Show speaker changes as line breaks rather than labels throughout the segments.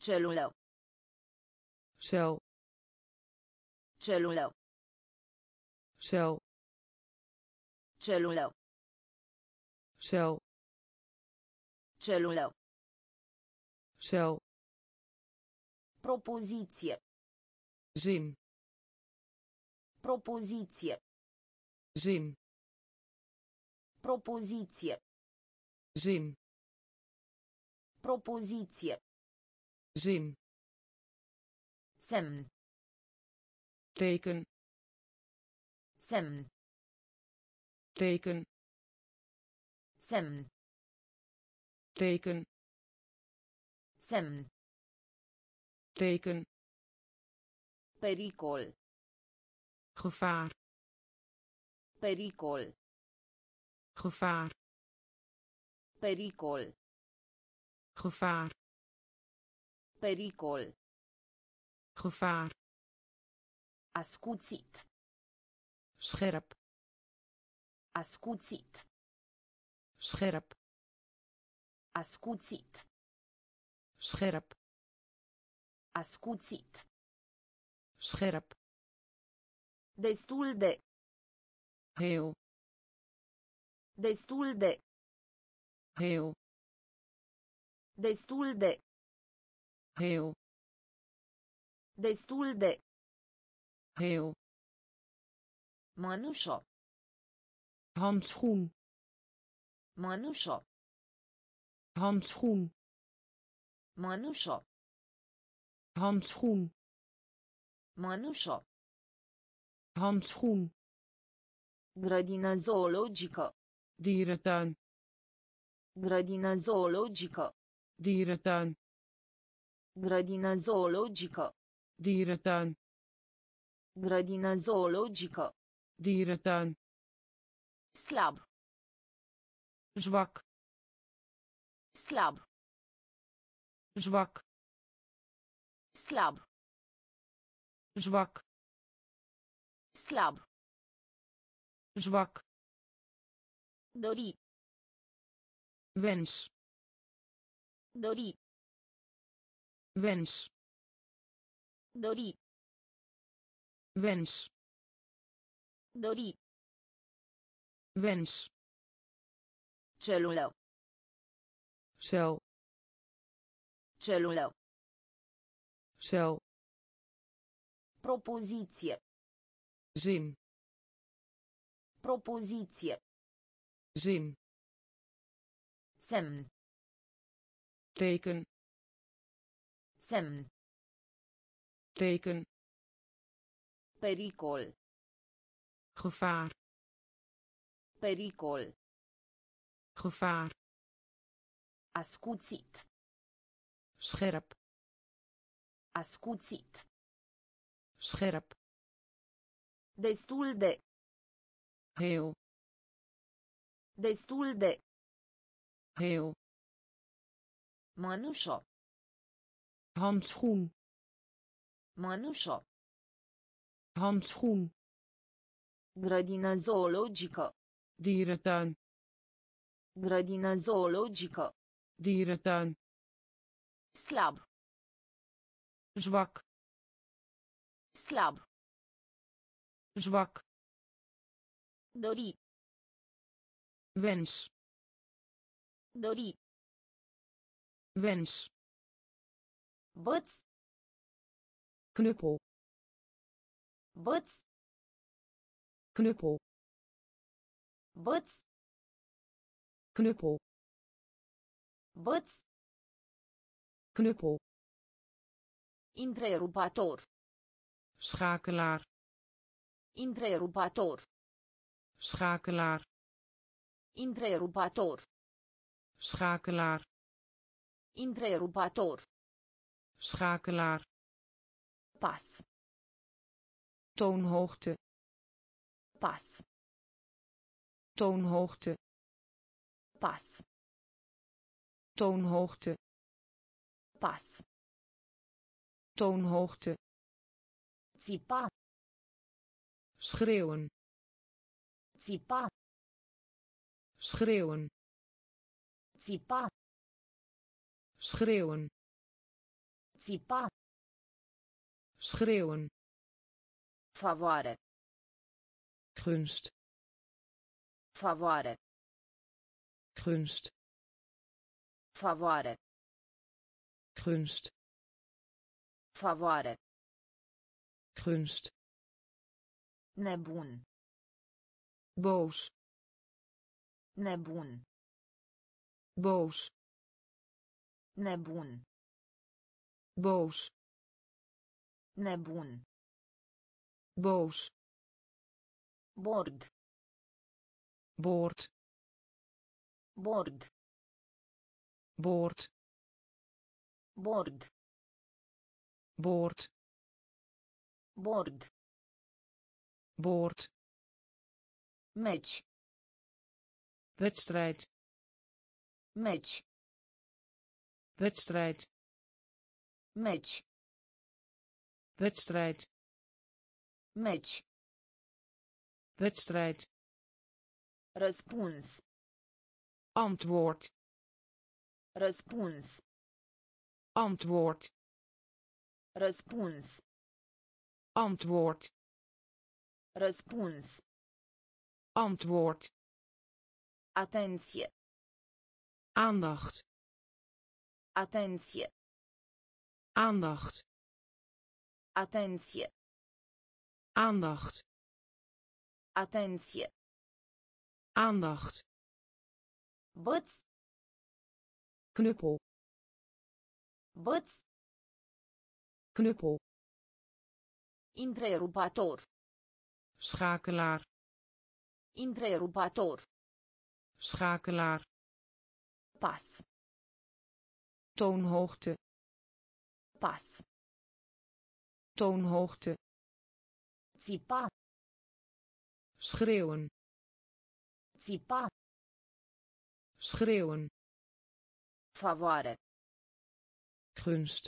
Celulă.
cel,
Celulă.
cel,
Celulă.
cel,
Celulă.
cel,
Propoziție.
zin,
Propoziție.
zin,
Propoziție.
zin,
Propoziție.
zin,
Semn.
teken,
Semn.
teken,
Semn.
teken,
Semn.
teken,
Pericol.
gevaar,
Pericol.
gevaar,
Pericol.
gevaar,
Pericol.
gevaar,
Ascuțit.
scherp,
Ascuțit.
scherp,
Ascuțit.
scherp,
Ascuțit.
scherp,
Destul de.
heel,
Destul de.
heel,
Destul de.
heel,
Destul de.
heel,
Mănușă.
handschoen,
Mănușă.
handschoen,
Mănușă.
handschoen,
Mănușă.
handschoen,
Grădină zoologică.
dierentuin,
Grădină zoologică.
dierentuin,
Grădină zoologică.
dierentuin,
Grădină zoologică.
dierentuin,
Slab.
zwak,
Slab.
zwak,
Slab.
zwak,
Slab.
zwak,
Dori.
wens,
Dori.
wens,
Dori.
wens,
Dori.
wens,
Celulă.
cel,
Celulă.
cel,
Propoziție.
zin,
Propoziție.
zin,
Semn.
teken,
Semn.
teken,
Pericol.
gevaar,
Pericol.
gevaar,
Ascuțit.
scherp,
Ascuțit.
scherp,
Destul de.
heel,
Destul de.
heel,
Mănușă.
handschoen,
Mănușă.
handschoen,
Grădină zoologică.
dierentuin,
Grădină zoologică.
dierentuin,
Slab.
zwak,
Slab.
zwak,
Dori.
wens,
Dori.
wens,
Văț.
knuppel,
Văț.
knuppel,
Văț.
knuppel,
Văț.
knuppel,
Întrerupator.
schakelaar,
Întrerupator.
schakelaar,
Întrerupator.
schakelaar,
Întrerupator.
schakelaar,
Pas.
toonhoogte,
Pas.
toonhoogte,
Pas.
toonhoogte,
Pas.
toonhoogte,
Țipa.
schreeuwen,
Țipa. Țipa.
Schreeuwen.
Favoare.
Gunst.
Favoare.
Gunst.
Favoare.
Gunst.
Favoare.
Gunst.
Nebun.
Boos.
Nebun.
Boos.
Nebun.
Boos.
Nebun.
Boos.
Bord.
Boord.
Bord.
Boord.
Bord.
Boord.
Bord.
Boord.
Meci.
Wedstrijd.
Meci.
Wedstrijd.
Meci.
Wedstrijd.
Meci.
Wedstrijd.
Răspuns.
Antwoord.
Răspuns.
Antwoord.
Răspuns.
Antwoord.
Răspuns.
Antwoord.
Atenție.
Aandacht.
Atenție.
Aandacht.
Atenție.
Aandacht.
Atenție.
Aandacht.
Băț.
Knuppel.
Băț.
Knuppel.
Întrerupator.
Schakelaar.
Întrerupator.
Schakelaar.
Pas.
Toonhoogte.
Pas.
Toonhoogte.
Țipa.
Schreeuwen.
Țipa.
Schreeuwen.
Favoare.
Gunst.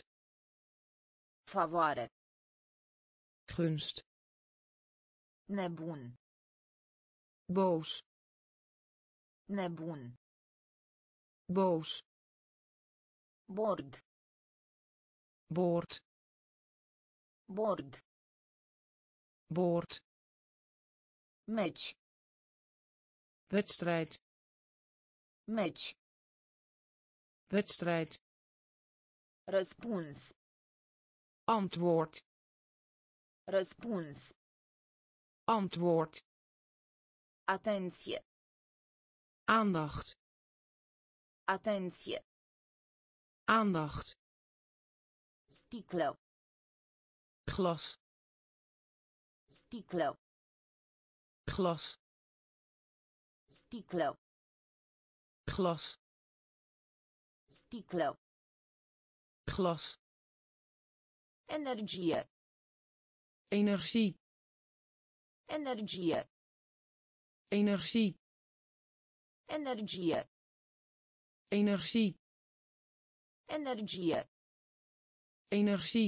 Favoare.
Gunst.
Nebun.
Boos.
Nebun.
Boos.
Bord.
Boord.
Bord.
Boord.
Meci.
Wedstrijd.
Meci.
Wedstrijd.
Răspuns.
Antwoord.
Răspuns.
Antwoord.
Atenție.
Aandacht.
Atenție.
Aandacht.
Sticlă.
Glas.
Sticlă.
Glas.
Sticlă.
Glas.
Sticlă.
Glas.
Energie.
Energie.
Energie.
Energie.
Energie.
Energie.
Energie.
Energie.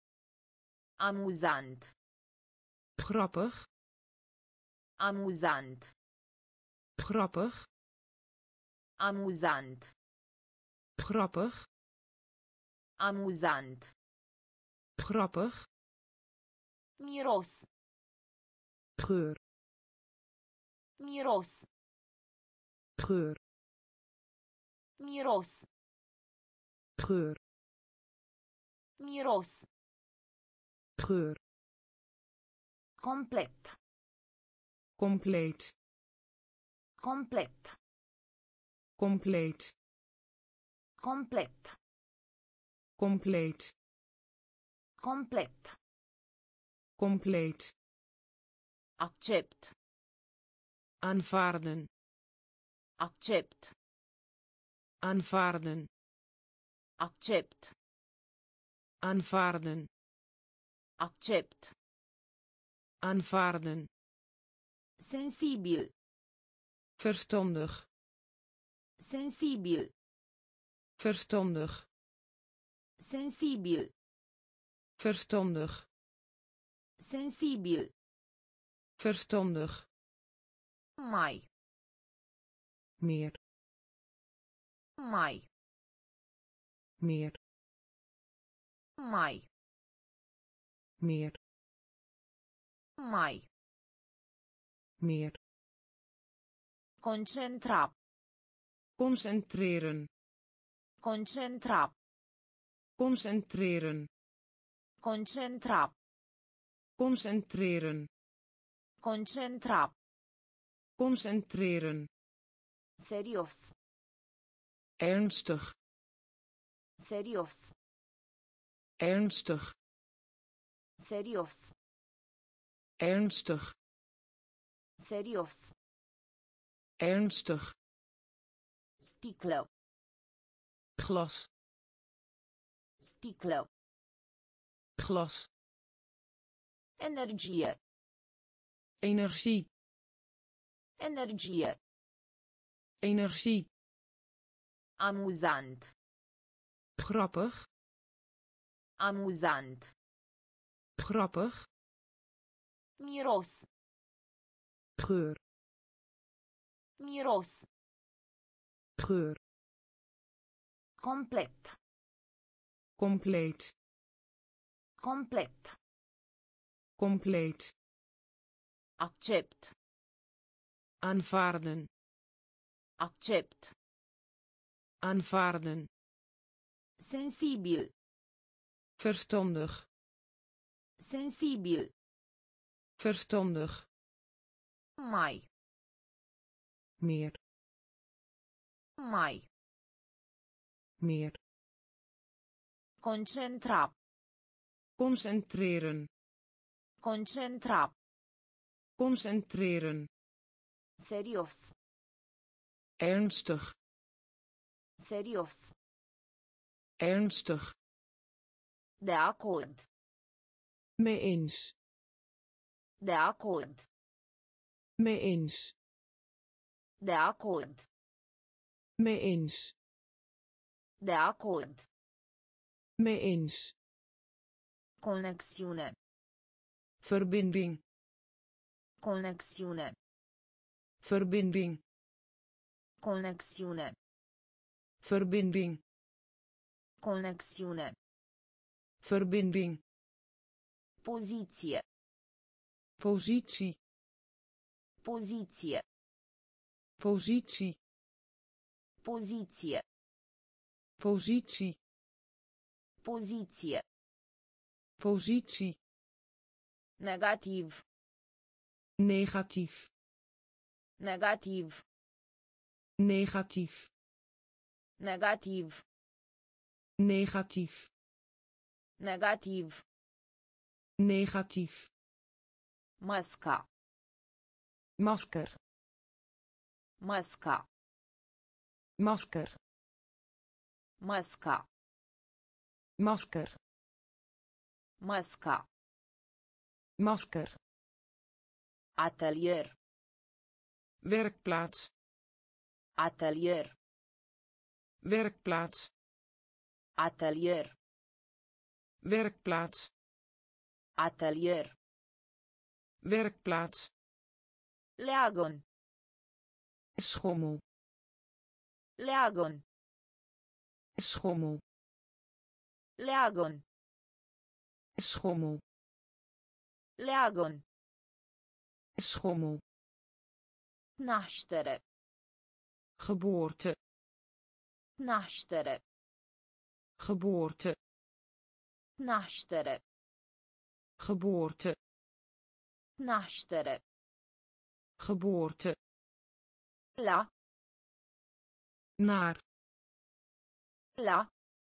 Amuzant.
Grappig.
Amuzant.
Grappig.
Amuzant.
Grappig.
Amuzant.
Grappig.
Miros.
Geur.
Miros.
Geur.
Miros.
Geur.
Miros.
Geur.
Complet.
Compleet.
Complet.
Compleet.
Complet.
Compleet.
Complet.
Compleet.
Accept.
Aanvaarden.
Accept.
Aanvaarden.
Accept.
Aanvaarden.
Accept.
Aanvaarden.
Sensibil.
Verstandig.
Sensibil.
Verstandig.
Sensibil.
Verstandig.
Sensibil.
Verstandig.
Mai.
Meer.
Mai.
Meer.
Mai.
Meer.
Mai.
Meer.
Concentra.
Concentreren.
Concentra.
Concentreren.
Concentra.
Concentreren.
Concentra.
Concentreren.
Serios.
Ernstig.
Serios.
Ernstig.
Serios.
Ernstig.
Serios.
Ernstig.
Sticlă.
Glas.
Sticlă.
Glas.
Energie.
Energie.
Energie.
Energie.
Amuzant.
Grappig.
Amuzant.
Grappig.
Miros.
Geur.
Miros.
Geur.
Complet.
Compleet.
Complet.
Compleet.
Accept.
Aanvaarden.
Accept.
Aanvaarden.
Sensibil.
Verstandig.
Sensibil.
Verstandig.
Mai.
Meer.
Mai.
Meer.
Concentra.
Concentreren.
Concentra.
Concentreren.
Serios.
Ernstig.
Serios.
Ernstig.
De acord.
Mee eens.
De acord.
Mee eens.
De acord.
Mee eens.
De acord.
Mee eens.
Conexiune.
Verbinding.
Conexiune.
Verbinding.
Conexiune.
Verbinding.
Conexiune.
Verbinding.
Poziție.
Positie.
Poziție.
Positie.
Poziție.
Positie.
Poziție.
Positie.
Negativ.
Negatief.
Negativ.
Negatief.
Negativ.
Negatief.
Negativ.
Negatief.
Masca.
Masker.
Masca.
Masker.
Masca.
Masker.
Masca.
Masker.
Atelier.
Werkplaats.
Atelier.
Werkplaats.
Atelier.
Werkplaats.
Atelier.
Werkplaats.
Leagon.
Schommel.
Leagon.
Schommel.
Leagon.
Schommel.
Leagon.
Schommel.
Naștere.
Geboorte.
Naștere.
Geboorte.
Naștere.
Geboorte.
Naștere.
Geboorte.
La.
Naar.
La.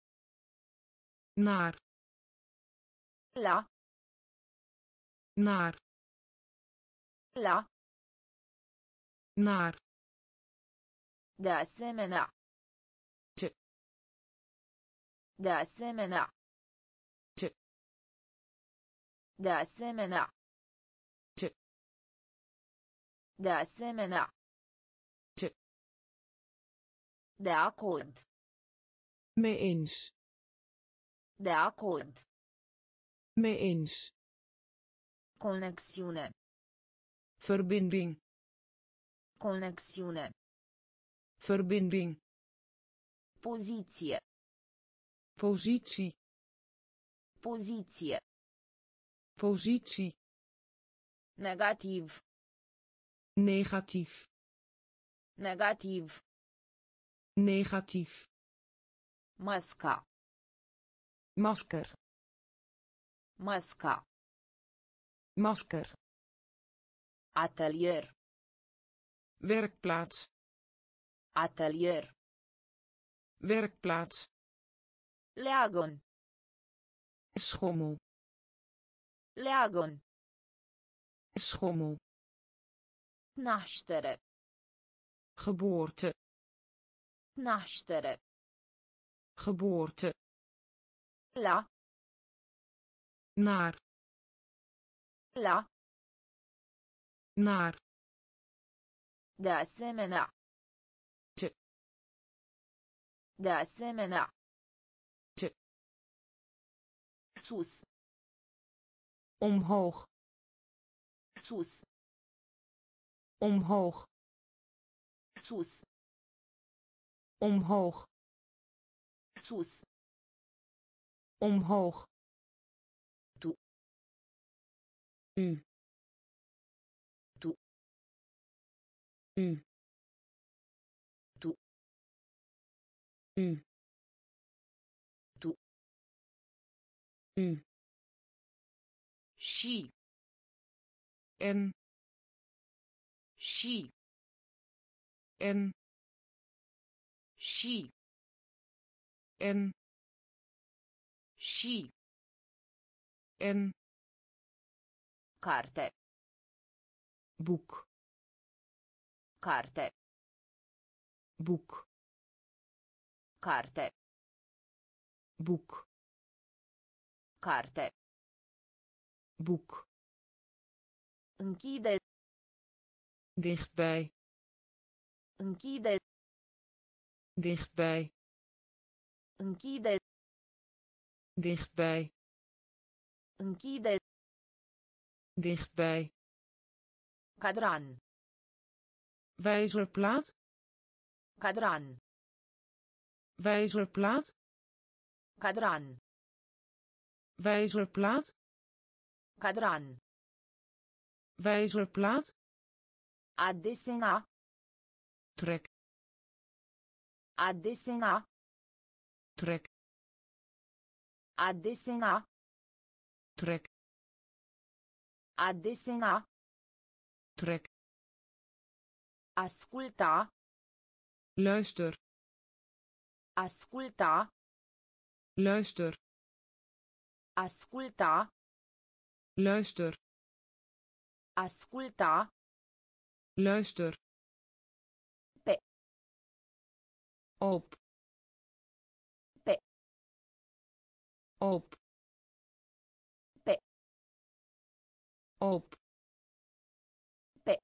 Naar.
La.
Naar.
La.
Naar.
De asemenea.
Ce.
De asemenea.
Ce.
De asemenea.
Ce.
De asemenea.
Ce.
De acord.
Mee eens.
De acord.
Mee eens.
Conexiune.
Verbinding.
Conexiune.
Verbinding.
Poziție.
Positie.
Poziție.
Positie.
Negativ.
Negatief.
Negativ.
Negatief.
Masca.
Masker.
Masca.
Masker.
Atelier.
Werkplaats.
Atelier.
Werkplaats.
Leagon.
Schommel.
Leagon.
Schommel.
Naștere.
Geboorte.
Naștere.
Geboorte.
La.
Naar.
La.
Naar.
De asemenea.
Ce.
De asemenea.
Ce.
Sus.
Omhoog.
Sus.
Omhoog.
Sus.
Omhoog.
Sus.
Omhoog.
Tu.
U.
Tu.
U.
Tu.
U.
Tu.
U.
Și.
En.
Și.
En.
Și.
En.
Și.
En.
Carte.
Boek.
Carte.
Boek.
Carte.
Boek.
Carte.
Boek.
Închide.
Dichtbij.
Închide.
Dichtbij.
Închide.
Dichtbij.
Închide.
Dichtbij.
Cadran.
Wijzerplaat.
Cadran.
Wijzerplaat.
Cadran.
Wijzerplaat.
Cadran.
Wijzerplaat.
A desena.
Trek.
A desena.
Trek.
A desena.
Trek.
A desena.
Trek.
Asculta.
Luister.
Asculta.
Luister.
Asculta.
Luister.
Asculta.
Luister.
Pe.
Op.
Pe.
Op.
Pe.
Op.
Pe.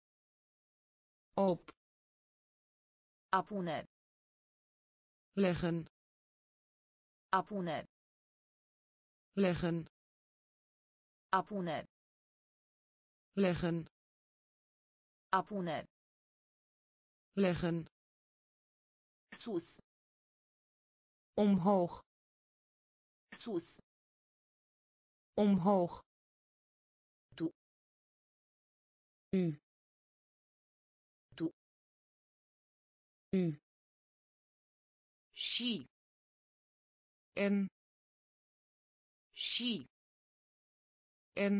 Op.
A pune.
Leggen.
A pune.
Leggen.
A pune.
Leggen.
A pune.
Leggen.
Sus.
Omhoog.
Sus.
Omhoog.
Tu.
U.
Tu.
U.
Și.
En.
Și.
En.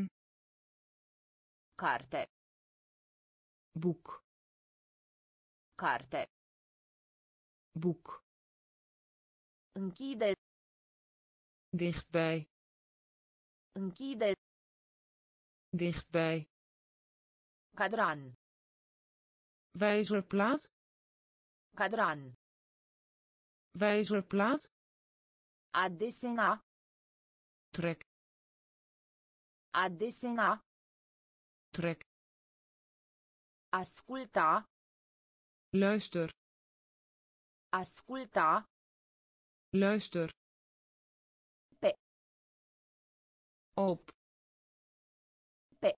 Carte.
Boek.
Carte.
Boek.
Închide.
Dichtbij.
Închide.
Dichtbij.
Cadran.
Wijzerplaat.
Cadran.
Wijzerplaat.
A desena.
Trek.
A desena.
Trek.
Asculta.
Luister.
Asculta.
Luister.
Pe.
Op.
Pe.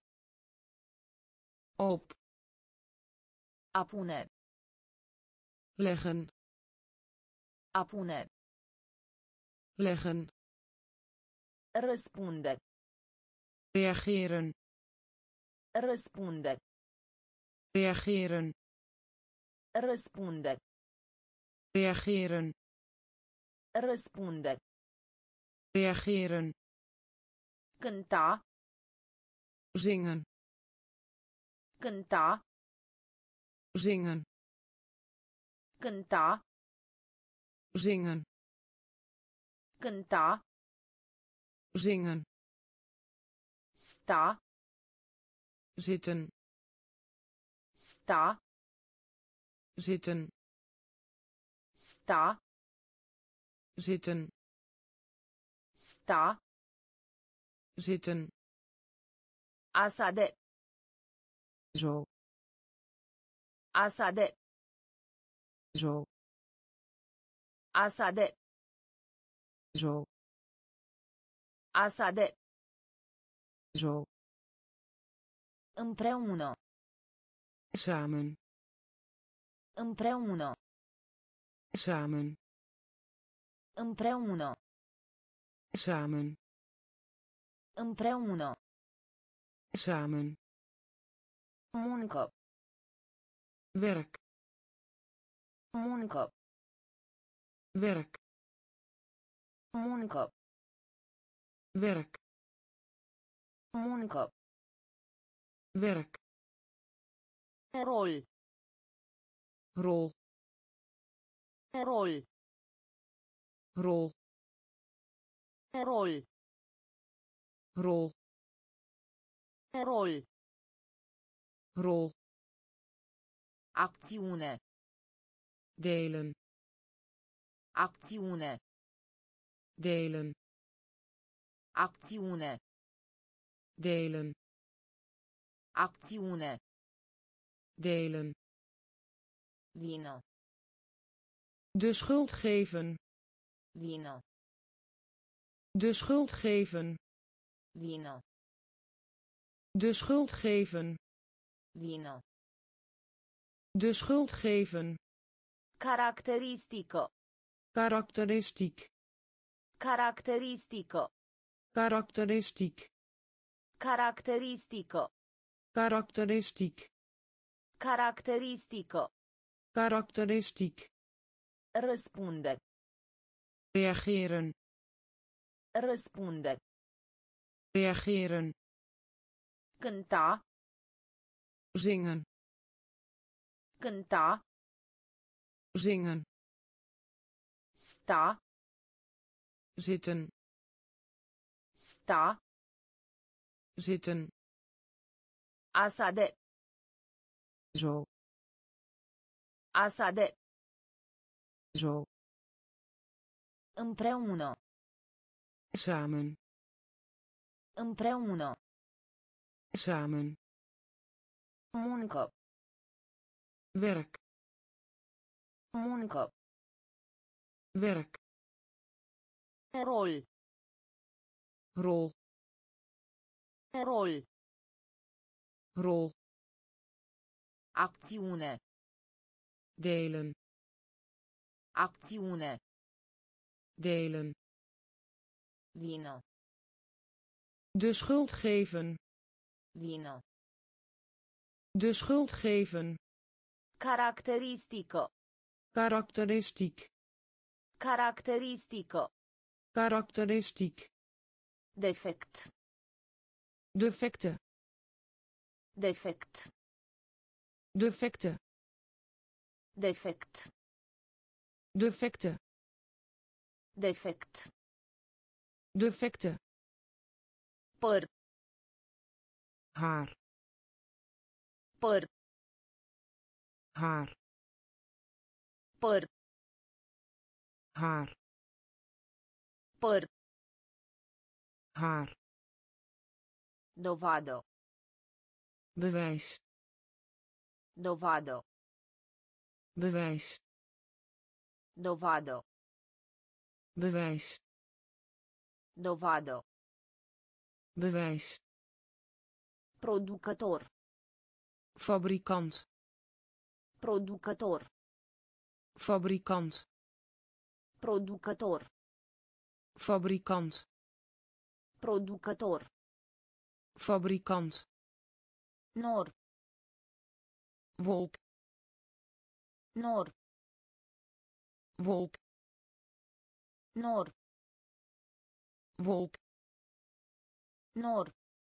Op.
A pune.
Leggen.
A pune.
Leggen.
Răspunde.
Reageren.
Răspunde.
Reageren.
Răspunde.
Reageren.
Răspunde.
Reageren.
Cânta.
Zingen.
Cânta.
Zingen.
Cânta.
Zingen.
Cânta.
Zingen.
Sta.
Zitten.
Sta.
Zitten.
Sta.
Zitten.
Sta.
Zitten.
Asade.
Zo.
Asade.
Zo.
Asade.
Zo.
Asade.
Zo.
Împreună.
Samen.
Împreună.
Samen.
Împreună.
Samen.
Împreună.
Samen.
Muncă.
Werk.
Muncă.
Werk.
Muncă.
Werk.
Muncă.
Werk.
Rol.
Rol.
Rol.
Rol.
Rol.
Rol.
Rol.
Rol.
Acțiune.
Delen.
Acțiune.
Delen.
Acțiune.
Delen.
Acțiune.
Delen.
Vină.
De schuld geven.
Vină.
De schuld geven.
Vină.
De schuld geven.
Vină.
De schuld geven.
Caracteristică.
Karakteristiek.
Caracteristică.
Karakteristiek.
Caracteristică.
Karakteristiek.
Caracteristică.
Karakteristiek.
Răspunde.
Reageren.
Răspunde.
Reageren.
Cânta.
Zingen.
Cânta.
Zingen.
Sta.
Zitten.
Sta.
Zitten.
Asade.
Zo.
Asade.
Zo.
Împreună.
Samen.
Împreună.
Samen.
Muncă.
Werk.
Muncă.
Werk.
Rol.
Rol.
Rol.
Rol.
Acțiune.
Delen.
Acțiune.
Delen.
Vină.
De schuld geven.
Vină.
De schuld geven.
Caracteristică.
Karakteristiek.
Caracteristică.
Karakteristiek.
Defect.
Defecte.
Defect.
Defecte.
Defect.
Defecte.
Defect.
Defecte.
Păr.
Haar.
Păr.
Haar.
Păr.
Haar.
Păr.
Haar.
Dovadă.
Bewijs.
Dovadă.
Bewijs.
Dovadă.
Bewijs.
Dovadă.
Bewijs.
Producător.
Fabrikant.
Producător.
Fabrikant.
Producător.
Fabrikant.
Producător.
Fabrikant.
Nor.
Wolk.
Nor.
Wolk.
Nor.
Wolk.
Nor.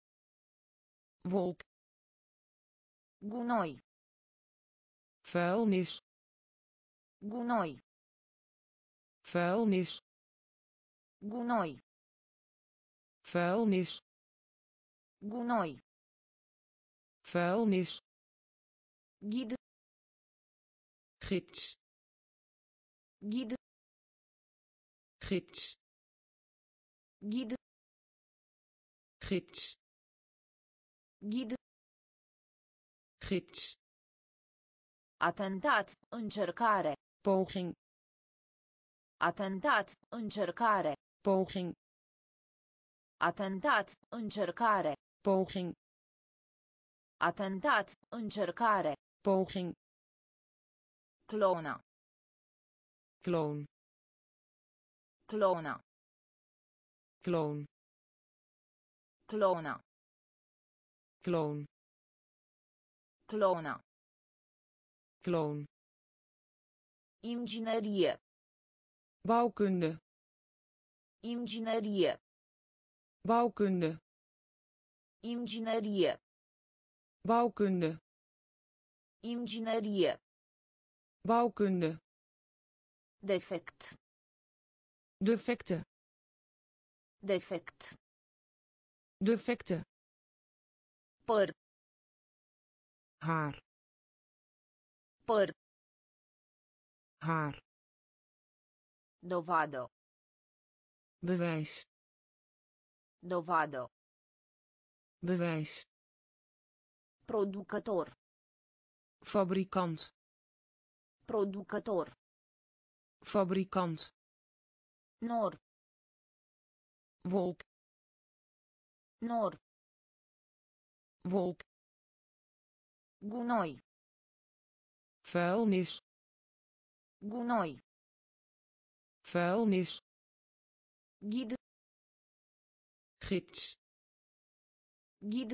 Wolk.
Gunoi.
Vuilnis.
Gunoi.
Vuilnis.
Gunoi.
Vuilnis.
Gunoi.
Vuilnis.
Ghid.
Gids.
Ghid.
Gids.
Ghid.
Gids.
Ghid.
Gids.
Atentat. Încercare.
Poging.
Atentat. Încercare.
Poging.
Atentat. Încercare.
Poging.
Atentat. Încercare.
Poging.
Clona.
Kloon.
Clona.
Kloon.
Clona.
Kloon.
Clona.
Kloon.
Inginerie.
Bouwkunde.
Inginerie.
Bouwkunde.
Inginerie.
Bouwkunde.
Inginerie.
Bouwkunde.
Defect.
Defecte.
Defect.
Defecte.
Păr.
Haar.
Păr.
Haar.
Dovadă.
Bewijs.
Dovadă.
Bewijs.
Producător.
Fabrikant.
Producător.
Fabrikant.
Nor.
Wolk.
Nor.
Wolk.
Gunoi.
Vuilnis.
Gunoi.
Vuilnis.
Ghid.
Gids.
Ghid.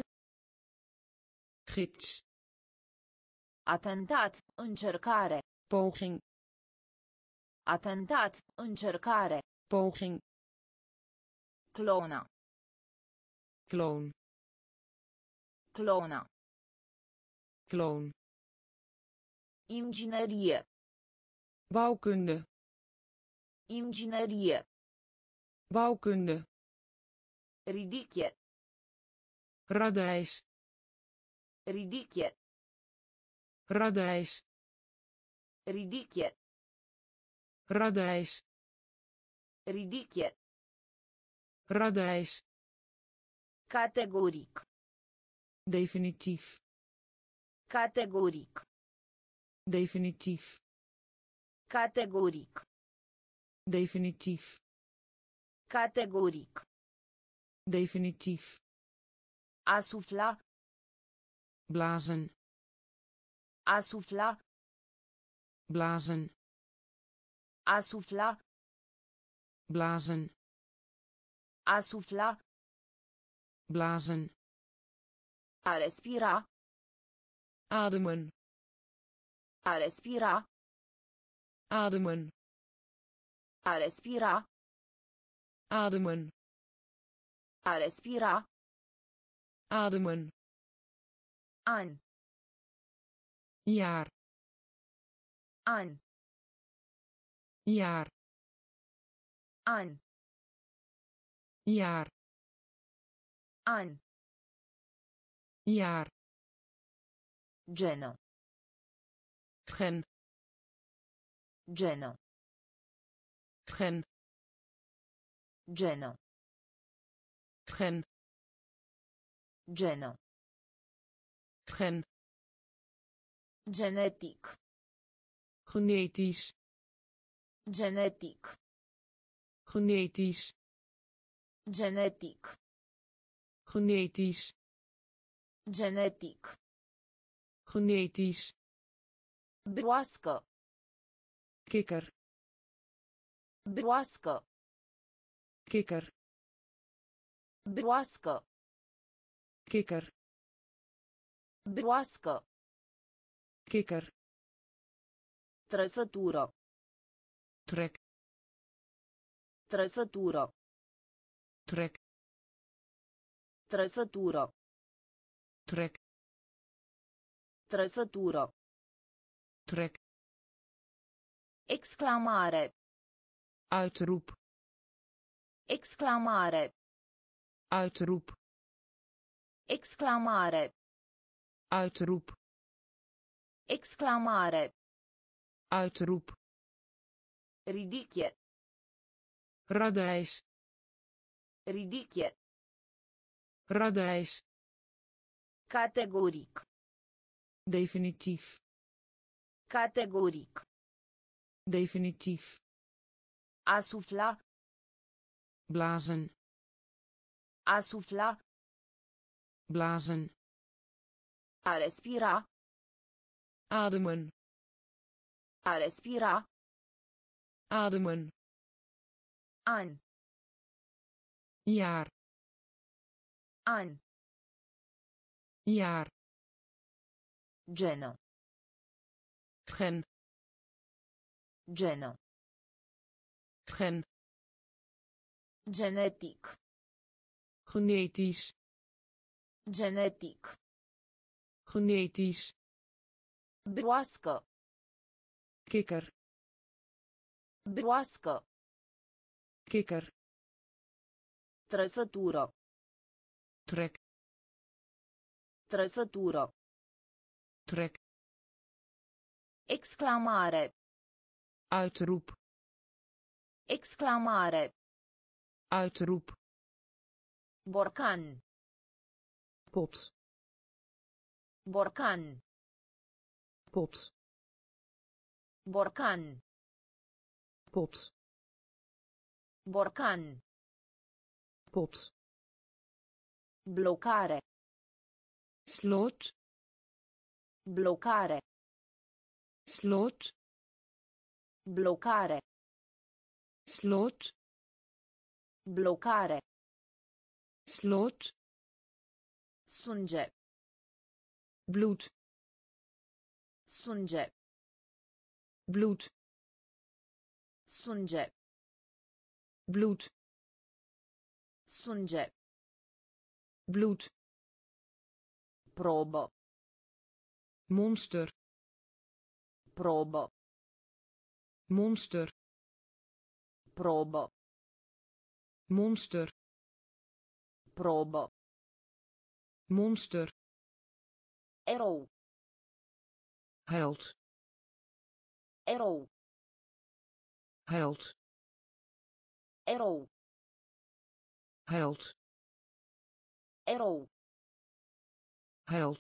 Gids.
Atentat. Încercare.
Poging.
Atentat. Încercare.
Poging.
Clona.
Kloon.
Clona.
Kloon.
Inginerie.
Bouwkunde.
Inginerie.
Bouwkunde.
Ridiche.
Radijs.
Ridiche.
Radijs.
Ridiche.
Radijs.
Ridiche.
Radijs.
Categoric.
Definitief.
Categoric.
Definitief.
Categoric.
Definitief.
Categoric.
Definitief.
Asufla.
Blazen.
Asufla.
Blazen.
Asufla.
Blazen.
Asufla.
Blazen.
A respira.
Ademen.
A respira.
Ademen.
A respira.
Ademen.
A respira.
Ademen.
An.
Jaar.
An.
Jaar.
An.
Jaar.
An.
Jaar.
Genă.
Gen.
Genă.
Gen.
Genă.
Gen.
Genă.
Gen.
Genetic.
Genetisch.
Genetic.
Genetisch.
Genetic.
Genetisch.
Genetic.
Genetisch.
Broască.
Kikker.
Broască.
Kikker.
Broască.
Kikker.
Broască.
Kikker.
Trăsătură.
Trek.
Trăsătură.
Trek.
Trăsătură.
Trek.
Trăsătură.
Trek.
Exclamare.
Uitroep.
Exclamare.
Uitroep.
Exclamare.
Uitroep.
Exclamare.
Uitroep.
Ridichie.
Radijs.
Ridichie.
Radijs.
Categoric.
Definitief.
Categoric.
Definitief.
A sufla.
Blazen.
A sufla.
Blazen.
A respira.
Ademen.
A respira.
Ademen.
An.
Jaar.
An.
Jaar.
Genă.
Gen.
Genă.
Gen.
Genetic.
Genetisch.
Genetic.
Genetisch.
Broască.
Kikker.
Broască.
Kikker.
Trăsătură.
Trek.
Trăsătură.
Trek.
Exclamare.
Uitroep.
Exclamare.
Uitroep.
Borcan.
Pot.
Borcan.
Pot.
Borcan.
Pot.
Borcan.
Pot.
Blocare.
Slot.
Blocare.
Slot.
Blocare.
Slot.
Blocare.
Slot.
Sânge.
Bloed.
Sânge.
Bloed.
Sânge.
Bloed.
Sânge.
Bloed.
Probă.
Monster.
Probă.
Monster.
Probă.
Monster.
Probă.
Monster.
Erou.
Held.
Erou.
Held.
Erou.
Held.
Erou.
Held.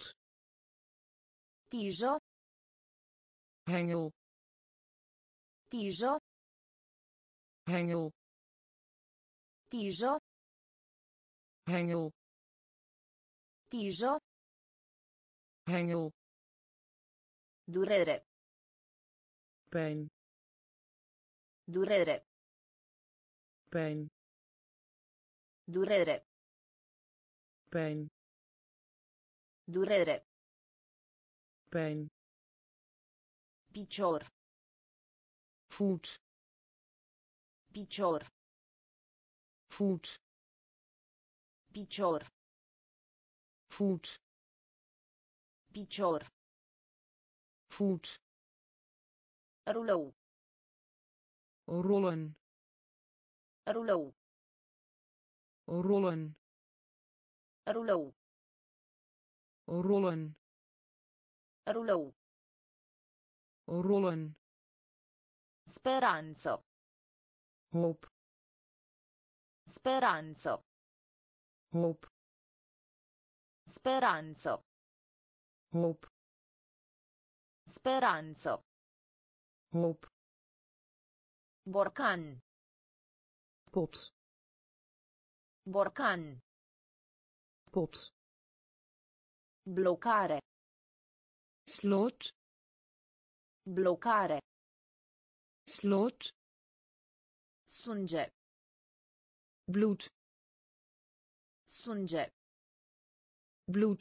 Tijă.
Hengel.
Tijă.
Hengel.
Tijă.
Hengel.
Tijă.
Hengel.
Durere.
Pijn.
Durere.
Pijn.
Durere.
Pijn.
Durere.
Pijn.
Picior.
Voet.
Picior.
Voet.
Picior.
Voet.
Picior.
Voet.
Rulou.
Rollen.
Rulou.
Rollen.
Rulou.
Rollen.
Rulou.
Rollen.
Speranță.
Hoop.
Speranță.
Hoop.
Speranță.
Hoop.
Speranță.
Hoop.
Borcan.
Pot.
Borcan.
Pot.
Blocare.
Slot.
Blocare.
Slot.
Sânge.
Bloed.
Sânge.
bloed,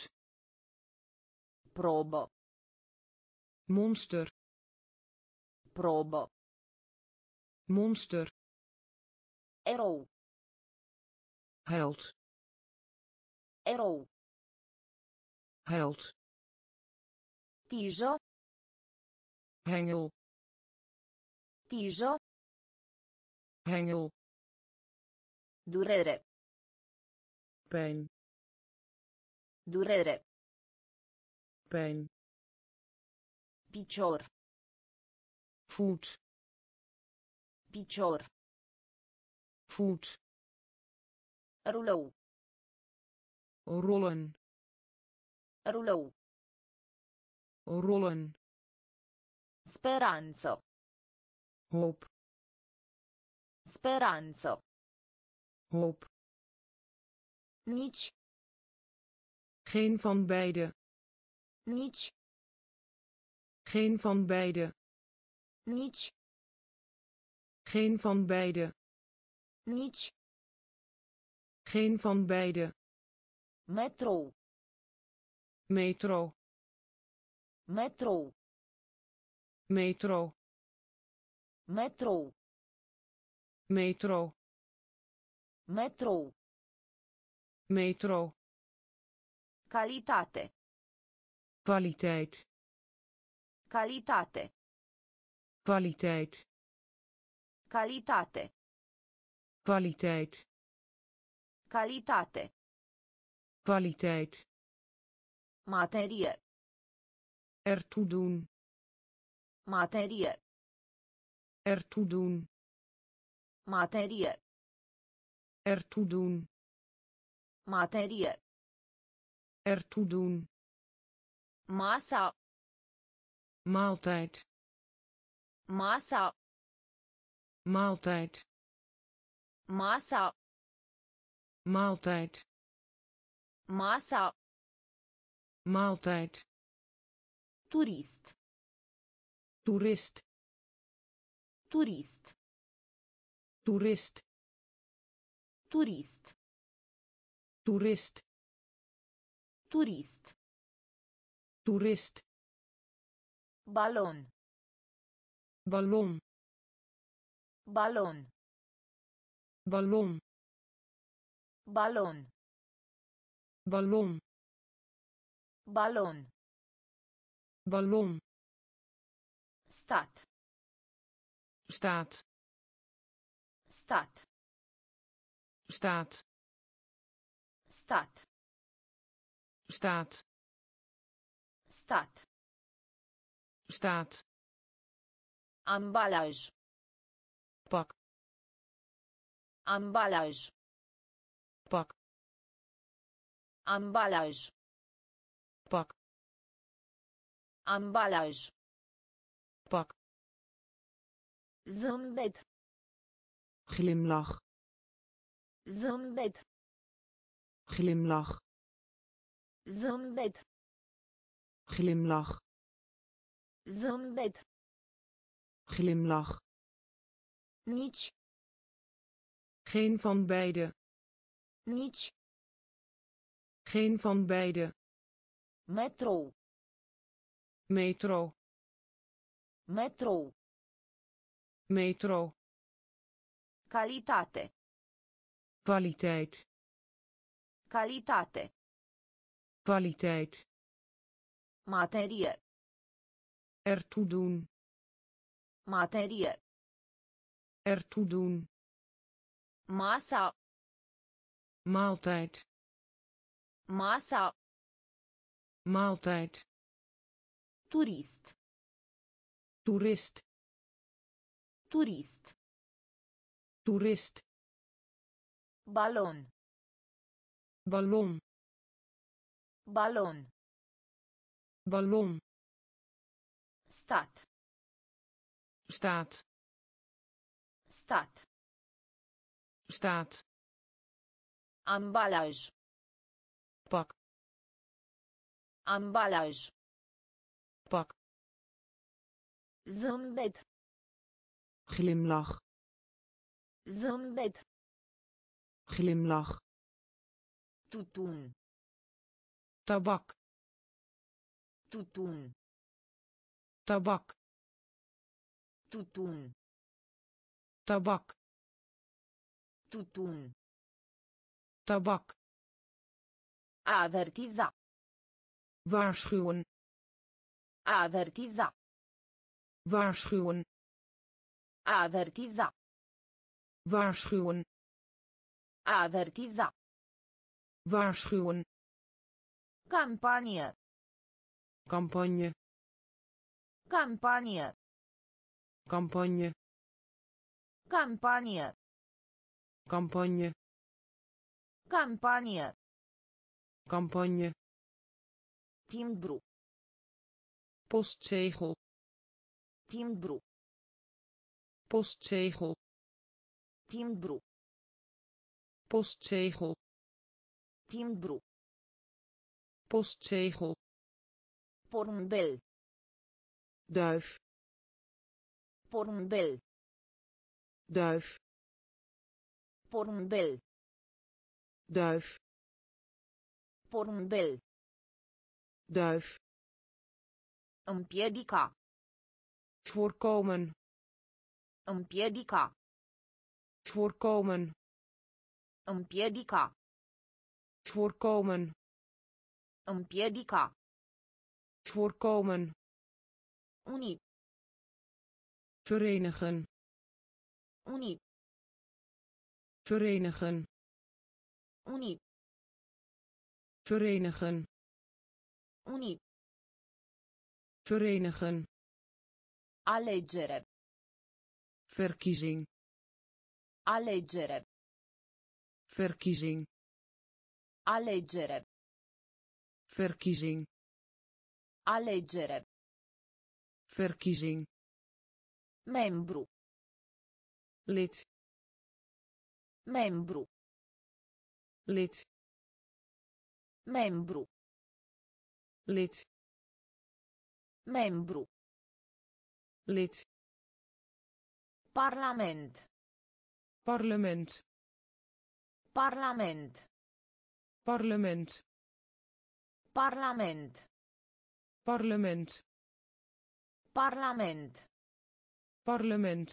Probă.
monster,
Probă.
monster,
Erou.
held,
Erou.
held,
Tijă.
hengel,
Tijă.
hengel,
Durere.
pijn,
Durere.
pijn,
Picior.
voet,
Picior.
voet,
Rulou.
rollen,
Rulou.
rollen,
Speranță.
hoop,
Speranță.
hoop,
Nici.
geen van beide,
Nici.
geen van beide,
Nici.
geen van beide,
Nici.
geen van beide,
Metrou.
metro,
Metrou.
metro,
Metrou.
metro,
Metrou.
metro,
Calitate.
kwaliteit,
Calitate.
kwaliteit,
Calitate.
kwaliteit,
Calitate.
kwaliteit,
Materie.
ertoe doen,
Materie.
ertoe doen,
Materie.
ertoe doen,
Materie.
ertoe doen,
Masa.
maaltijd,
Masa.
maaltijd,
Masa.
maaltijd,
Masa.
maaltijd,
Turist.
toerist,
Turist.
toerist,
Turist.
toerist,
Turist.
toerist,
Balon.
ballon,
Balon.
ballon,
Balon.
ballon,
Balon.
ballon,
Stat.
staat,
Stat.
staat,
Stat.
staat,
Stat.
staat,
Ambalaj.
pak,
Ambalaj.
pak,
Ambalaj.
pak,
Ambalaj.
pak,
Zâmbet.
glimlach,
Zâmbet.
glimlach,
Zâmbet.
glimlach,
Zâmbet.
glimlach,
Nici.
geen van beide,
Nici.
geen van beide,
Metrou.
metro,
Metrou.
metro,
Calitate.
kwaliteit,
Calitate.
kwaliteit,
Materie.
ertoe doen,
Materie.
ertoe doen,
Masa.
maaltijd,
Masa.
maaltijd,
Turist.
toerist,
Turist.
toerist,
Balon.
ballon,
Balon.
ballon,
Stat.
staat,
Stat.
staat,
Ambalaj.
pak,
Ambalaj.
pak,
Zâmbet.
glimlach,
Zâmbet.
glimlach,
Tutun.
tabak,
Tutun.
tabak,
Tutun.
tabak,
Tutun.
tabak,
Avertiza.
waarschuwen,
Avertiza.
waarschuwen,
Avertiza.
waarschuwen,
Avertiza.
waarschuwen,
Campanie.
campagne,
Campanie.
campagne,
Campanie.
campagne,
Campanie.
campagne,
Timbru.
postzegel,
Timbru.
postzegel,
Timbru.
postzegel,
Timbru.
postzegel,
Porumbel.
duif,
Porumbel.
duif,
Porumbel.
duif,
Porumbel.
duif,
Împiedica.
voorkomen,
Împiedica.
voorkomen,
Împiedica.
voorkomen,
Împiedica.
voorkomen,
Unii.
verenigen,
Unii.
verenigen,
Unii.
verenigen,
Unii.
verenigen,
Alegere.
verkiezing,
Alegere.
verkiezing,
Alegere.
verkiezing,
Alegere.
verkiezing,
Membru.
lid,
Membru.
lid,
Membru.
lid,
Membru.
lid,
Parlament.
parlement,
Parlament.
parlement,
Parlament.
parlement,
Parlament.
parlement,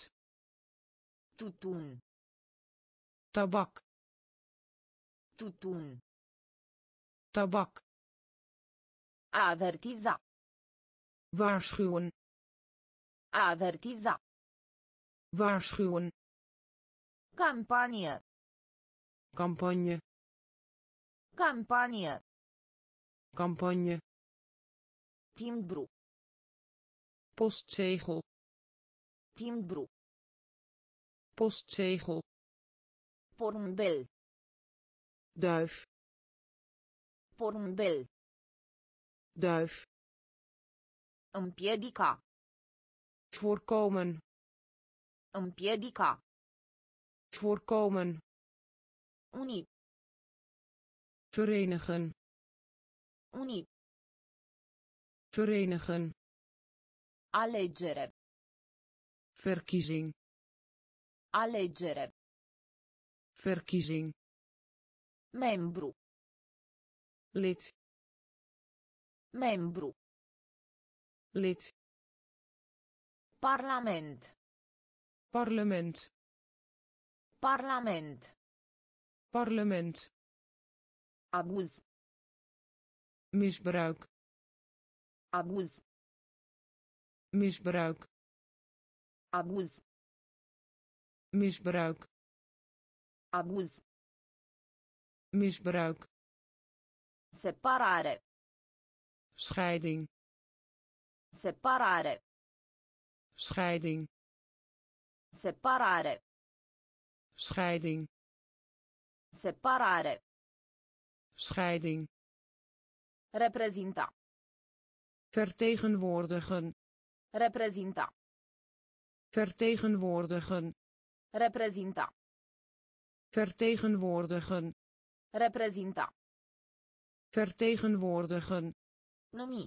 Tutun.
tabak,
Tutun.
tabak,
Avertiza.
waarschuwen,
Avertiza.
waarschuwen,
Campanie.
campagne,
Campanie.
campagne,
Timbru.
postzegel,
Timbru.
postzegel,
Porumbel.
duif,
Porumbel.
duif,
Împiedica.
voorkomen,
Împiedica.
voorkomen,
Unii.
verenigen,
Unii.
verenigen,
Alegere.
verkiezing,
Alegere.
verkiezing,
Membru.
lid,
Membru.
lid,
Parlament.
parlement,
Parlament.
parlement,
Abuz.
misbruik,
Abuz.
misbruik,
Abuz.
misbruik,
Abuz.
misbruik,
Separare.
scheiding,
Separare.
scheiding,
Separare.
scheiding,
Separare.
scheiding,
Reprezinta.
vertegenwoordigen,
Reprezinta.
vertegenwoordigen,
Reprezinta.
vertegenwoordigen,
Reprezinta.
vertegenwoordigen,
Numi.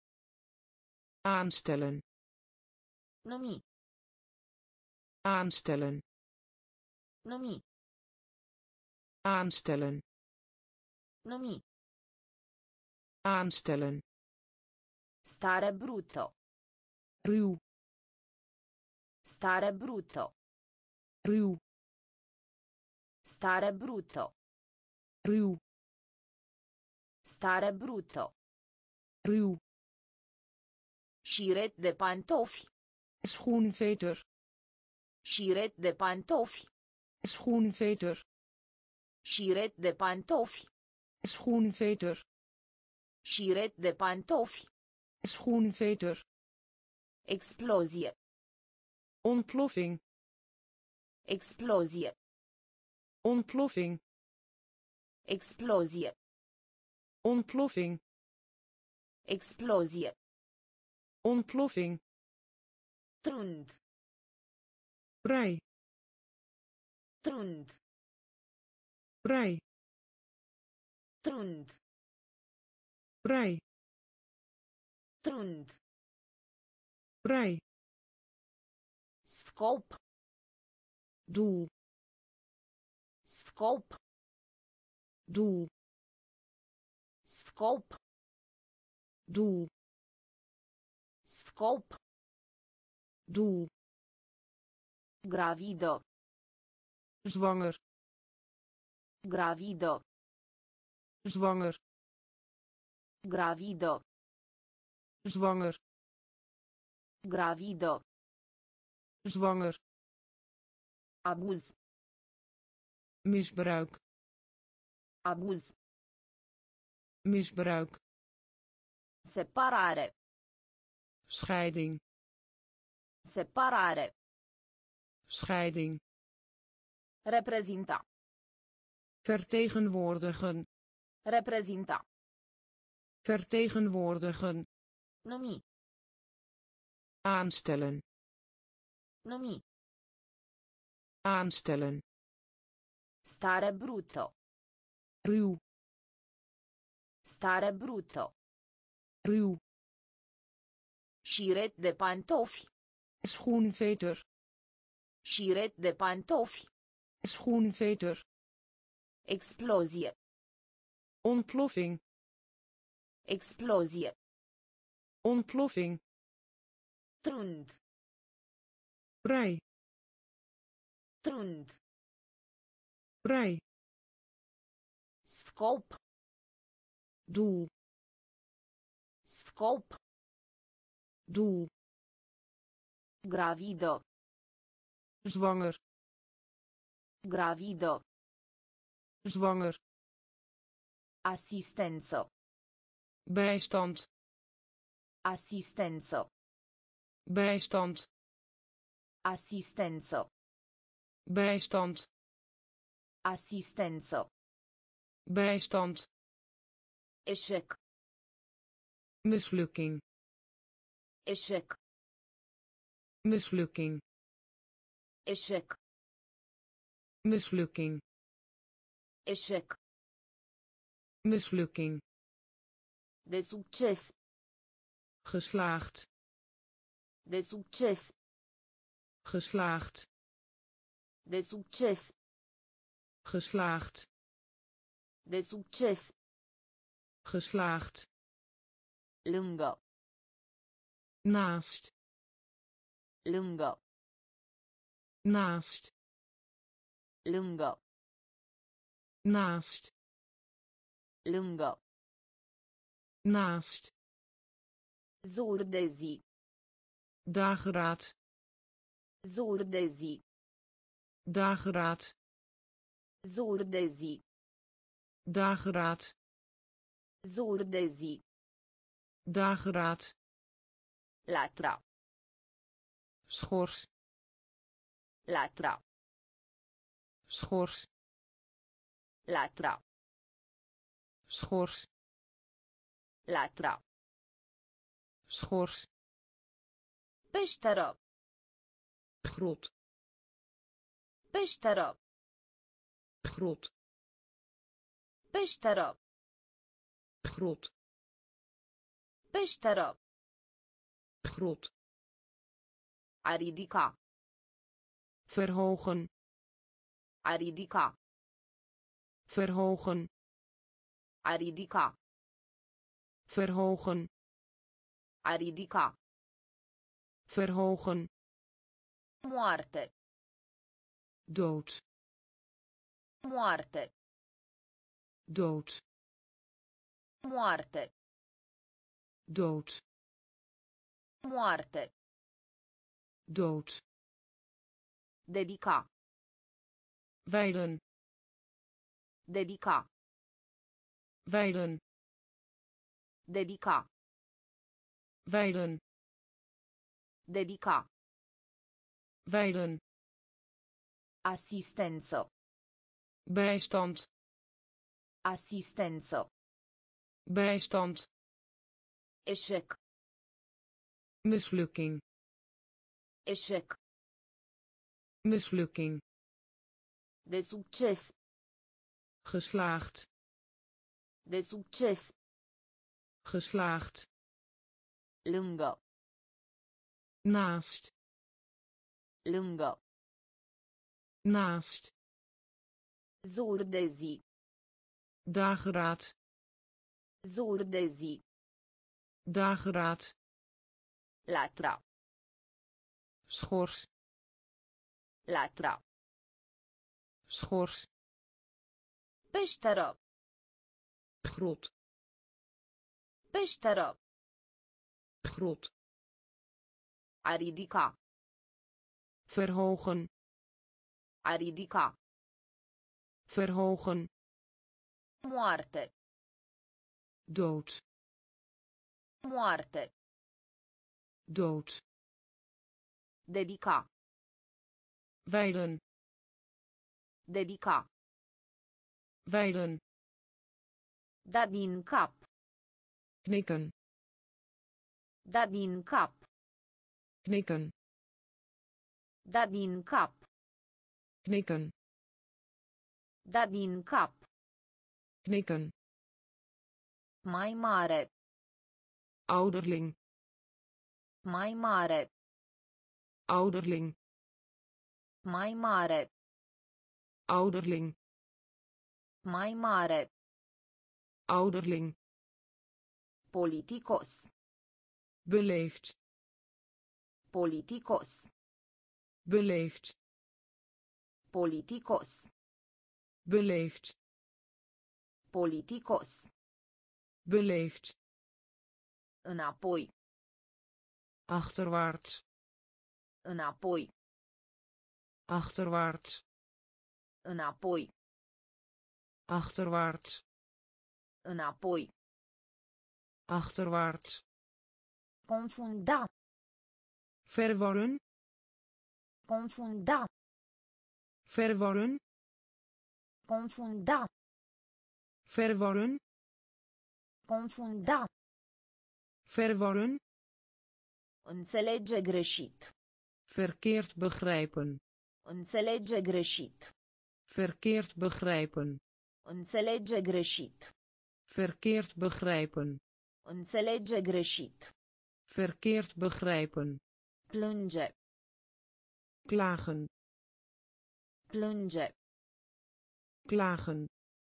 aanstellen,
Numi.
aanstellen,
Numi.
aanstellen,
Numi.
Aanstellen.
Stare brutto.
Ruw.
Stare brutto.
Ruw.
Stare brutto.
Ruw.
Stare brutto.
Ruw.
Șiret de pantofi.
Schoenveter.
Șiret de pantofi.
Schoenveter.
Șiret de pantofi.
Schoenveter.
Șiret de pantofi.
Schoenveter.
Explozie.
Ontploffing.
Explozie.
Ontploffing.
Explozie.
Ontploffing.
Explozie.
Ontploffing.
Trund.
Brei.
Trund.
Brei.
Trund.
Brei.
Trund.
Brei.
Scop.
Doel.
Scop.
Doel.
Scop.
Doel.
Scop.
Doel.
Gravido.
Zwanger.
Gravido.
Zwanger.
Gravido.
Zwanger.
Gravido.
Zwanger.
Abuz.
Misbruik.
Abuz.
Misbruik.
Separare.
Scheiding.
Separare.
Scheiding.
Reprezinta.
Vertegenwoordigen.
Reprezinta.
Vertegenwoordigen.
Numi.
Aanstellen.
Numi.
Aanstellen.
Stare brutto.
Ruw.
Stare brutto.
Ruw.
Șiret de pantofi.
Schoenveter.
Șiret de pantofi.
Schoenveter.
Explozie.
Ontploffing.
Explozie.
Ontploffing.
Trund.
Brei.
Trund.
Brei.
Scop.
Doel.
Scop.
Doel.
Gravido.
Zwanger.
Gravido.
Zwanger.
Assistenzo.
Bijstand.
Assistenzo.
Bijstand.
Assistenzo.
Bijstand.
Assistenzo.
Bijstand.
Eșec.
Mislukking.
Eșec.
Mislukking.
Eșec.
Mislukking.
Eșec.
Mislukking.
De succes.
Geslaagd.
De succes.
Geslaagd.
De succes.
Geslaagd.
De succes.
Geslaagd.
Lângă.
Naast.
Lângă.
Naast.
Lângă.
Naast.
Lângă.
Naast.
Zur de zi.
Dageraad.
Zur de zi.
Dageraad.
Zur de zi.
Dageraad.
Zur de zi.
Dageraad.
Latra.
Schors.
Latra.
Schors.
Latra.
Schors.
Latra.
Schors.
Peșteră.
Grot.
Peșteră.
Grot.
Peșteră.
Grot.
Peșteră.
Grot.
A ridica.
Verhogen.
A ridica.
Verhogen.
A ridica.
verhogen,
A ridica.
verhogen,
Moarte.
dood,
Moarte.
dood,
Moarte.
dood,
Moarte.
dood,
Dedica.
wijlen,
Dedica.
wijlen,
Dedica.
wijlen,
Dedica.
wijlen,
Assistență.
bijstand,
Assistență.
bijstand,
Eșec.
mislukking,
Eșec.
mislukking,
De succes.
geslaagd,
De succes.
geslaagd,
Lângă.
naast,
Lângă.
naast,
Zur de zi.
dageraad,
Zur de zi.
dageraad,
Latra.
schors,
Latra.
schors,
Peșteră.
grot,
Peșteră.
grot,
A ridica.
verhogen,
A ridica.
verhogen,
Moarte.
dood,
Moarte.
dood,
Dedica.
wijlen,
Dedica.
wijlen,
Da din cap.
knikken,
Da din cap.
knikken,
Da din cap.
knikken,
Da din cap.
knikken,
Mai mare.
ouderling,
Mai mare.
ouderling,
Mai mare.
ouderling,
Mai mare.
ouderling,
Politicos.
beleefd,
Politicos.
beleefd,
Politicos.
beleefd,
Politicos.
beleefd,
Înapoi.
achterwaarts,
Înapoi.
achterwaarts,
Înapoi.
achterwaarts,
Înapoi.
achterwaarts,
Confunda.
verwarren,
Confunda.
verwarren,
Confunda.
verwarren,
Confunda.
verwarren,
Înțelege greșit.
verkeerd begrijpen,
Înțelege greșit.
verkeerd begrijpen,
Înțelege greșit.
verkeerd begrijpen,
Înțelege greșit.
verkeerd begrijpen,
Plânge.
klagen,
Plânge.
klagen,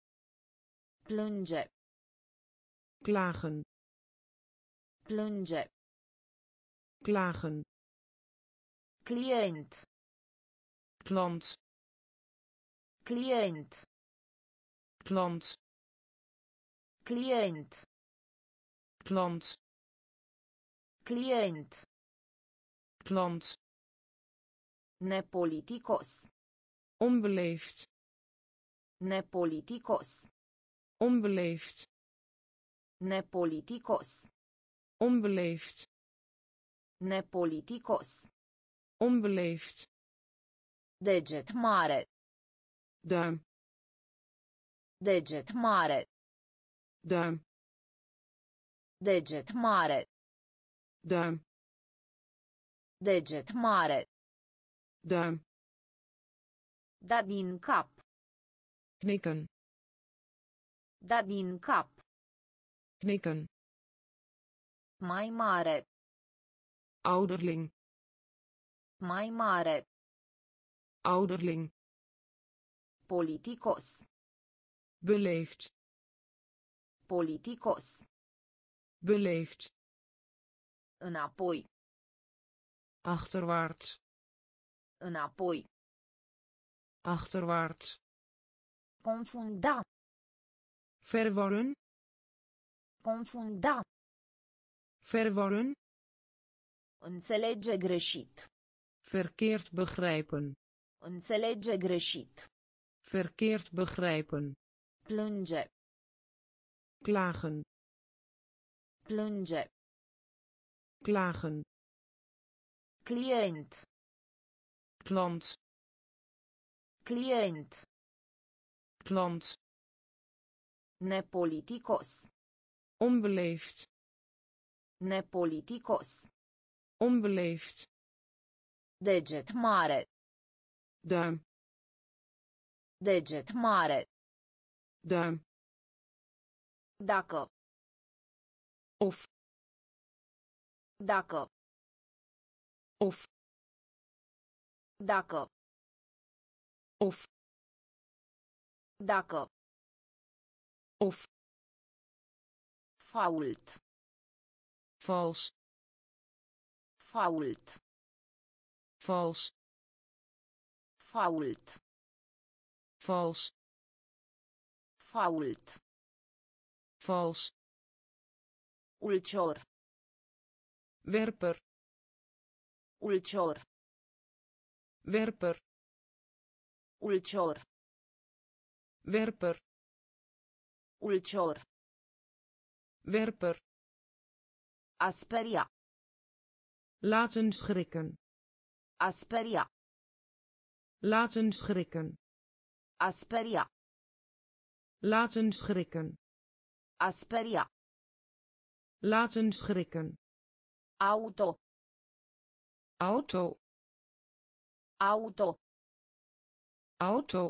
Plânge.
klagen,
Plânge.
klagen,
Client.
klant,
Client.
klant,
Client.
klant,
Client.
klant,
Nepoliticos.
onbeleefd,
Nepoliticos.
onbeleefd,
Nepoliticos.
onbeleefd,
Nepoliticos.
onbeleefd,
Deget mare.
duim,
Deget mare.
duim,
Deget mare.
duim,
Deget mare.
duim,
Da din cap.
knikken,
Da din cap.
knikken,
Mai mare.
ouderling,
Mai mare.
ouderling,
Politicos.
beleefd,
Politicos.
Beleefd.
Înapoi.
Achterwaarts.
Înapoi.
Achterwaarts.
Confunda.
Verwarren.
Confunda.
Verwarren.
Înțelege greșit.
Verkeerd begrijpen.
Înțelege greșit.
Verkeerd begrijpen.
Plânge.
Klagen.
Plânge.
Klagen.
Cliënt.
Klant.
Cliënt.
Klant.
Nepoliticos.
Onbeleefd.
Nepoliticos.
Onbeleefd.
Deget mare.
Duim.
Deget mare.
Duim.
Dacă.
Of.
Dacă.
Of.
Dacă.
Of.
Dacă.
Of.
Fault.
Vals.
Fault.
Vals.
Fault.
Vals.
Fault.
Vals.
Ulcior.
Werper.
Ulcior.
Werper.
Ulcior.
Werper.
Ulcior.
Werper.
Asperia.
Laten schrikken.
Asperia.
Laten schrikken.
Asperia.
Laten schrikken.
Asperia.
Laten schrikken.
Auto.
Auto.
Auto.
Auto.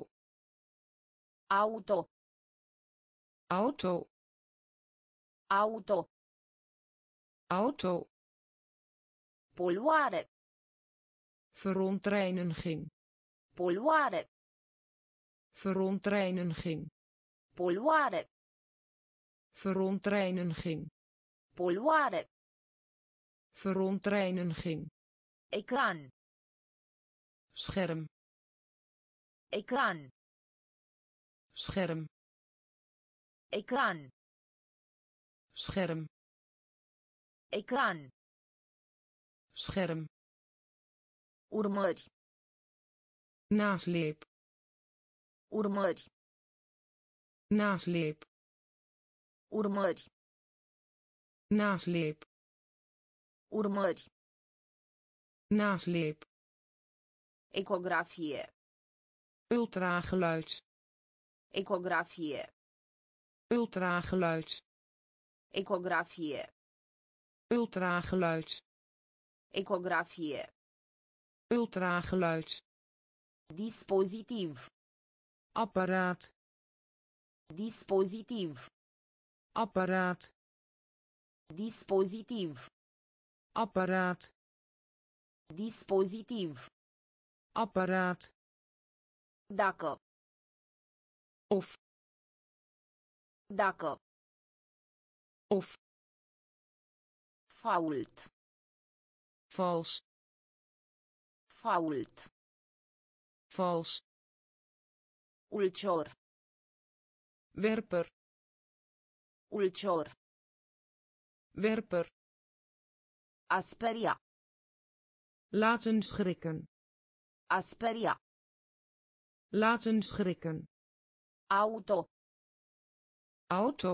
Auto.
Auto.
Auto.
Auto.
Poluare.
Verontreiniging.
Poluare.
Verontreiniging.
Poluare.
Verontreiniging.
Poluare.
Verontreiniging.
Ecran.
Scherm.
Ecran.
Scherm.
Ecran.
Scherm.
Ecran.
Scherm.
Urmări.
Nasleep.
Urmări.
Nasleep.
Urmări.
Nasleep.
Urmări.
Nasleep.
Ecografie.
Ultrageluid.
Ecografie.
Ultrageluid.
Ecografie.
Ultrageluid.
Ecografie.
Ultrageluid.
Dispozitiv.
Apparaat.
Dispozitiv.
Apparaat.
Dispozitiv.
Apparaat.
Dispozitiv.
Apparaat.
Dacă.
Of.
Dacă.
Of.
Fault.
Vals.
Fault.
Vals.
Ulcior.
Werper.
Ulcior.
Werper.
Asperia.
Laten schrikken.
Asperia.
Laten schrikken.
Auto.
Auto.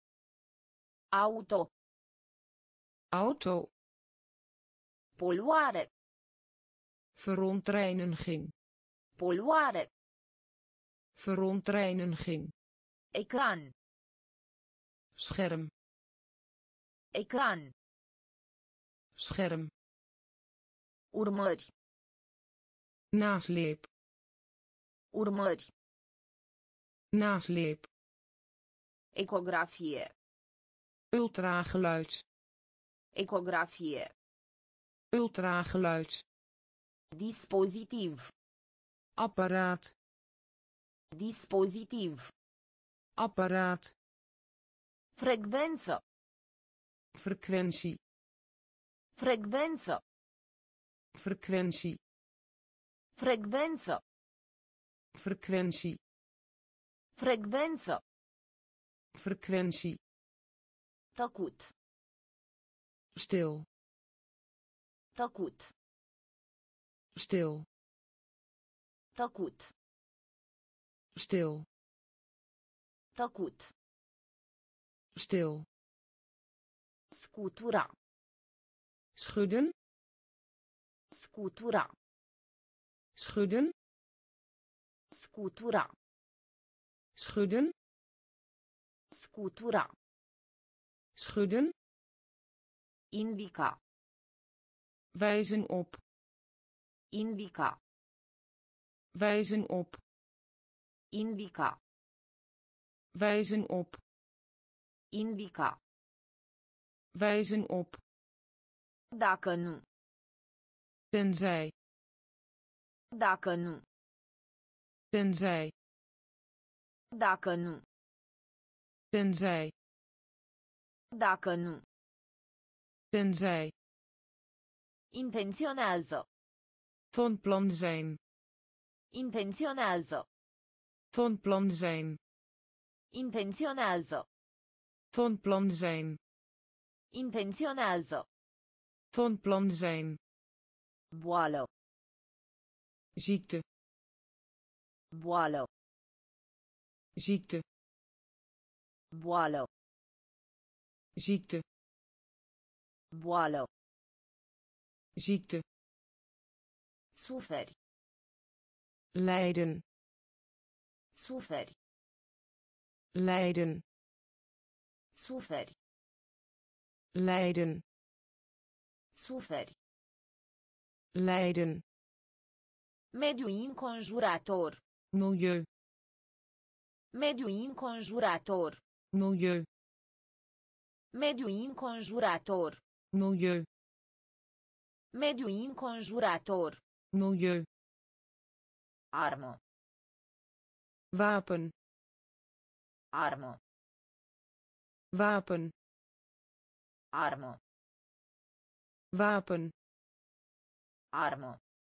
Auto.
Auto.
Poluare.
Verontreiniging.
Poluare.
Verontreiniging.
Ecran.
Scherm.
Ecran.
Scherm.
Urmări.
Nasleep.
Urmări.
Nasleep.
Ecografie.
Ultrageluid.
Ecografie.
Ultrageluid.
Dispozitiv.
Apparaat.
Dispozitiv.
Apparaat.
Frecvență.
Frequentie.
Frecvență.
Frequentie.
Frecvență.
Frequentie.
Frecvență.
Frequentie.
Tăcut.
Stil.
Tăcut.
Stil.
Tăcut.
Stil.
Tăcut.
Stil.
Scutura.
Schudden.
Scutura.
Schudden.
Scutura.
Schudden.
Scutura.
Schudden.
Indica.
Wijzen op.
Indica.
Wijzen op.
Indica.
Wijzen op.
Indica.
Wijzen op.
Dacă nu.
Tenzij.
Dacă nu.
Tenzij.
Dacă nu.
Tenzij.
Dacă nu.
Tenzij.
Intenționează.
Van plan zijn.
Intenționează.
Van plan zijn.
Intenționează.
Van plan zijn.
Intenționează.
Van plan zijn.
Boală.
Ziekte.
Boală.
Ziekte.
Boală.
Ziekte.
Boală.
Ziekte.
Suferi.
Lijden.
Suferi.
Lijden.
Suferi.
Lijden.
Suferi.
Lijden.
Mediu înconjurător.
Milieu.
Mediu înconjurător.
Milieu.
Mediu înconjurător.
Milieu.
Mediu înconjurător.
Milieu.
Armă.
Wapen.
Armă.
Wapen.
Armă.
Wapen.
Armă.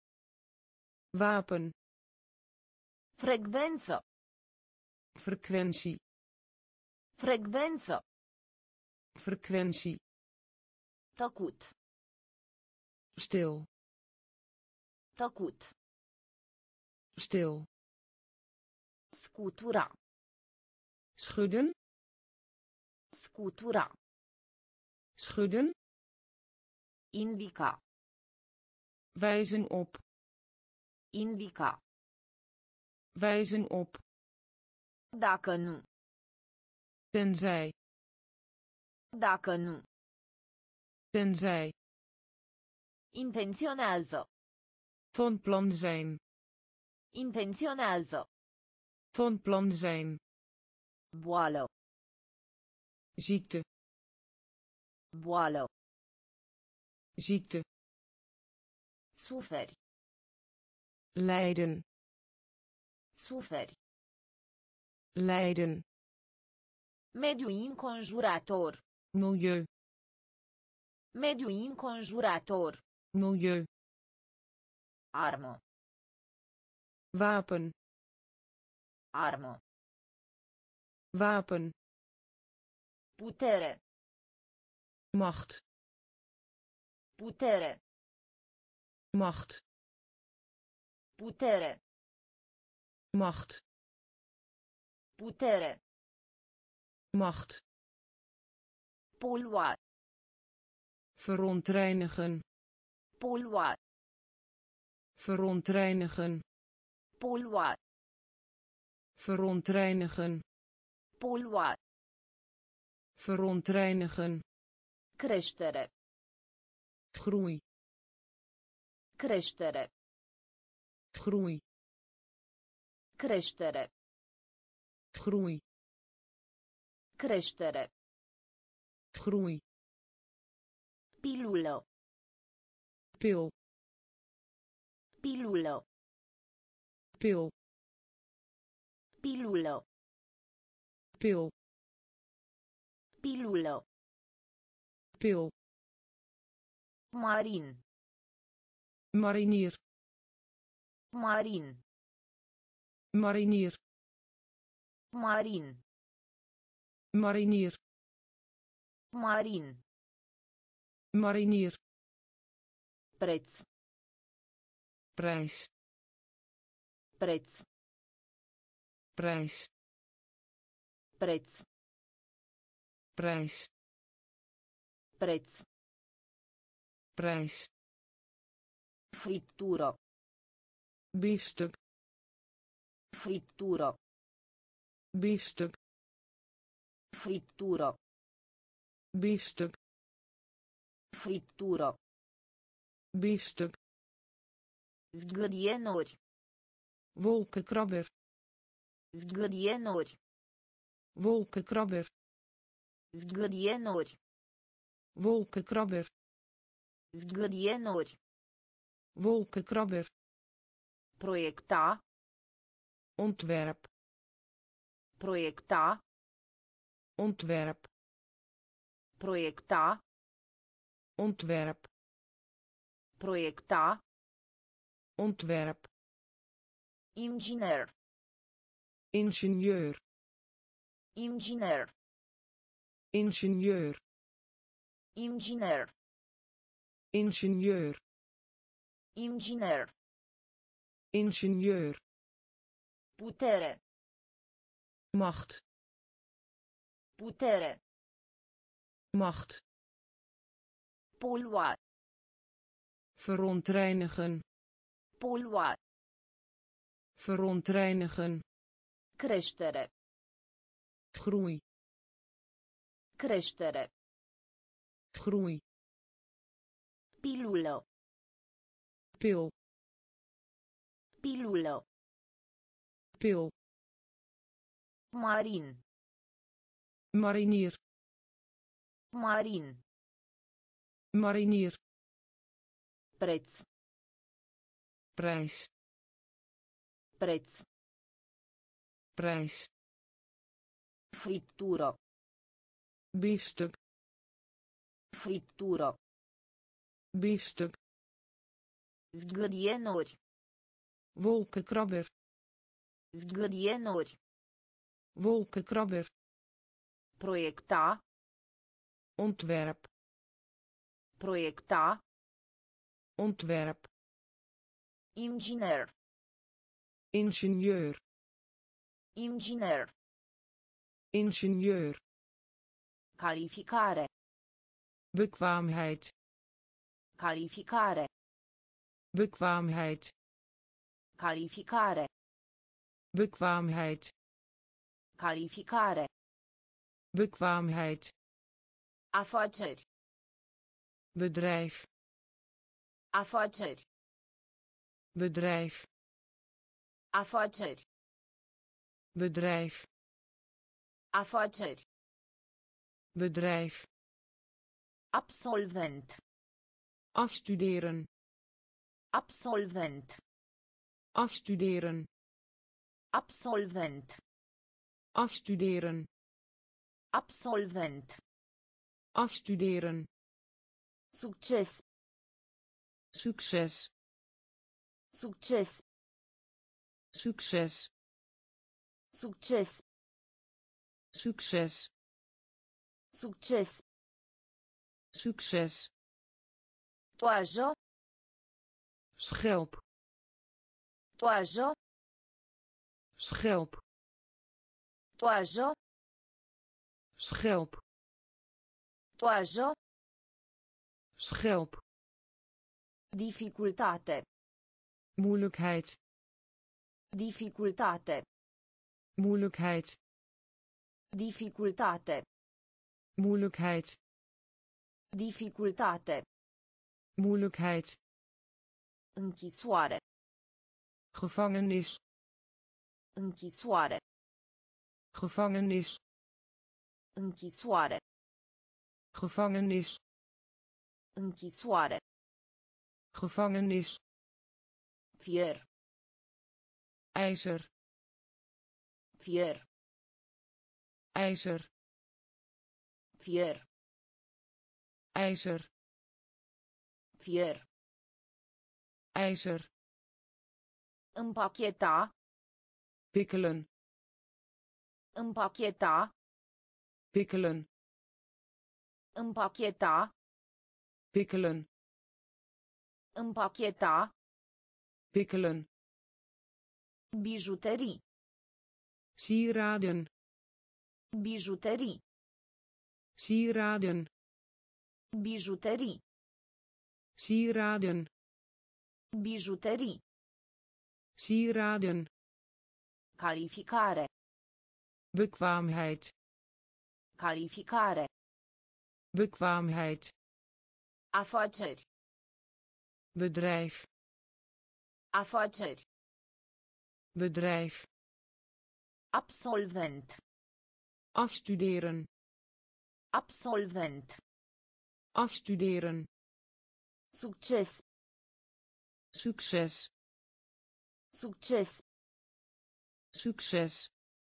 Wapen.
Frecvență.
Frequentie.
Frecvență.
Frequentie.
Tăcut.
Stil.
Tăcut.
Stil.
Scutura.
Schudden.
Scutura.
Schudden.
Indica.
Wijzen op.
Indica.
Wijzen op.
Dacă nu.
Tenzij.
Dacă nu.
Tenzij.
Intenționează.
Van plan zijn.
Intenționează.
Van plan zijn.
Boală.
Ziekte.
Boală.
Ziekte.
Suferi.
Lijden.
Suferi.
Lijden.
Mediu înconjurător.
Milieu.
Mediu înconjurător.
Milieu.
Armă.
Wapen.
Armă.
Wapen.
Putere.
Macht.
Putere.
Macht.
Putere.
Macht.
Putere.
Macht.
Polua.
Verontreinigen.
Polua.
Verontreinigen.
Polua.
Verontreinigen.
Polua.
Verontreinigen.
Creștere.
Groei.
Creștere.
Groei.
Creștere.
Groei.
Creștere.
Groei.
Pilulă.
Pil.
Pilulă.
Pil.
Pilulă.
Pil.
Pilulă.
Pil.
Marin.
Marinier.
Marin.
Marinier.
Marin.
Marinier.
Marin.
Marinier.
Preț.
Prijs.
Preț.
Prijs.
Preț.
Prijs.
Preț.
Prijs.
Friptură.
Biefstuk.
Friptură.
Biefstuk.
Friptură.
Biefstuk.
Friptură.
Biefstuk.
Zgârienuri.
Wolkenkrabber.
Zgârienuri.
Wolkenkrabber.
Zgârienuri.
Wolkenkrabber.
Zgârienuri.
Wolkenkrabber.
Proiecta.
Ontwerp.
Proiecta.
Ontwerp.
Proiecta.
Ontwerp.
Proiecta.
Ontwerp.
Inginer.
Ingenieur.
Inginer.
Ingenieur.
Inginer.
Ingenieur.
Inginer.
Ingenieur.
Putere.
Macht.
Putere.
Macht.
Polua.
Verontreinigen.
Polua.
Verontreinigen.
Creștere.
Groei.
Creștere.
Groei.
Pilulă.
Pil.
Pilulă.
Pil.
Marin.
Marinier.
Marin.
Marinier.
Preț.
Prijs.
Preț.
Prijs.
Friptură.
Biefstuk.
Friptură.
Biefstuk.
Zgârienuri.
Wolkenkrabber.
Zgârienuri.
Wolkenkrabber.
Proiecta.
Ontwerp.
Proiecta.
Ontwerp.
Inginer.
Ingenieur.
Inginer.
Ingenieur.
Calificare.
Bekwaamheid.
Calificare.
Bekwaamheid.
Calificare.
Bekwaamheid.
Calificare.
Bekwaamheid.
Afaceri.
Bedrijf.
Afaceri.
Bedrijf.
Afaceri.
Bedrijf.
Afaceri.
Bedrijf.
Absolvent.
Afstuderen.
Absolvent.
Afstuderen.
Absolvent.
Afstuderen.
Absolvent.
Afstuderen.
Succes.
Succes.
Succes.
Succes.
Succes.
Succes.
Succes.
Succes.
Toajă.
Schelp.
Toajă.
Schelp.
Toajă.
Schelp.
Toajă.
Schelp.
Dificultate.
Moeilijkheid.
Dificultate.
Moeilijkheid.
Dificultate.
Moeilijkheid.
Dificultate.
Moeilijkheid.
Închisoare.
Gevangenis.
Închisoare.
Gevangenis.
Închisoare.
Gevangenis.
Închisoare.
Gevangenis.
Fier.
IJzer.
Fier.
IJzer.
Fier.
ijzer,
Fier.
ijzer,
Împacheta.
wikkelen,
Împacheta.
wikkelen,
Împacheta.
wikkelen,
Împacheta.
wikkelen,
Bijuterii.
sieraden,
Bijuterii.
sieraden,
Bijuterii.
sieraden,
Bijuterii.
sieraden,
Calificare.
bekwaamheid,
Calificare.
bekwaamheid,
Afaceri.
bedrijf,
Afaceri.
bedrijf,
Absolvent.
afstuderen,
Absolvent.
afstuderen,
Succes.
succes,
Succes.
succes,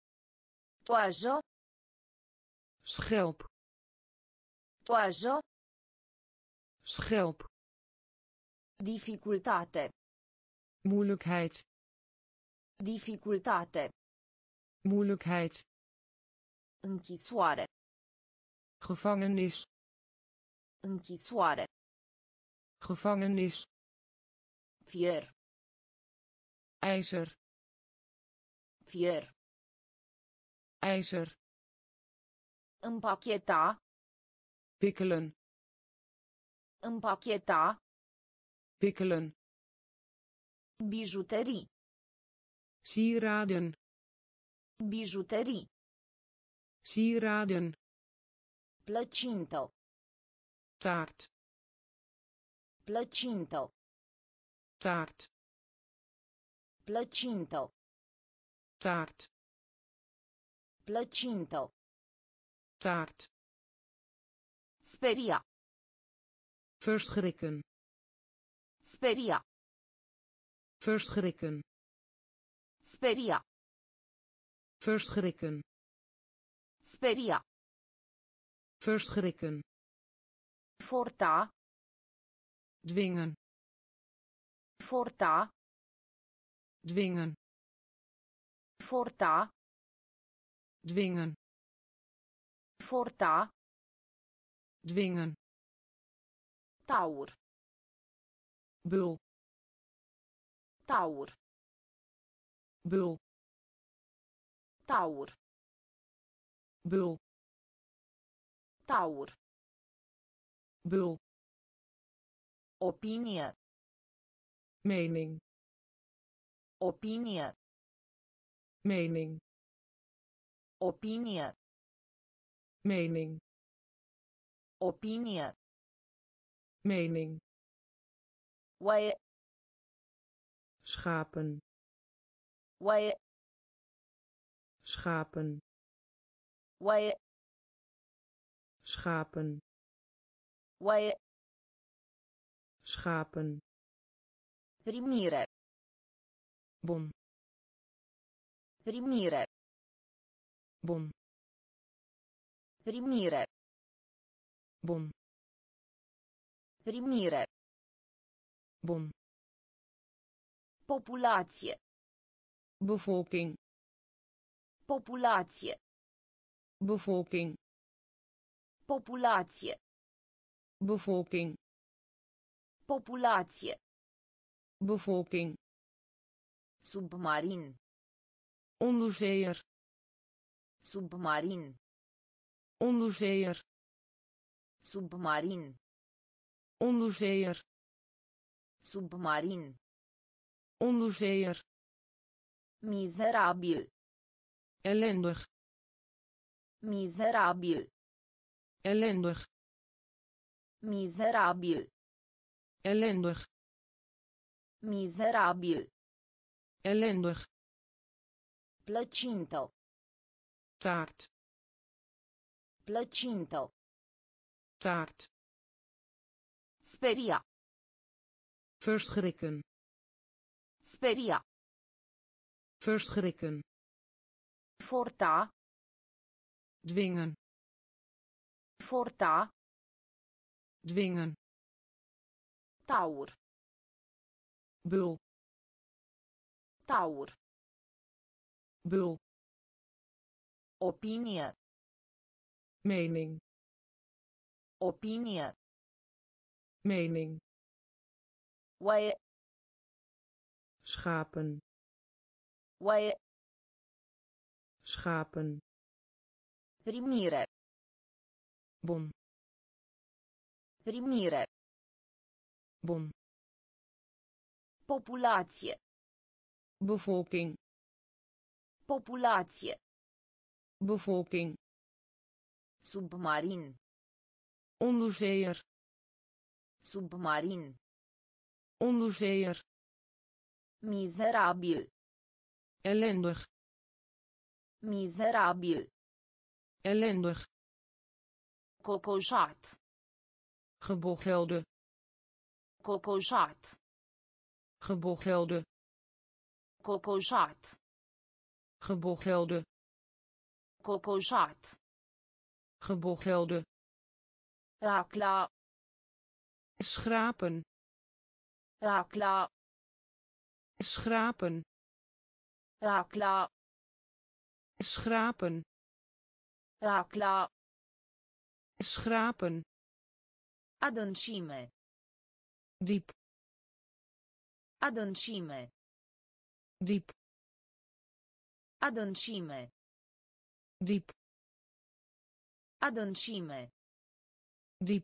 Toajă.
schelp,
Toajă.
schelp,
Dificultate.
moeilijkheid,
Dificultate.
moeilijkheid,
Închisoare.
gevangenis,
Închisoare.
gevangenis,
Fier.
ijzer,
Fier.
ijzer,
Împacheta.
wikkelen,
Împacheta.
wikkelen,
Bijuterii.
sieraden,
Bijuterii.
sieraden,
Plăcintă.
taart,
Plăcintă.
taart,
Plăcintă.
taart,
Plăcintă.
taart,
Speria.
verschrikken,
Speria.
verschrikken,
Speria.
verschrikken,
Speria.
verschrikken,
Forta.
dwingen,
Forta.
dwingen,
Forta.
dwingen,
Forta.
dwingen,
Taur.
bul,
Taur.
bul,
Taur.
bul,
Taur.
bul,
Opinie.
mening,
Opinie.
mening,
Opinie.
mening,
Opinie.
mening,
Oaie.
schapen,
Oaie.
schapen,
Oaie.
schapen,
Oaie.
schapen,
Primire.
bon,
Primire.
bon,
Primire.
bon,
Primire.
bon,
Populație.
bevolking,
Populație.
bevolking,
Populație.
bevolking,
Populație.
bevolking,
Submarin.
onderzeeër,
Submarin.
onderzeeër,
Submarin.
onderzeeër,
Submarin.
onderzeeër,
Mizerabil.
ellendig,
Mizerabil.
ellendig,
Mizerabil.
ellendig,
Mizerabil.
ellendig,
Plăcintă.
taart,
Plăcintă.
taart,
Speria.
verschrikken,
Speria.
verschrikken,
Forta.
dwingen,
Forța.
Dwingen.
Taur.
Bul.
Taur.
Bul.
Opinie.
Mening.
Opinie.
Mening.
Oaie.
Schapen.
Oaie.
Schapen.
Primire.
Bon.
Primire.
Bon.
Populație.
Bevolking.
Populație.
Bevolking.
Submarin.
Onderzeeër.
Submarin.
Onderzeeër.
Miserabil.
Ellendig.
Miserabil.
Ellendig.
Cocoșat.
Gebochelde.
Cocoșat.
Gebochelde.
Cocoșat.
Gebochelde.
Cocoșat.
Gebochelde.
Racla.
Schrapen.
Racla.
Schrapen.
Racla.
Schrapen.
Racla.
Schrapen.
Adâncime.
Diep.
Adâncime.
Diep.
Adâncime.
Diep.
Adâncime.
Diep.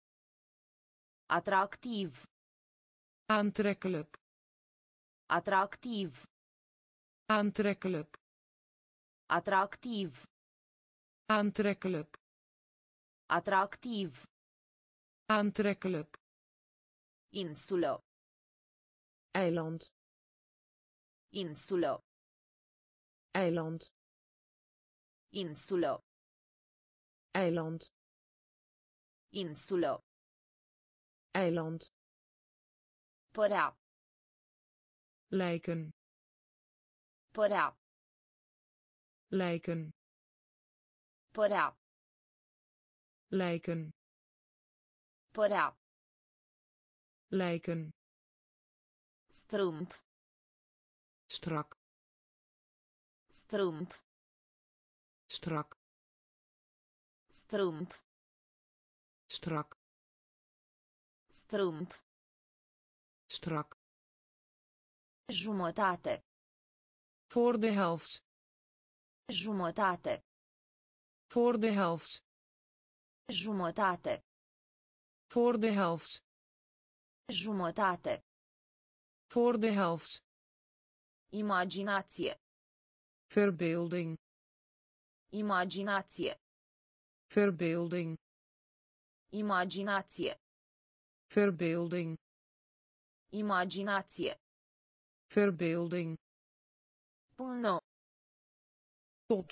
Atractiv.
Aantrekkelijk.
Atractiv.
Aantrekkelijk.
Atractiv.
Aantrekkelijk.
Atractiv.
Aantrekkelijk.
Insulă.
Eiland.
Insulă.
Eiland.
Insulă.
Eiland.
Insulă.
Eiland.
Părea.
Lijken.
Părea.
Lijken.
Părea.
Lijken.
Părea.
Lijken.
Strâmt.
Strak.
Strâmt.
Strak.
Strâmt.
Strak.
Strâmt.
Strak.
Jumătate.
Voor de helft.
Jumătate.
Voor de helft.
Jumătate.
Voor de helft.
Jumătate.
Voor de helft.
Imaginație.
Verbeelding.
Imaginație.
Verbeelding.
Imaginație.
Verbeelding.
Imaginație.
Verbeelding.
Până.
Tot.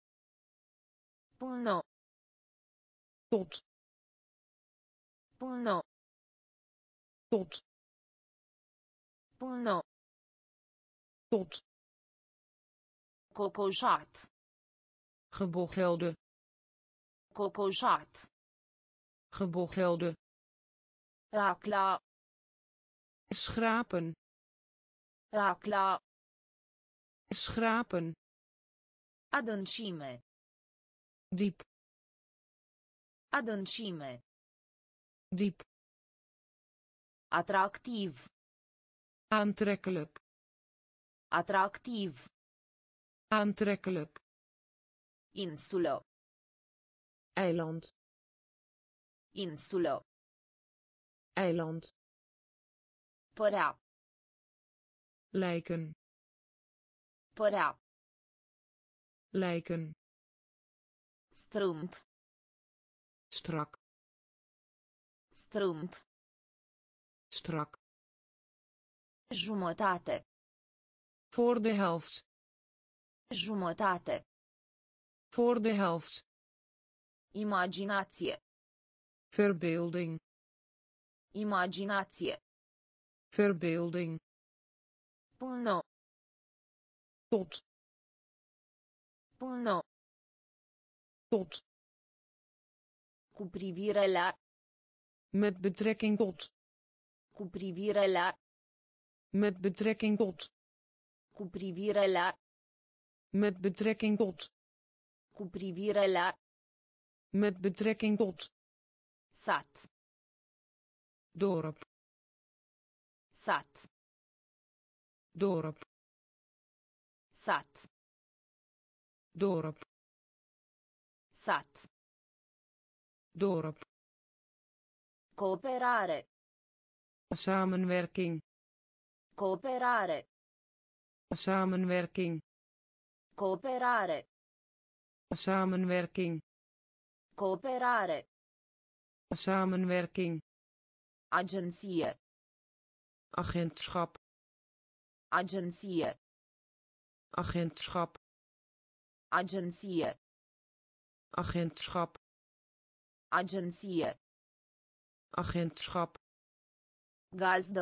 Până.
Tot.
Până.
Tot.
Până.
Tot.
Cocoșat.
Gebochelde.
Cocoșat.
Gebochelde.
Racla.
Schrapen.
Racla.
Schrapen.
Adâncime.
Diep.
Adâncime.
Diep.
Atractiv.
Aantrekkelijk.
Atractiv.
Aantrekkelijk.
Insulă.
Eiland.
Insulă.
Eiland.
Părea.
Lijken.
Părea.
Lijken.
Strâmt.
Strak.
Strâmt.
Strak.
Jumătate.
Voor de helft.
Jumătate.
Voor de helft.
Imaginație.
Verbeelding.
Imaginație.
Verbeelding.
Până.
Tot.
Până.
Tot.
Cu privire la.
Met betrekking tot.
Cu privire la.
Met betrekking tot.
Cu privire la.
Met betrekking tot.
Cu privire la.
Met betrekking tot.
Sat.
Dorp.
Sat.
Dorp.
Sat.
Dorp.
Sat.
Dorp.
Cooperare.
Samenwerking.
Cooperare.
Samenwerking.
Cooperare.
Samenwerking.
Cooperare.
Samenwerking.
Agenție.
Agentschap.
Agenție.
Agentschap.
Agenție.
Agentschap.
Agenție.
Agentschap.
Gazdă.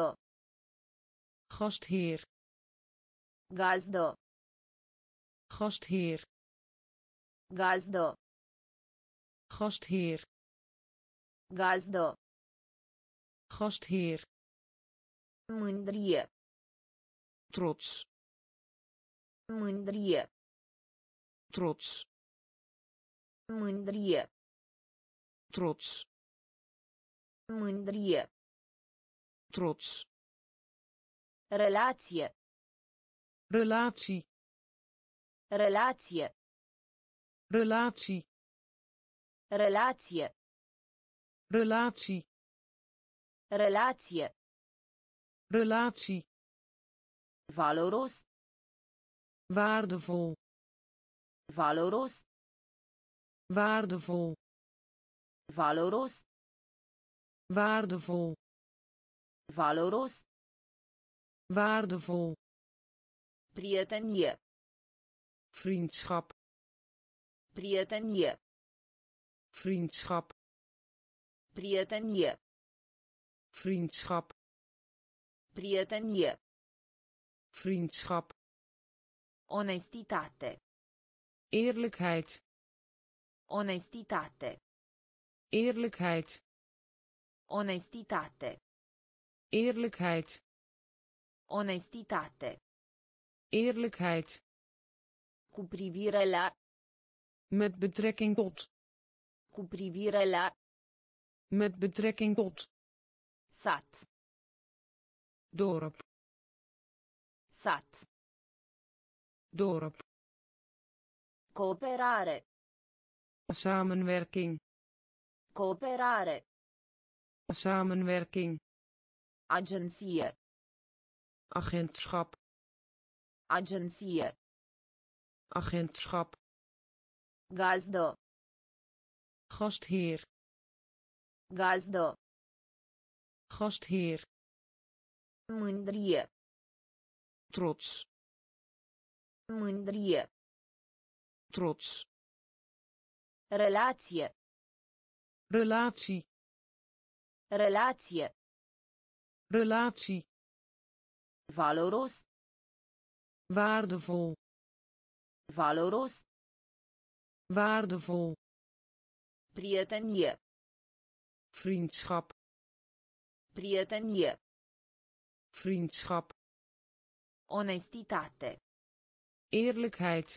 Gastheer.
Gazdă.
Gastheer.
Gazdă.
Gastheer.
Gazdă.
Gastheer.
Mândrie.
Trots.
Mândrie.
Trots.
Mândrie.
Trots.
Mândrie.
Trots.
Relație.
Relatie.
Relație.
Relatie.
Relație.
Relatie.
Relație.
Relatie.
Valoros.
Waardevol.
Valoros.
Waardevol.
Valoros.
Waardevol.
Valoros.
Waardevol.
Prietenie.
Vriendschap.
Prietenie.
Vriendschap.
Prietenie.
Vriendschap.
Prietenie.
Vriendschap.
Onestitate.
Eerlijkheid.
Onestitate.
Eerlijkheid.
Onestitate.
Eerlijkheid.
Onestitate.
Eerlijkheid.
Cu privire la.
Met betrekking tot.
Cu privire la.
Met betrekking tot.
Sat.
Dorp.
Sat.
Dorp.
Cooperare.
Samenwerking.
Cooperare.
Samenwerking.
Agenție.
Agentschap.
Agenție.
Agentschap.
Gazdă.
Gastheer.
Gazdă.
Gastheer.
Mândrie.
Trots.
Mândrie.
Trots.
Relație.
Relatie.
Relație.
Relatie.
Valoros.
Waardevol.
Valoros.
Waardevol.
Prietenie.
Vriendschap.
Prietenie.
Vriendschap.
Onestitate.
Eerlijkheid.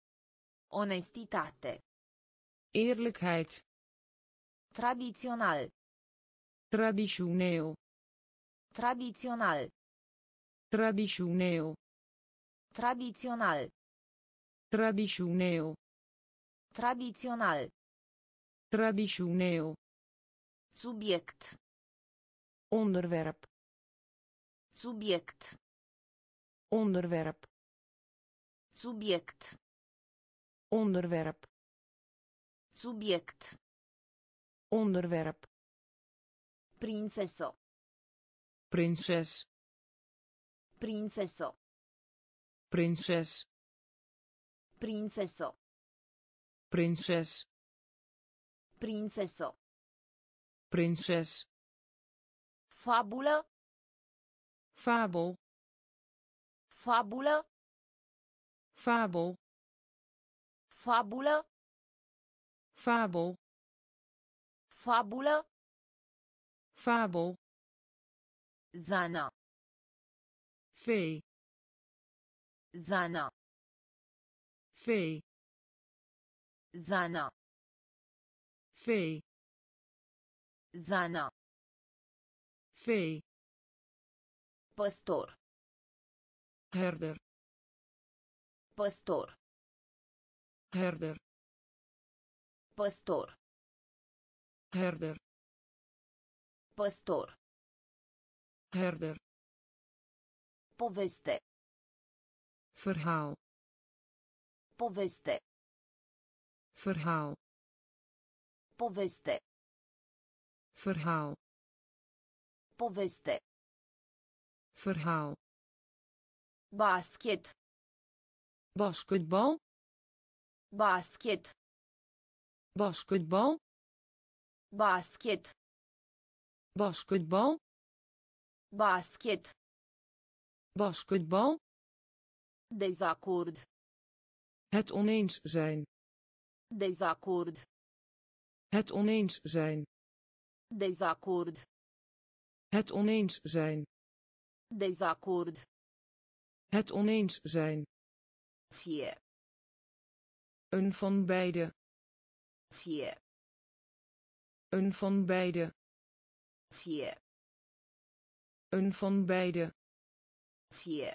Onestitate.
Eerlijkheid.
Tradițional.
Traditioneel.
Tradițional.
Traditioneel.
Tradițional.
Traditioneel.
Tradițional.
Traditioneel.
Subiect.
Onderwerp.
Subiect.
Onderwerp.
Subiect.
Onderwerp.
Subiect.
Onderwerp.
Prințesă.
Prinses.
Prințesă.
Prinses.
Prințesă.
Prinses.
Prințesă.
Prinses.
Fabulă.
Fabel.
Fabulă.
Fabel.
Fabulă.
Fabel.
Fabulă.
Fabel.
Zana.
Vee.
Zana.
Vee.
Zana.
Vee.
Zana.
Vee.
Păstor.
Herder.
Păstor.
Herder.
Păstor.
Herder.
Păstor.
Herder.
Poveste.
Verhaal.
Poveste.
Verhaal.
Poveste.
Verhaal.
Poveste.
Verhaal.
Basket.
Basketbal.
Basket.
Basketbal.
Basket.
Basketbal.
Basket.
Basketbal.
Dezacord.
Het oneens zijn.
Dezacord.
Het oneens zijn.
Dezacord.
Het oneens zijn.
Dezacord.
Het oneens zijn.
Fie.
Een van beide.
Fie.
Een van beide.
Fie.
Een van beide.
Fie.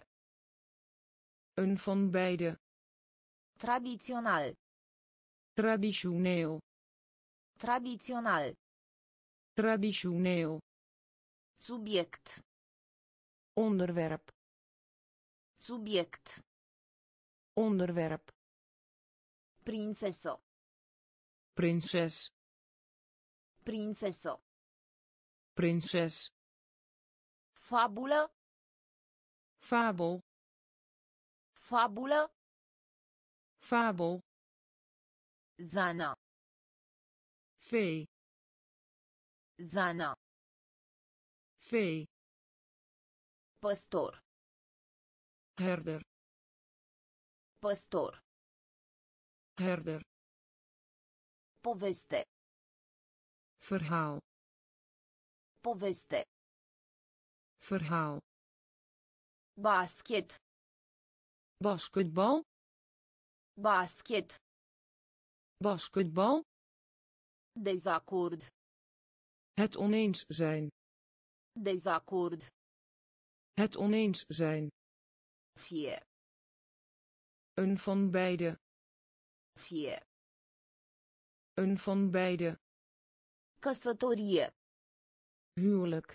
Een van beide.
Tradițional.
Traditioneel.
Tradițional.
Traditioneel.
Subiect.
Onderwerp.
Subiect.
Onderwerp.
Prințesă.
Prinses.
Prințesă.
Prinses.
Fabulă.
Fabel.
Fabulă.
Fabel.
Zana.
Vee.
Zana.
Vee.
Păstor.
Herder.
Păstor.
Herder.
Poveste.
Verhaal.
Poveste.
Verhaal.
Basket.
Basketbal.
Basket.
Basketbal.
Dezacord.
Het oneens zijn.
Dezacord.
Het oneens zijn.
Fie.
Een van beide.
Fie.
Een van beide.
Căsătorie.
Huwelijk.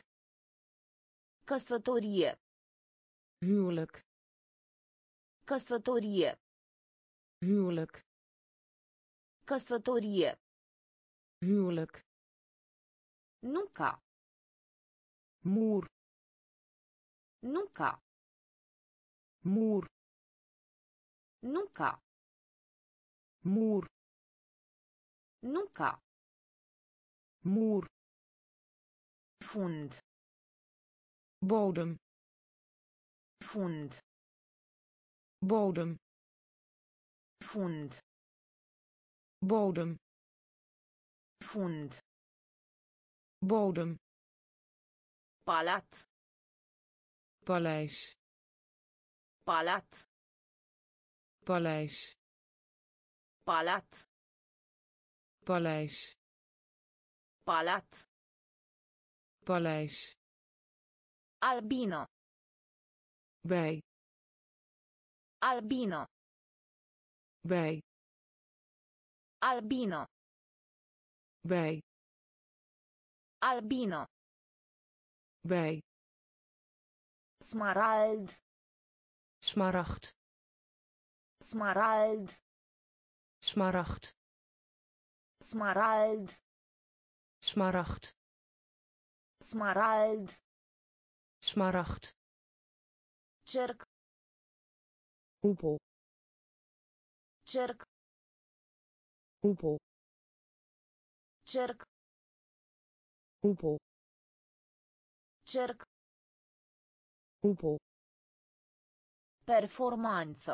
Căsătorie.
Huwelijk.
Căsătorie.
Huwelijk.
Căsătorie.
Huwelijk.
Nuca.
Muur.
Nuca.
Muur.
Nuca.
Muur.
Nuca.
Muur.
Fund.
Bodem.
Fund.
Bodem.
Fund.
Bodem.
Fund.
Bodem.
Palat.
Paleis.
Palat.
Paleis.
Palat.
Paleis.
Palat.
Paleis.
Albino.
Bij.
Albino.
Bij.
Albino.
Bij.
Albino.
Bij.
Smarald.
Smaragd.
Smarald.
Smaragd.
Smarald.
Smaragd.
Smarald.
Smaragd.
Cerc.
Hoepel.
Cerc.
Hoepel.
Cerc.
Hoepel.
Cerc.
Hoepel.
Performanță.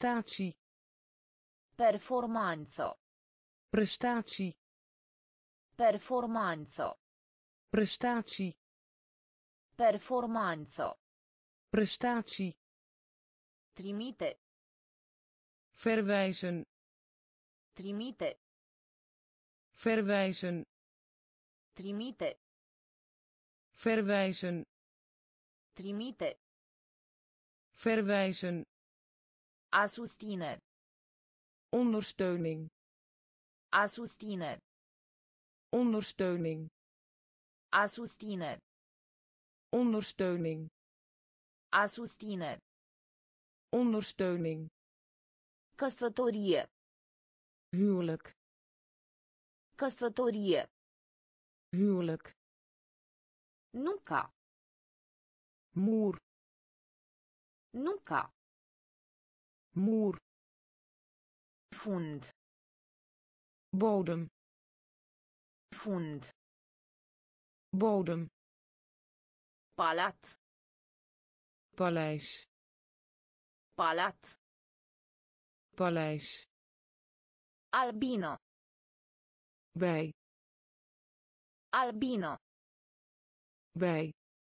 Prestatie.
Performanță.
Prestatie.
Performanță.
Prestatie.
Performanță.
Prestatie.
Trimite.
Verwijzen.
Trimite.
Verwijzen.
Trimite.
Verwijzen.
Trimite.
Verwijzen.
A susține.
Ondersteuning.
A susține.
Ondersteuning.
A susține.
Ondersteuning.
A susține.
Ondersteuning.
Căsătorie.
Huwelijk.
Căsătorie.
Huwelijk.
Nuca.
Muur.
Nuca.
Muur.
Fund.
Bodem.
Fund.
Bodem.
Palat.
Paleis.
Palat.
Paleis.
Albino.
Bij.
Albino.
Bij.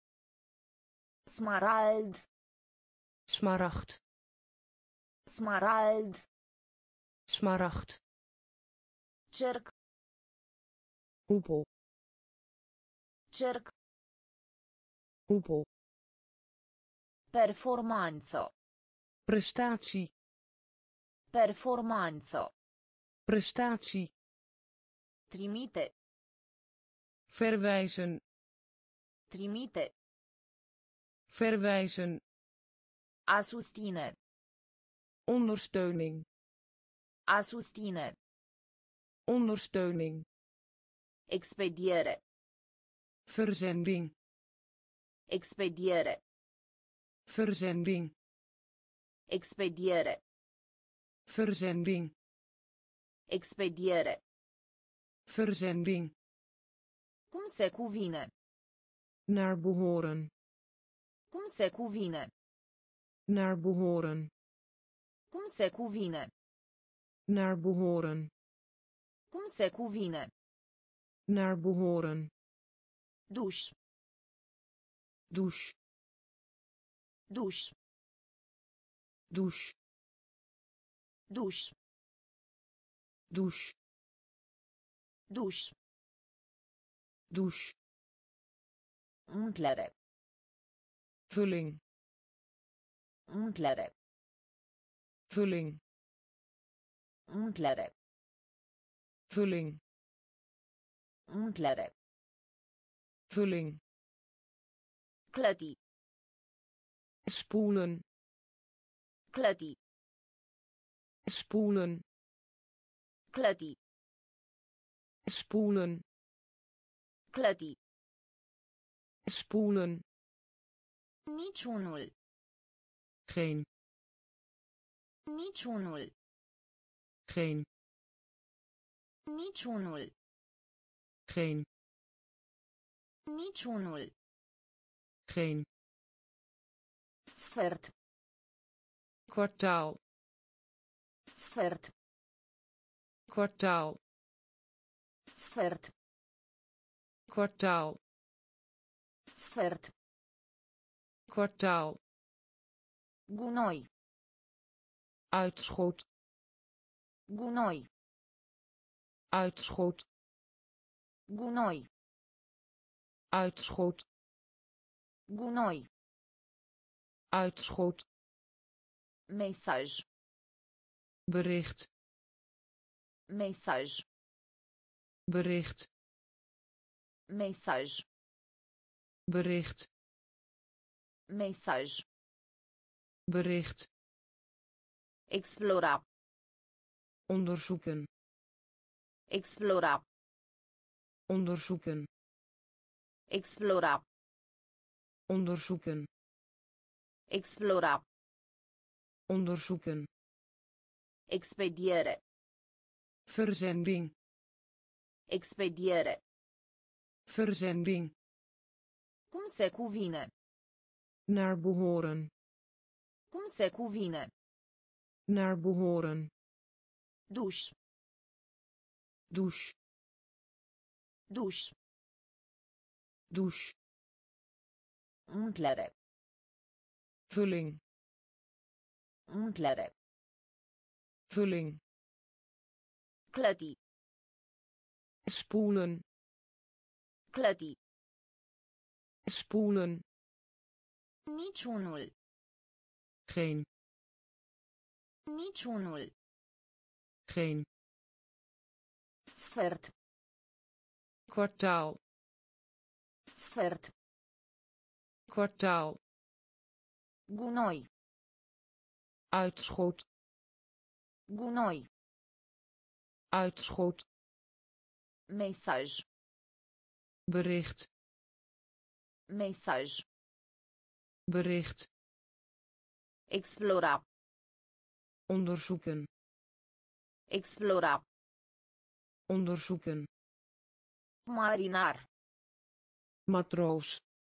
Smarald.
Smaragd.
Smarald.
Smaragd.
Cerc.
Hoepel.
Cerc.
Hoepel.
Performanță.
Prestatie.
Performanță.
Prestatie.
Trimite.
Verwijzen.
Trimite.
Verwijzen.
A susține.
Ondersteuning.
A susține.
Ondersteuning.
Expediere.
Verzending.
Expediere.
Verzending.
Expediere.
Verzending.
Expediere.
Verzending.
Cum se cuvine?
Naar behoren.
Cum se cuvine?
Naar behoren.
Cum se cuvine?
Naar behoren.
Cum se cuvine?
Naar behoren.
Duș.
Douche.
Duș.
Douche.
Duș.
Douche.
Duș.
Douche.
Umplere.
Vulling.
Umplere.
Vulling.
Umplere.
Vulling.
Umplere.
Vulling.
Clăti.
Spoelen.
Clăti.
Spoelen.
Clăti.
Spoelen.
Clăti.
Spoelen.
Niciunul.
Geen.
Niciunul.
Geen.
Niciunul.
Geen.
Niciunul.
Geen.
Sfert.
Kwartaal.
Sfert.
Kwartaal.
Sfert.
Kwartaal.
Sfert.
Kwartaal.
Gunoi.
Uitschot.
Gunoi.
Uitschot.
Gunoi.
Uitschot.
Gunoi.
Uitschot.
Mesaj.
Bericht.
Mesaj.
Bericht.
Mesaj.
Bericht.
Mesaj.
Bericht.
Explora.
Onderzoeken.
Explora.
Onderzoeken.
Explora.
Onderzoeken.
Explora.
Onderzoeken.
Expediere.
Verzending.
Expediere.
Verzending.
Cum se cuvine?
Naar behoren.
Cum se cuvine?
Naar behoren.
Duș.
Douche.
Douche.
douche,
Umplere.
vulling,
Umplere.
vulling,
Clădi.
spoelen,
Clădi.
spoelen,
Niciunul.
geen,
Niciunul.
geen,
Sfert.
kwartaal,
Sfert.
kwartaal,
Gunoi.
uitschot,
Gunoi.
uitschot,
Mesaj.
bericht,
Mesaj.
bericht,
Explora.
onderzoeken,
Explora.
onderzoeken,
Marinar.
matroos,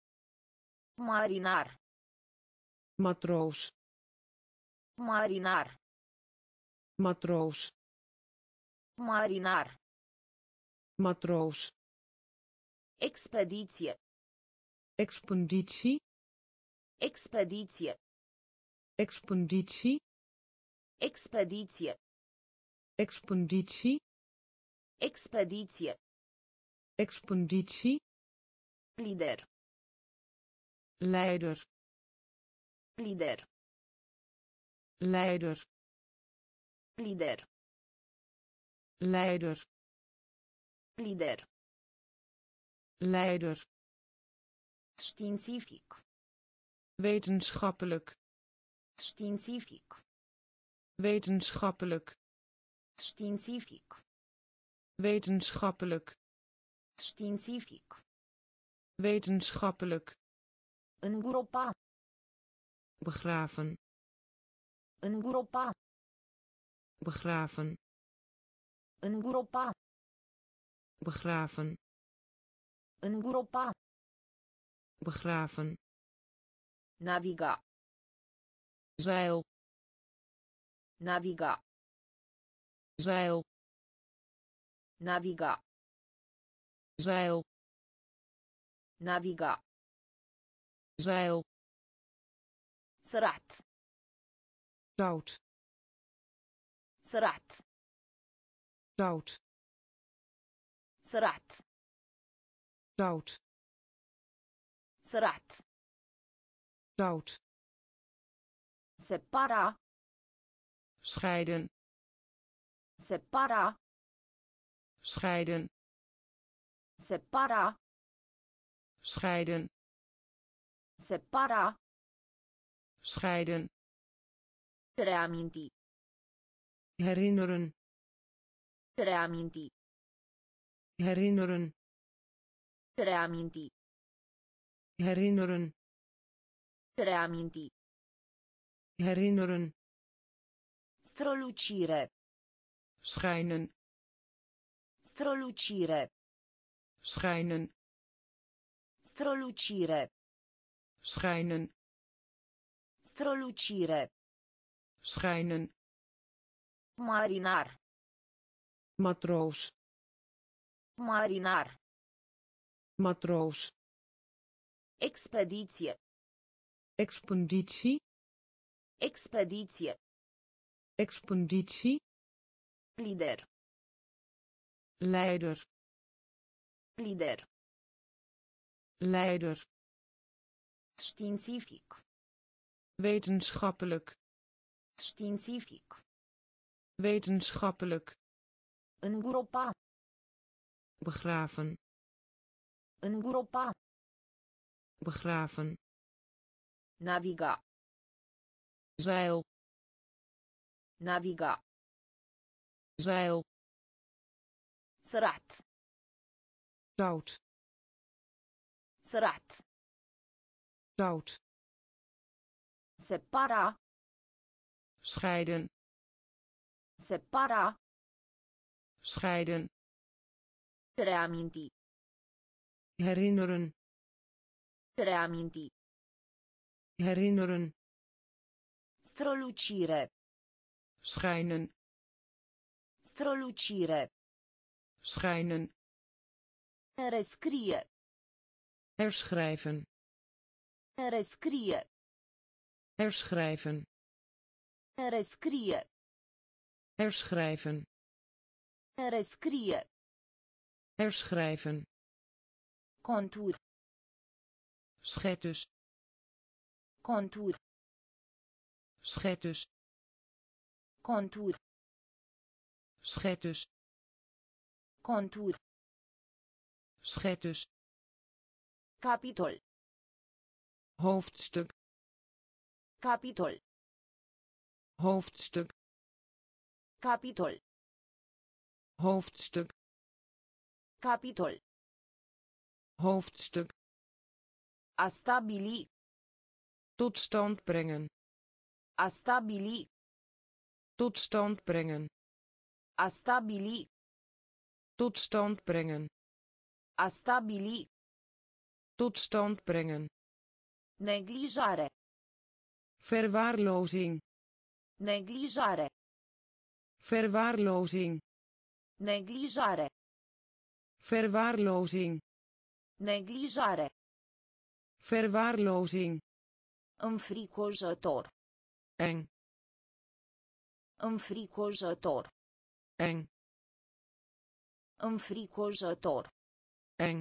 Marinar.
matroos,
Marinar.
matroos,
Marinar.
matroos,
Expediție.
expeditie,
Expediție.
expeditie,
Expediție.
expeditie,
Expediție.
expeditie,
Lider.
leider,
Lider.
leider,
Lider.
leider,
Lider.
leider,
Științific.
wetenschappelijk,
Științific.
wetenschappelijk,
Științific.
wetenschappelijk,
Științific.
wetenschappelijk,
Îngropa.
begraven,
Îngropa.
begraven,
Îngropa.
begraven,
Îngropa.
begraven,
Naviga.
zeil,
Naviga.
zeil,
Naviga.
zeil,
Naviga.
zeil,
Sărat.
zout,
Sărat.
zout,
Sărat.
zout,
Sărat.
zout,
Separa.
scheiden,
Separa.
scheiden,
Separa.
scheiden,
Separa.
scheiden,
Reaminti.
herinneren,
Reaminti.
herinneren,
Reaminti.
herinneren,
Reaminti.
herinneren,
Strălucire.
schijnen,
Strălucire.
schijnen,
Strălucire.
schijnen,
Strălucire.
schijnen,
Marinar.
matroos,
Marinar.
matroos,
Expediție.
expeditie,
Expediție.
expeditie,
Lider.
leider,
Lider.
leider,
Științific.
wetenschappelijk,
Științific.
wetenschappelijk,
Îngropa.
begraven,
Îngropa.
begraven,
Naviga.
zeil,
Naviga.
zeil,
Sărat.
zout,
Sărat.
zout,
Separa.
scheiden,
Separa.
scheiden,
Reaminti.
herinneren,
Reaminti.
herinneren,
Strălucire.
schijnen,
Strălucire.
schijnen,
Rescrie.
Herschrijven.
Rescrie.
Herschrijven.
Rescrie.
Herschrijven.
Rescrie.
Herschrijven.
Contour.
Schetus.
Contour.
Schetus.
Contour.
Schetus.
Contour.
Schetus.
Capitol.
Hoofdstuk.
Capitol.
Hoofdstuk.
Capitol.
Hoofdstuk.
Capitol.
Hoofdstuk.
A stabili.
Tot stand brengen.
A stabili.
Tot stand brengen.
A stabili.
Tot stand brengen.
A stabili.
Tot stand brengen.
Neglijare.
Verwaarlozing.
Neglijare.
Verwaarlozing.
Neglijare.
Verwaarlozing.
Neglijare.
Verwaarlozing.
Înfricoșător.
Eng.
Înfricoșător.
Eng.
Înfricoșător.
Eng.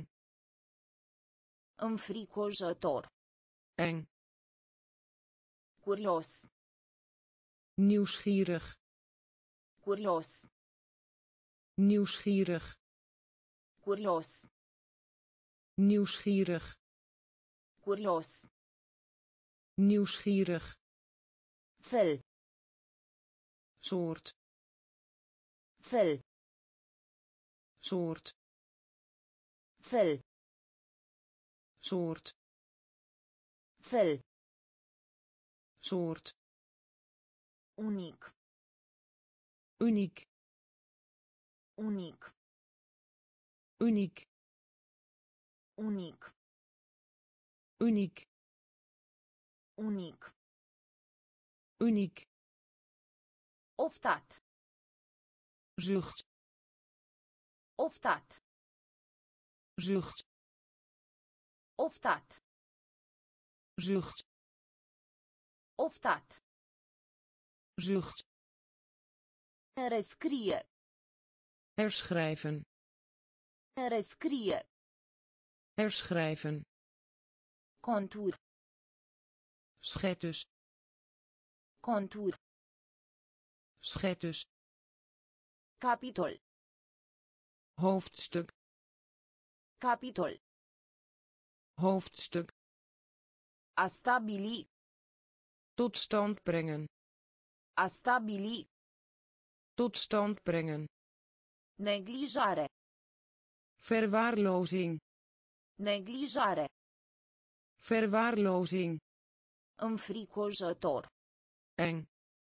Înfricoșător.
Eng.
Curios.
Nieuwsgierig.
Curios.
Nieuwsgierig.
Curios.
Nieuwsgierig.
Curios.
Nieuwsgierig.
Fel.
Soort.
Fel.
Soort.
Fel.
Soort.
Fel.
Soort.
Unic.
Uniek.
Unic.
Uniek.
Unic.
Uniek.
Unic.
Uniek.
Oftat.
Zucht.
Oftat.
Zucht.
Oftat.
Zucht.
Oftat.
Zucht.
Rescrie.
Herschrijven.
Rescrie.
Herschrijven.
Contour.
Schetus.
Contour.
Schetus.
Capitol.
Hoofdstuk.
Capitol.
Hoofdstuk.
A stabili.
Tot stand brengen.
A stabili.
Tot stand brengen.
Neglijare.
Verwaarlozing.
Neglijare.
Verwaarlozing.
Înfricoșător.
Eng.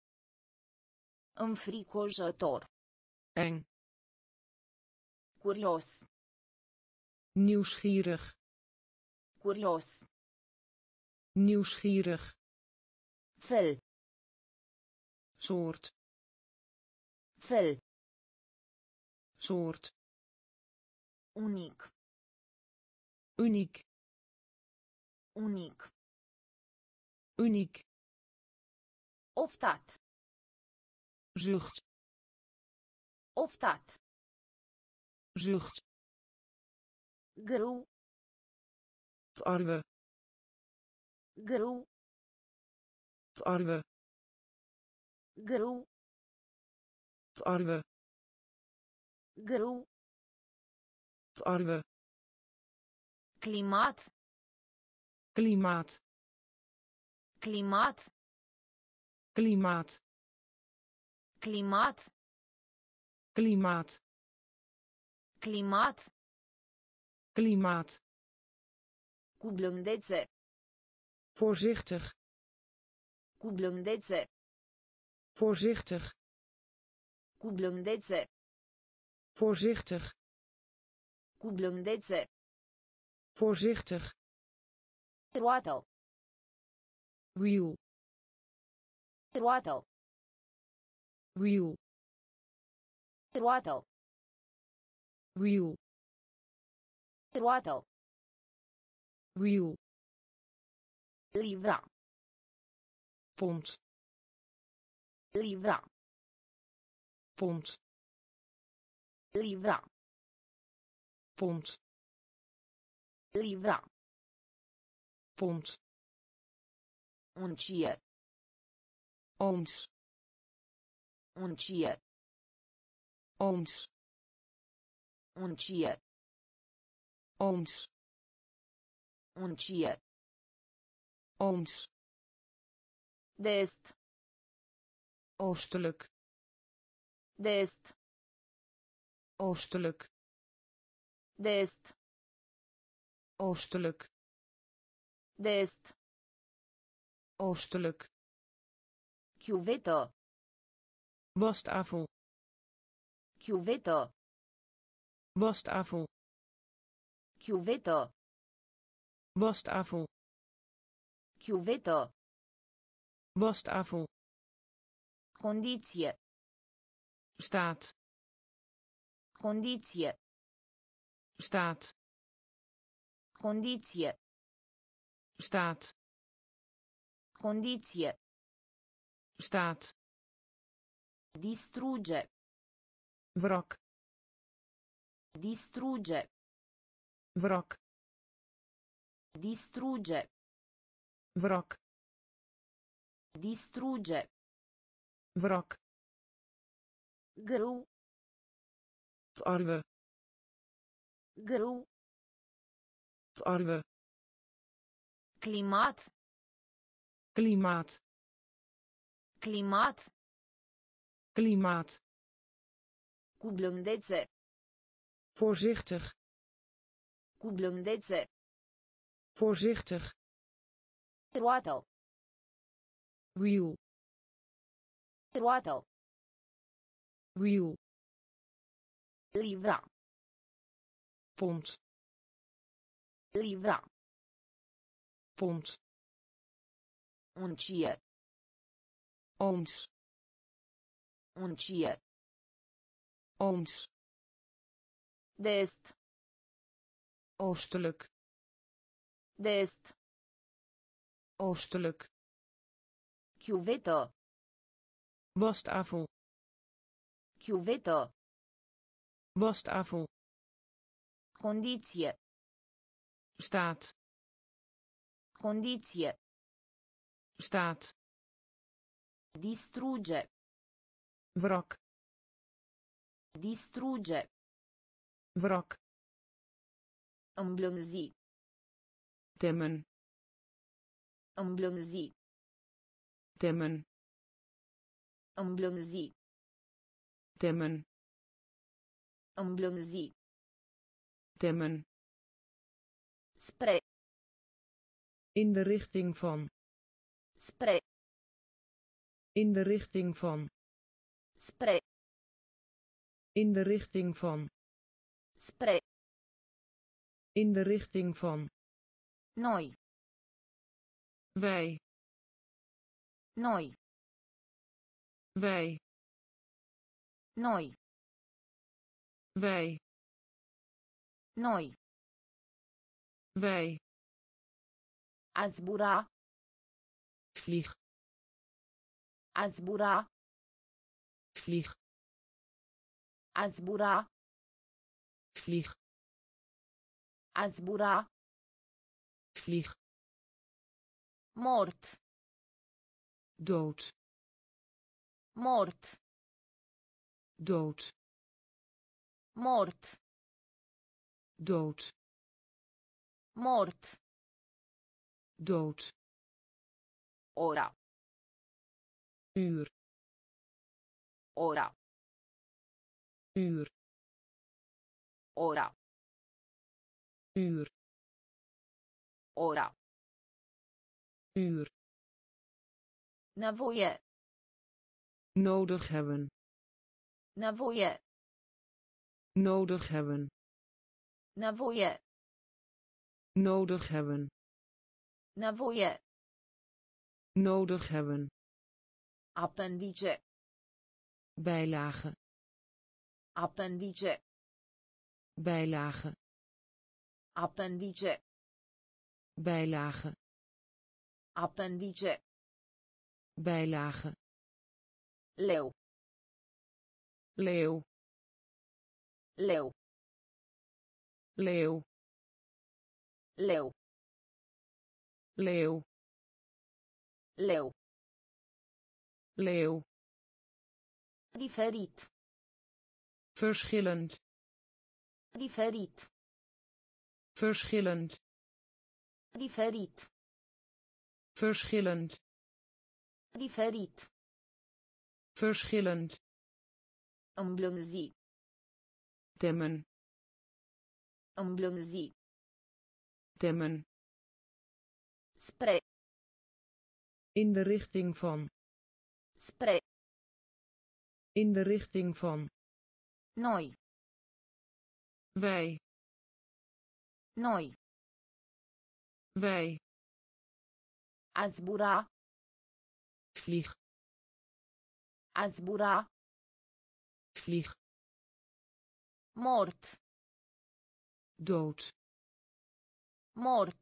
Înfricoșător.
Eng.
Curios.
Nieuwsgierig.
Curios.
Nieuwsgierig.
Fel.
Soort.
Fel.
Soort.
Unic.
Uniek.
Unic.
Uniek.
Oftat.
Zucht.
Oftat.
Zucht.
Greu.
Tarwe.
Greu.
Tarwe.
Greu.
Tarwe.
Greu.
Tarwe.
Climat.
Klimaat.
Climat.
Klimaat.
Climat.
Klimaat.
Climat.
Klimaat.
Cu blândețe.
Voorzichtig.
Cu blândețe.
Voorzichtig.
Cu blândețe.
Voorzichtig.
Cu blândețe.
Voorzichtig.
Roată.
Wiel.
Roată.
Wiel.
Roată.
Wiel.
Roată.
Wheel.
Livra.
Pond.
Livra.
Pond.
Livra.
Pond.
Livra.
Pond.
Uncie.
Ons.
Uncie.
Ons.
Uncie.
Ons.
Uncie.
Ons.
De est.
Oostelijk.
De est.
Oostelijk.
De est.
Oostelijk.
De est.
Oostelijk.
Chiuvetă.
Wastafel.
Chiuvetă.
Wastafel.
Chiuvetă.
Wastafel.
Chiuvetă.
Wastafel.
Condiție.
Staat.
Condiție.
Staat.
Condiție.
Staat.
Condiție.
Staat.
Distruge.
Wrak.
Distruge.
Wrak.
Distruge.
Wrak.
Distruge.
Wrak.
Grâu.
Tarwe.
Grâu.
Tarwe.
Climat.
Klimaat.
Climat.
Klimaat.
Cu blândețe.
Voorzichtig.
Cu blândețe.
Voorzichtig.
Roată.
Wheel.
Roată.
Wheel.
Livra.
Pond.
Livra.
Pond.
Uncie.
Ons.
Uncie.
Ons.
De est.
Oostelijk.
De est.
Oostelijk.
Chiuvetă.
Wastafel.
Chiuvetă.
Wastafel.
Condiție.
Staat.
Condiție.
Staat.
Distruge.
Wrak.
Distruge.
Wrak.
Îmblânzi.
Temmen.
Îmblânzi.
Temmen.
Îmblânzi.
Temmen.
Îmblânzi.
Temmen.
Spre.
In de richting van.
Spre.
In de richting van.
Spre.
In de richting van.
Spre.
In de richting van.
Noi.
Wij.
Noi.
Wij.
Noi.
Wij.
Noi.
Wij.
A zbura.
Vlieg.
A zbura.
Vlieg.
A zbura.
Vlieg.
A zbura.
Vlieg.
Mort.
Dood.
Mort.
Dood.
Mort.
Dood.
Mort.
Dood.
Ora.
Uur.
Ora.
Uur.
Ora.
Uur.
Ora.
Uur.
Nevoie.
Nodig hebben.
Nevoie.
Nodig hebben.
Nevoie.
Nodig hebben.
Nevoie.
Nodig hebben.
Appendice.
Bijlage.
Appendice.
Bijlage.
Appendice.
bijlage,
Appendice.
bijlage,
Leeuw.
leeuw,
Leeuw.
leeuw,
Leeuw.
leeuw,
Leeuw.
leeuw,
Diferit.
verschillend,
Diferit.
verschillend,
Diferit.
verschillend,
Diferit.
verschillend,
Îmblânzi.
temmen,
Îmblânzi.
temmen,
Spre.
in de richting van,
Spre.
in de richting van,
Noi.
wij,
Noi.
wij,
A zbura.
vlieg,
A zbura.
vlieg,
Mort.
dood,
Mort.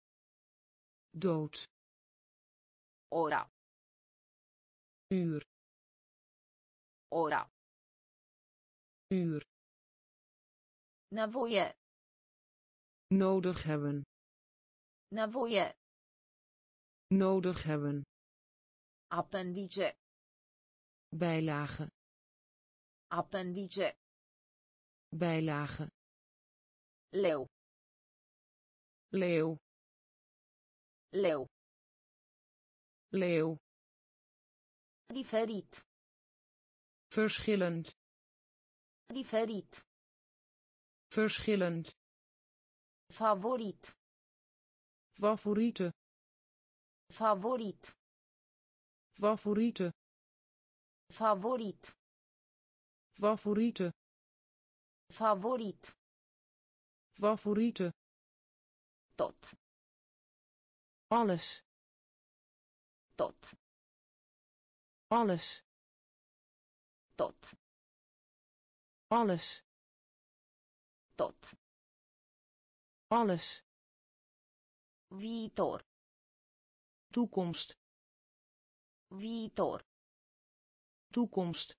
dood,
Ora.
uur,
Ora.
uur,
Nevoie.
nodig hebben,
Nevoie.
nodig hebben,
Appendice.
bijlage,
Appendice.
bijlage,
Leeuw.
leeuw,
Leeuw.
leeuw,
Diferit.
verschillend,
Diferit.
verschillend,
Favorit.
favoriete,
Favorit.
favoriete,
Favorit.
favoriete,
Favorit.
favoriete,
Tot.
alles,
Tot.
alles,
Tot.
alles,
Tot.
alles,
Viitor.
toekomst,
Viitor.
toekomst,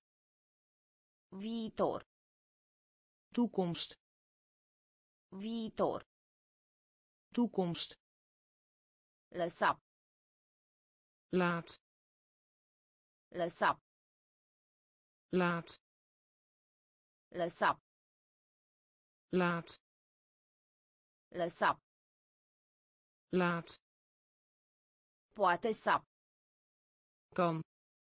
Viitor.
toekomst,
Viitor.
toekomst,
Lăsa.
laat,
Lăsa.
laat,
Lăsa.
laat,
Lăsa.
laat,
Poate să.
kan,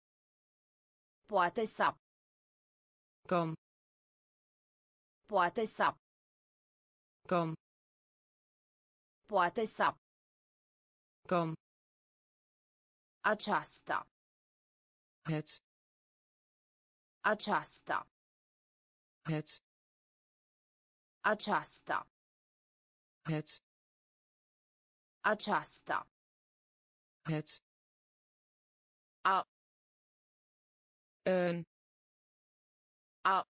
Poate să.
kan,
Poate să.
kan,
Poate să.
kan,
Aceasta.
het,
Aceasta.
het,
Aceasta.
het,
Aceasta.
het,
A.
een,
A.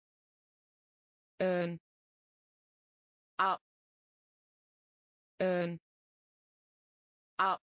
een,
A.
een,
A.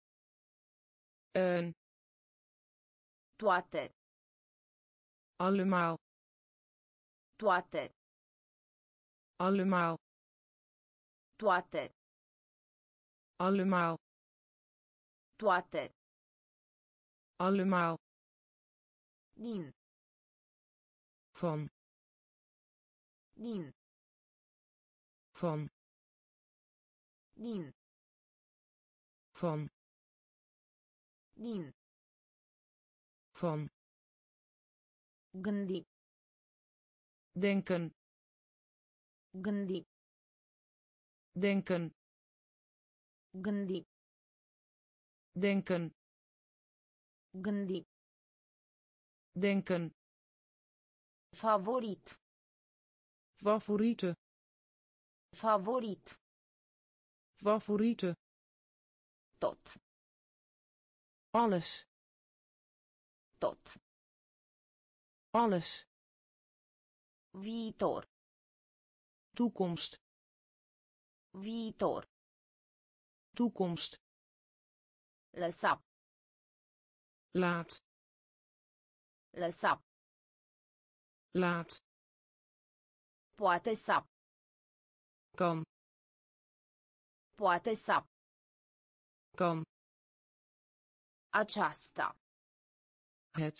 een,
Toate.
allemaal,
Toate.
allemaal,
Toate.
allemaal,
Toate.
allemaal,
Din.
van,
Din.
van,
Din.
van,
Din.
van,
Gândi.
denken,
Gândi.
denken,
Gândi.
denken,
Gândi.
denken,
Favorit.
favoriete,
Favorit.
favoriete,
Tot.
alles,
Tot.
alles,
Viitor.
toekomst,
Viitor.
Toekomst.
Lăsa.
Laat.
Lăsa.
Laat.
Poate să.
Kan.
Poate să.
Kan.
Aceasta.
Het.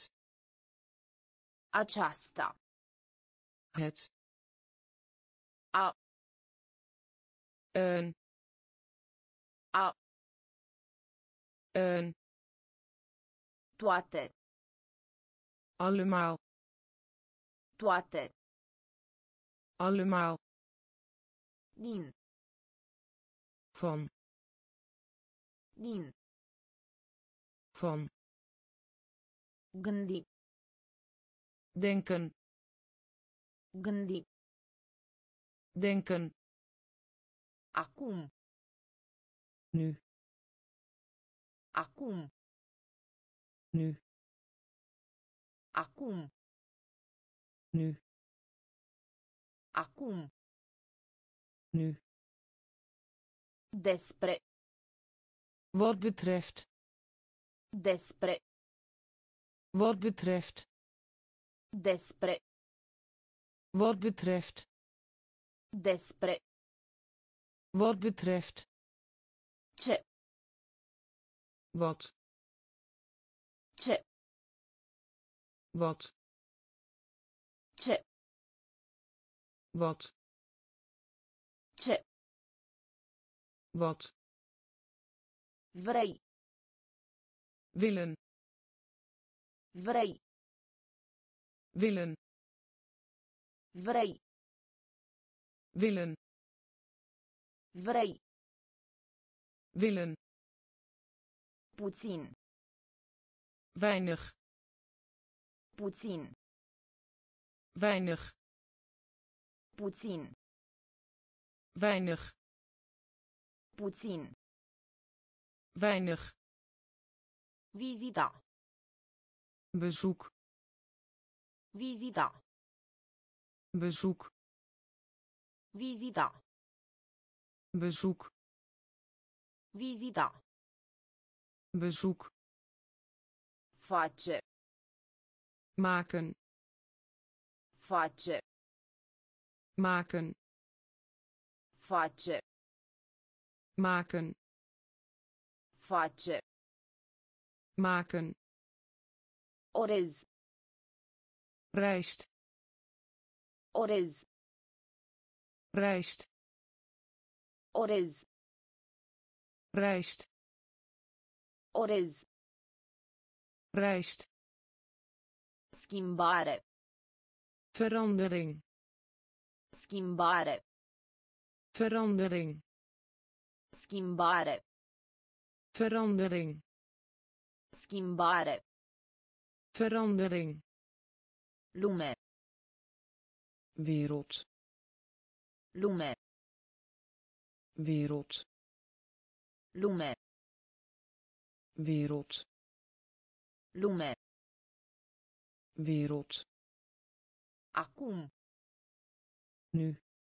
Aceasta.
Het.
A.
Een.
A.
Een.
Toate.
Allemaal.
Toate.
Allemaal.
Din.
Van.
Din.
Van.
Gândi.
Denken.
Gândi.
Denken.
Acum.
Nu.
Acum.
Nu.
Acum.
Nu.
Acum.
Nu.
Despre.
Wat betreft.
Despre.
Wat betreft.
Despre.
Wat betreft.
Despre.
Wat betreft.
Ce.
Wat.
Ce.
Wat.
Ce.
Wat.
Ce.
Wat.
Vrei.
Willen.
Vrei.
Willen.
Vrei.
Willen.
Vrei.
Willen.
Puțin.
Weinig.
Puțin.
Weinig.
Puțin.
Weinig.
Puțin.
Weinig.
Vizita.
Bezoek.
Vizita.
Bezoek.
Vizita.
Bezoek.
Vizita.
Bezoek.
Face.
Maken.
Face.
Maken.
Face.
Maken.
Face.
Maken.
Orez.
Rijst.
Orez.
Rijst.
Orez.
Rijst.
Orez.
Rijst.
Schimbare.
Verandering.
Schimbare.
Verandering.
Schimbare.
Verandering.
Schimbare.
Verandering.
Lume.
Wereld.
Lume.
Wereld.
Lume.
Wereld.
Lume.
Wereld.
Acum.
Nu.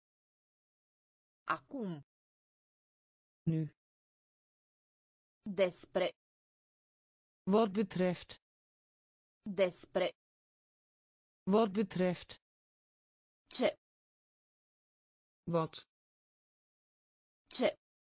Acum.
Nu.
Despre.
Wat betreft.
Despre.
Wat betreft.
Ce.
Wat.
Ce.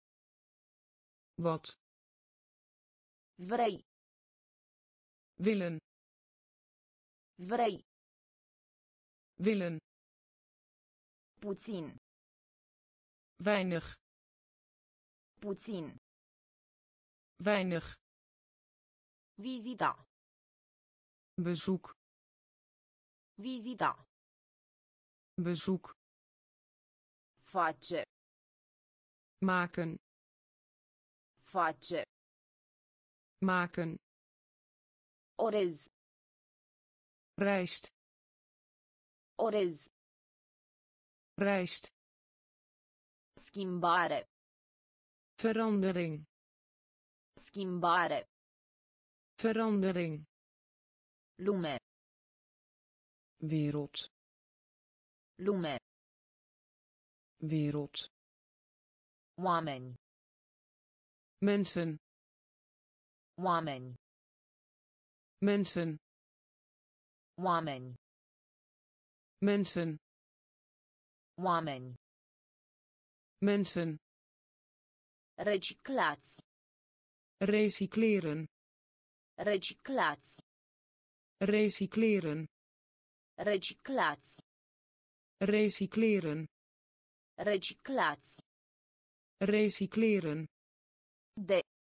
Wat.
Vrei.
Willen.
Vrei.
Willen.
Puțin.
Weinig.
Puțin.
Weinig.
Vizita.
Bezoek.
Vizita.
Bezoek.
Face.
Maken.
Face.
Maken.
Orez.
Rijst.
Orez.
Rijst.
Schimbare.
Verandering.
Schimbare.
Verandering.
Lume.
Wereld.
Lume.
Wereld.
Oameni.
Mensen.
Oameni.
Mensen.
Oameni.
Mensen.
Oameni.
Mensen.
Reciclați.
Recycleren.
Reciclați.
Recycleren.
Reciclați.
Recycleren.
Reciclați.
Recycleren.
De.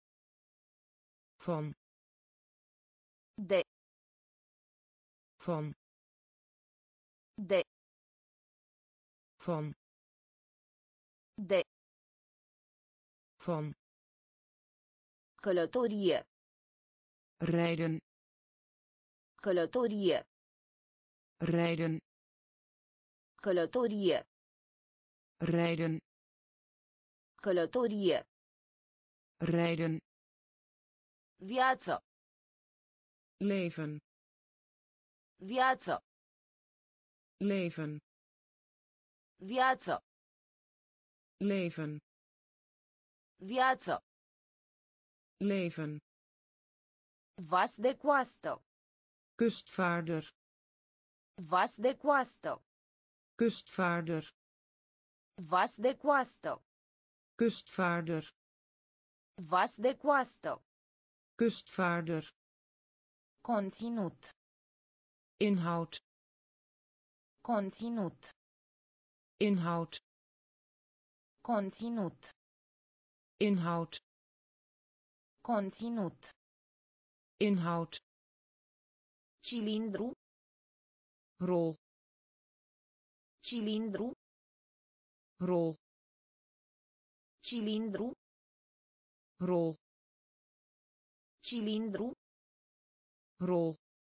Van.
De.
Van.
De.
Van.
De.
Van.
Călătorie.
Rijden.
Călătorie.
Rijden.
Călătorie.
Rijden.
Călătorie.
Rijden.
Viață.
Leven.
Viață.
Leven.
Viață.
Leven.
Viață.
Leven.
Vas de coastă.
Kustvaarder.
Vas de coastă.
Kustvaarder.
Vas de coastă.
Kustvaarder.
Vas de coastă.
Kustvaarder.
Conținut.
Inhoud.
Conținut.
Inhoud.
Conținut.
Inhoud.
Conținut.
Inhoud.
Cilindru.
Rol.
Cilindru.
Rol.
Cilindru.
Rol.
Cilindru.
Rol.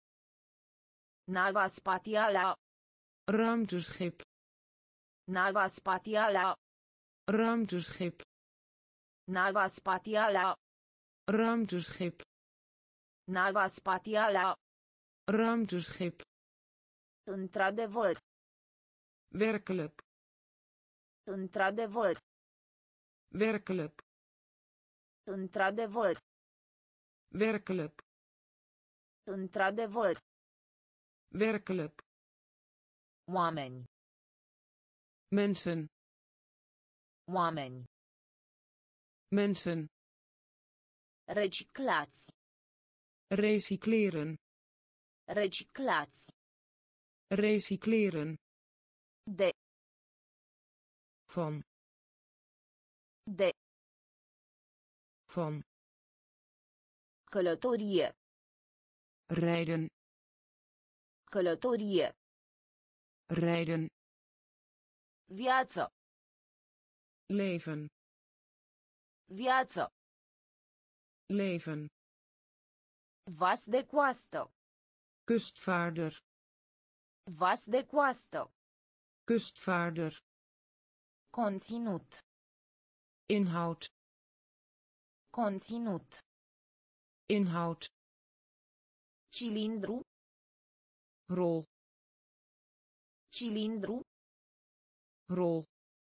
Nava spațială.
Ruimteschip.
Nava spațială.
Ruimteschip.
Nava spațială.
Ruimteschip.
Nava spațială.
Ruimteschip.
Într-adevăr.
Werkelijk.
Într-adevăr.
Werkelijk.
Într-adevăr.
Werkelijk.
Într-adevăr.
Werkelijk.
Oameni.
Mensen.
Oameni.
Mensen.
Reciclați.
Recycleren.
Reciclați.
Recycleren.
De.
Van.
De.
Van.
Călătorie.
Rijden.
Călătorie.
Rijden.
Viață.
Leven.
Viață.
Leven.
Vas de coastă.
Kustvaarder.
Vas de coastă.
Kustvaarder.
Conținut.
Inhoud.
Conținut.
Inhoud.
Cilindru.
Rol.
Cilindru.
Rol.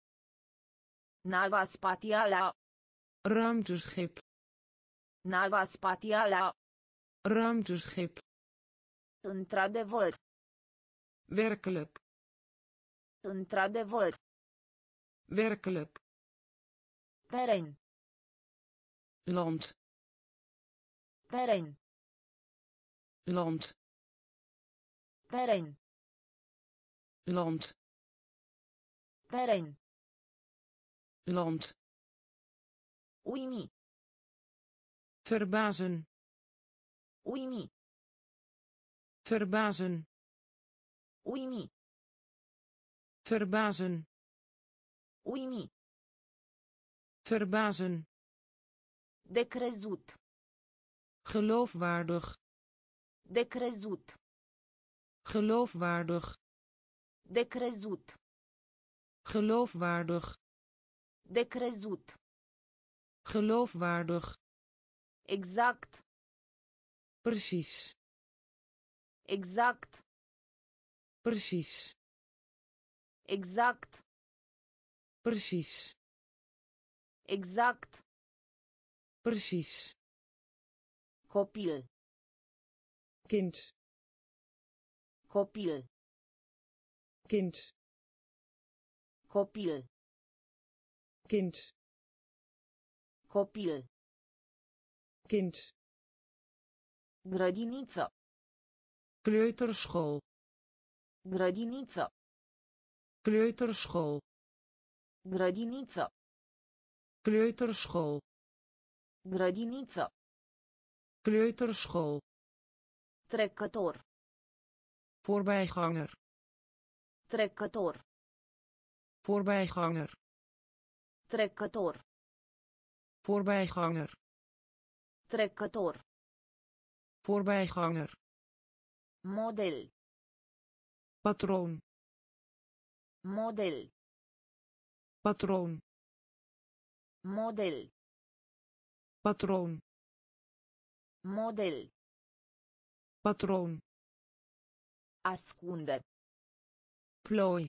Nava spațială.
Ruimteschip.
Nava spațială.
Ruimteschip.
Într-adevăr.
Werkelijk.
Într-adevăr.
Werkelijk.
Teren.
Land.
Teren.
Land.
Teren.
Land.
Teren.
Land.
Uimi.
Verbazen.
Uimi.
Verbazen.
Uimi.
Verbazen.
Uimi.
Verbazen.
De crezut.
Geloofwaardig.
De crezut.
Geloofwaardig.
De crezut.
Geloofwaardig.
De crezut.
Geloofwaardig.
Exact.
Precies.
Exact.
Precies.
Exact.
Precies.
Exact.
Precies.
Copil.
Kind.
Copil.
Kind.
Copil.
Kind.
Copil.
Kind.
Grădiniță.
Kleuterschool.
Grădiniță.
Kleuterschool.
Grădiniță.
Kleuterschool.
Grădiniță.
Kleuterschool.
Trecător.
Voorbijganger.
Trecător.
Voorbijganger.
Trecător.
Voorbijganger.
Trecător.
Voorbijganger.
Model.
Patroon.
Model.
Patroon.
Model.
Patroon.
Model.
Patroon.
Ascunde.
Plooi.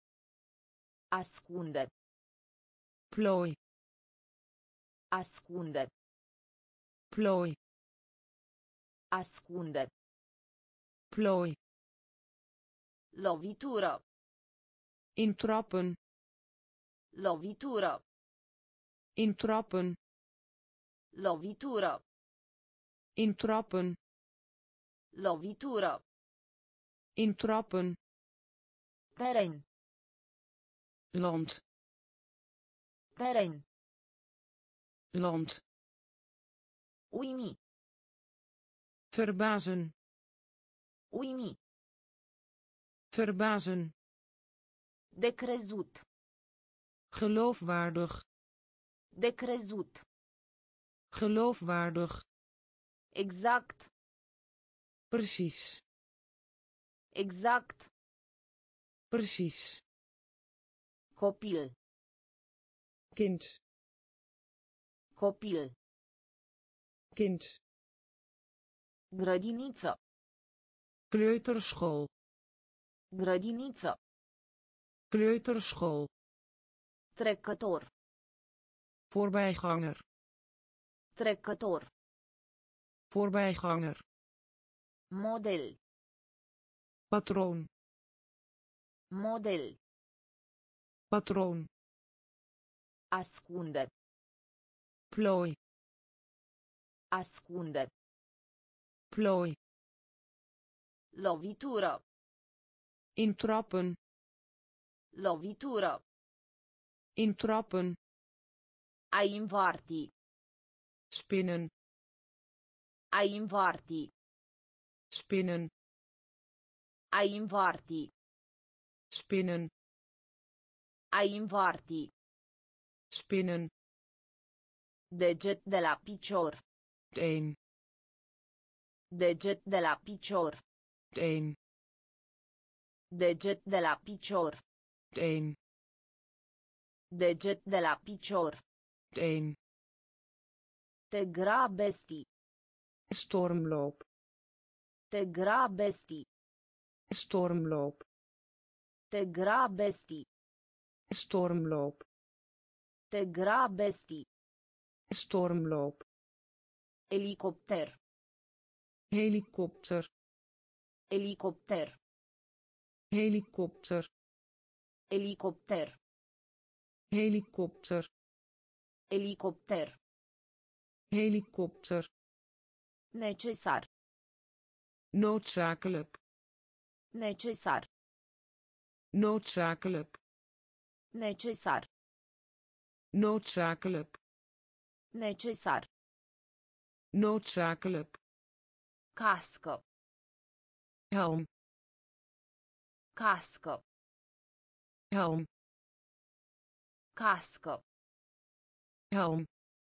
Ascunde.
Plooi.
Ascunde.
Plooi.
Ascunde.
Plooi.
Lovitură.
Intrappen.
Lovitură.
Intrappen.
Lovitură.
Intrappen.
Lovitură.
Intrappen.
Teren.
Land.
Teren.
Land.
Uimi.
Verbazen.
Uimi.
Verbazen.
De crezut.
Geloofwaardig.
De crezut.
Geloofwaardig.
Exact.
Precies.
Exact.
Precies.
Copil.
Kind.
Copil.
Kind.
Grădiniță.
Kleuterschool.
Grădiniță.
Kleuterschool.
Trecător.
Voorbijganger.
Trecător.
Voorbijganger.
Model.
Patroon.
Model.
Patroon.
Ascunde.
Plooi.
Ascunde.
Plooi.
Lovitură.
Intrappen.
Lovitură.
Intrappen.
A invarti.
Spinnen.
A invarti.
Spinnen.
A invarti.
Spinnen.
A invarti.
Spinnen.
Deget de la picior.
Een.
Deget de la picior.
Een.
Deget de la picior.
Een.
Deget de la picior.
Een.
Te grabesti.
Stormloop.
Te grabesti.
Stormloop.
Te grabesti.
Stormloop.
Te grabesti.
Stormloop.
Helicopter.
Helikopter.
Helicopter.
Helikopter.
Helicopter.
Helikopter.
Helicopter.
Helikopter.
Necesar.
Noodzakelijk.
Necesar.
Noodzakelijk.
Necesar.
Noodzakelijk.
Necesar.
Noodzakelijk.
Cască.
Helm.
Cască.
Helm.
Cască.
Helm.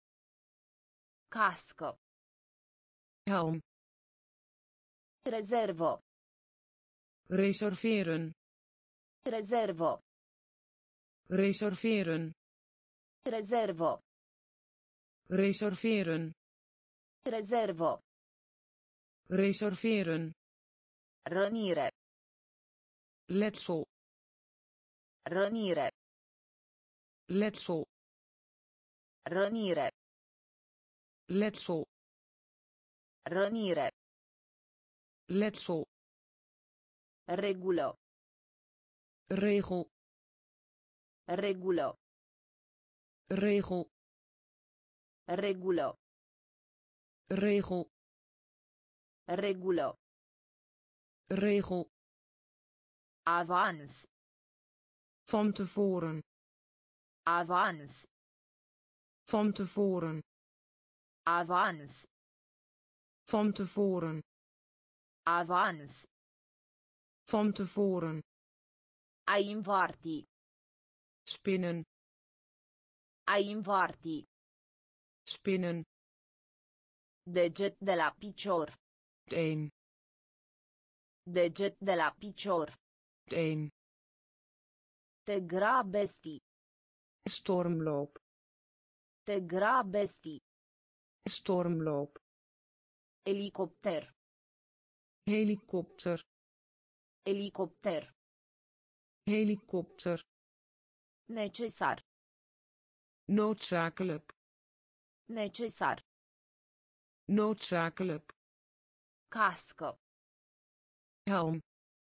Cască.
Helm.
Rezervă.
Reserveren.
Rezervă.
Reserveren.
Rezervă.
Reserveren.
Rezervă.
Reserveren.
Rănire.
Letsel.
Rănire.
Letsel.
Rănire.
Letsel.
Rănire.
Letsel.
Regulă.
Regel.
Regulă.
Regel.
Regulă.
Regel.
Regulă.
Regel.
Avans.
Van tevoren.
Avans.
Van tevoren.
Avans.
Van tevoren.
Avans.
Van tevoren.
A invarti.
Spinnen.
A invarti.
Spinnen.
Deget de la picior.
Een.
Deget de la picior.
Een.
Te grabesti.
Stormloop.
Te grabesti.
Stormloop.
Helicopter.
Helikopter.
Helicopter.
Helikopter.
Necesar.
Noodzakelijk.
Necesar.
Noodzakelijk.
Cască.
Helm.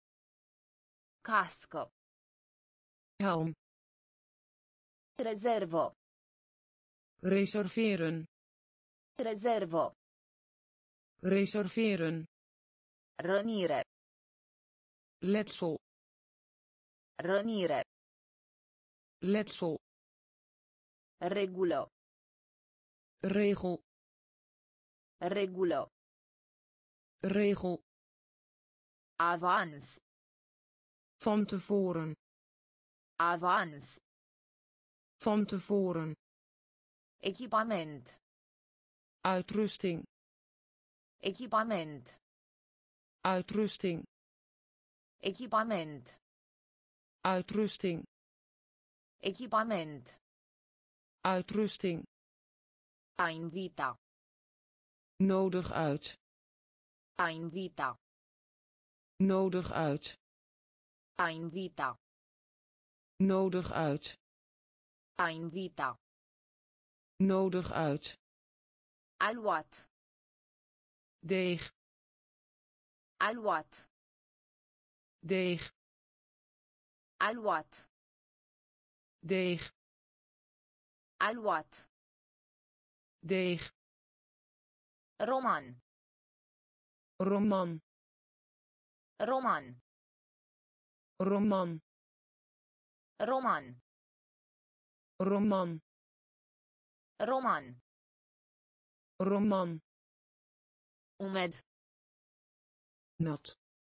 Cască.
Helm.
Rezervă.
Reserveren.
Rezervă.
Reserveren.
Rănire.
Letsel.
Rănire.
Letsel.
Regulă.
Regel.
Regulă.
Regel.
Avans.
Van tevoren.
Avans.
Van tevoren.
Echipament.
Uitrusting.
Echipament.
Uitrusting.
Echipament.
Uitrusting.
Echipament.
Uitrusting.
A invita.
Nodig uit.
A invita.
Nodig uit.
A invita.
Nodig uit.
A invita.
Nodig uit.
A luat.
Deeg.
A luat.
Deeg.
A luat.
Deeg.
A luat.
Deeg.
Roman.
Roman.
Roman.
Roman.
Roman.
Roman.
Roman.
Roman.
Umed.
Nat.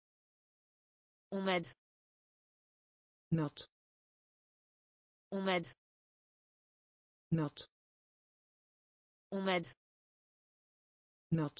Umed.
Nat.
Umed.
Nat.
Umed.
Nat.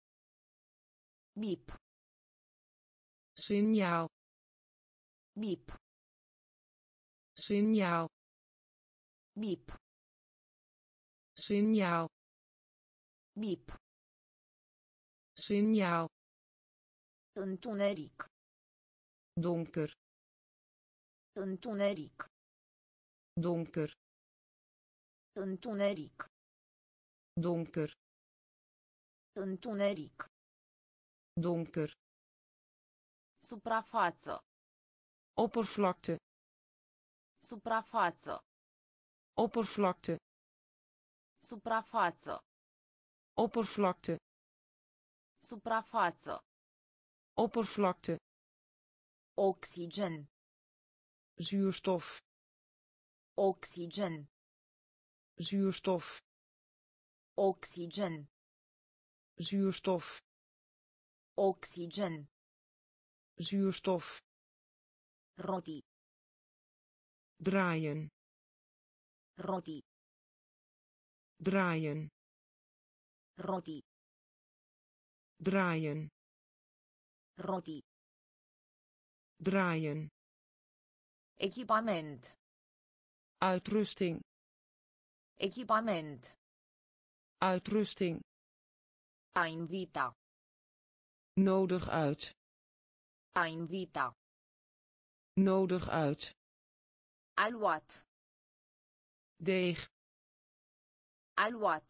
Bip.
Signaal.
Bip.
Signaal.
Bip.
Signaal.
Bip.
Signaal.
Întuneric.
Donker.
Întuneric.
Donker.
Întuneric.
Donker.
Întuneric.
Donker.
Suprafață.
Oppervlakte.
Suprafață.
Oppervlakte.
Suprafață.
Oppervlakte.
Suprafață.
Oppervlakte.
Oxygen.
Zuurstof.
Oxygen.
Zuurstof.
Oxygen.
Zuurstof.
Oxygen.
Zuurstof.
Roti.
Draaien.
Roti.
Draaien.
Roti.
Draaien.
Roti.
Draaien.
Echipament.
Uitrusting.
Echipament.
Uitrusting.
A invita.
Nodig uit.
A invita.
Nodig uit.
A luat.
Deeg.
Aluat.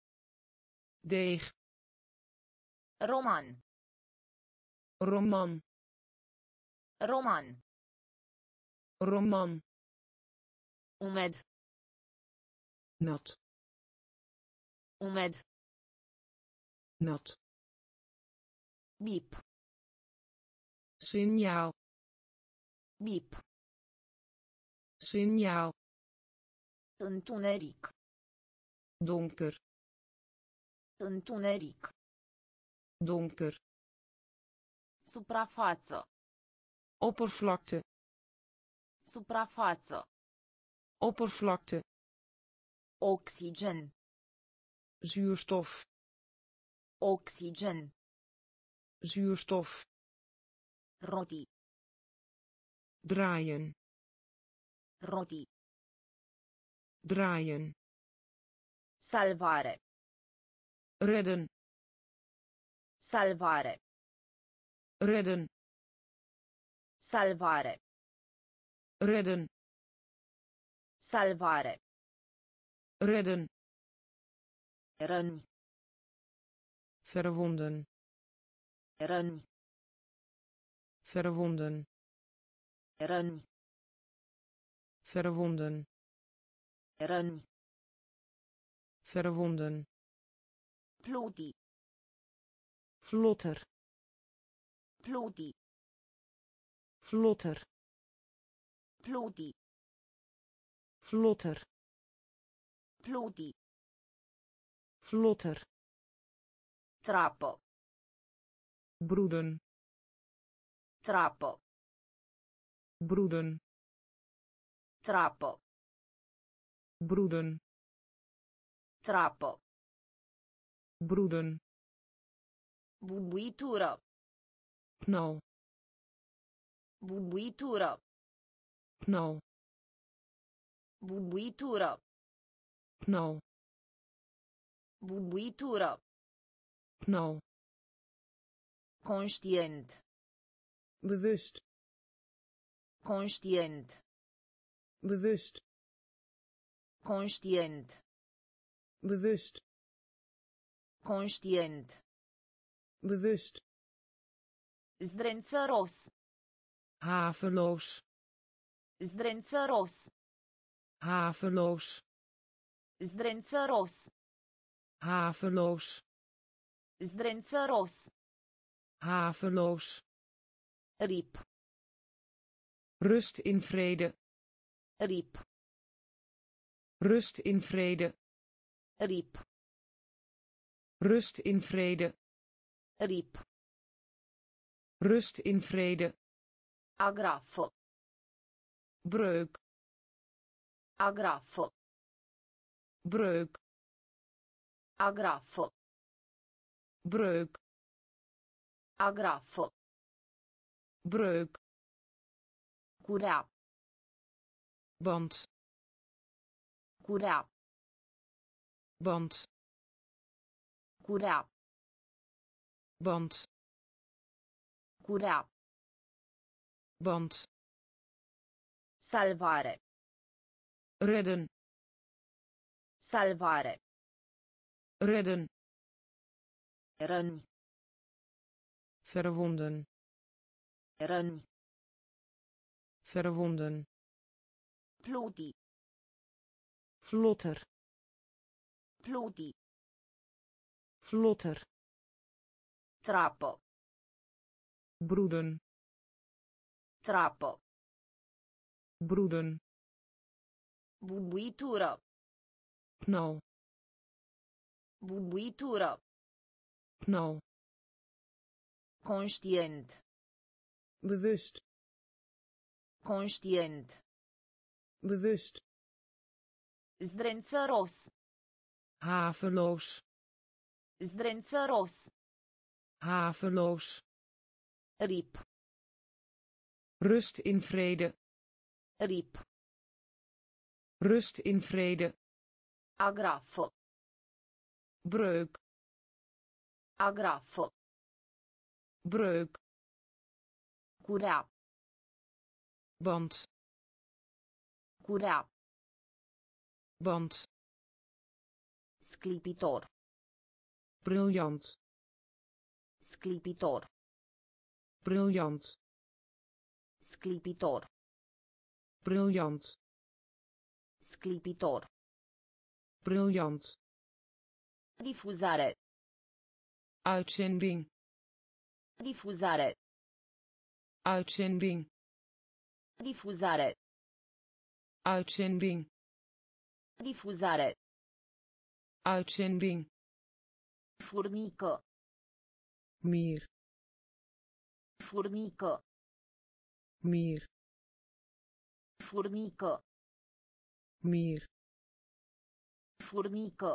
Deeg.
Roman.
Roman.
Roman.
Roman.
Umed.
Nat.
Umed.
Nat.
Bip.
Signaal.
Bip.
Signaal.
Întuneric.
Donker.
Întuneric.
Donker.
Suprafață.
Oppervlakte.
Suprafață.
Oppervlakte.
Oxygen.
Zuurstof.
Oxygen.
Zuurstof.
Roti.
Draaien.
Roti.
Draaien.
Salvare.
Redden.
Salvare.
Redden.
Salvare.
Redden.
Salvare.
Redden.
Răni.
Verwonden.
Răni.
Verwonden.
Răni.
Verwonden.
Răni.
Verwonden.
Pluti.
Vlotter.
Pluti.
Vlotter.
Pluti.
Vlotter.
Pluti.
Vlotter.
Trapă.
Broeden.
Trapă.
Broeden.
Trapă.
Broeden.
Trapă.
Broeden.
Bubuitură.
Knal.
Bubuitură.
Knal.
Bubuitură.
Knal.
Bubuitură.
Knal.
Conștient.
Bewust.
Conștient.
Bewust.
Conștient.
Bewust.
Conștient.
Bewust.
Zdrențăros.
Haveloos.
Zdrențăros.
Haveloos.
Zdrențăros.
Haveloos.
Zdrențăros.
Haveloos.
Rip.
Rust in vrede.
Rip.
Rust in vrede.
Rip.
Rust in vrede.
Rip.
Rust in vrede.
Agrafă.
Breuk.
Agrafă.
Breuk.
Agrafă.
Breuk.
Agrafă.
Breuk.
Curea.
Band.
Curea.
Band.
Curea.
Band.
Curea.
Band.
Salvare.
Redden.
Salvare.
Redden.
Răni.
Verwonden.
Răni.
Verwonden.
Pluti.
Vlotter.
Pluti.
Vlotter.
Trapă.
Broeden.
Trapă.
Broeden.
Bubuitură.
Knal.
Bubuitură.
Knal.
Conștient.
Bewust.
Conștient.
Bewust.
Zdrențăros.
Haveloos.
Zdrențăros.
Haveloos.
Rip.
Rust in vrede.
Rip.
Rust in vrede.
Agrafă.
Breuk.
Agrafă.
Breuk.
Curea.
Band.
Curea.
Band.
Sclipitor.
Briljant.
Sclipitor.
Briljant.
Sclipitor.
Briljant.
Sclipitor.
Briljant.
Difuzare.
Uitzending.
Difuzare.
Uitzending.
Difuzare.
Uitzending.
Difuzare.
Uitzending.
Furnică.
Mier.
Furnică.
Mier.
Furnică.
Mier.
Furnică.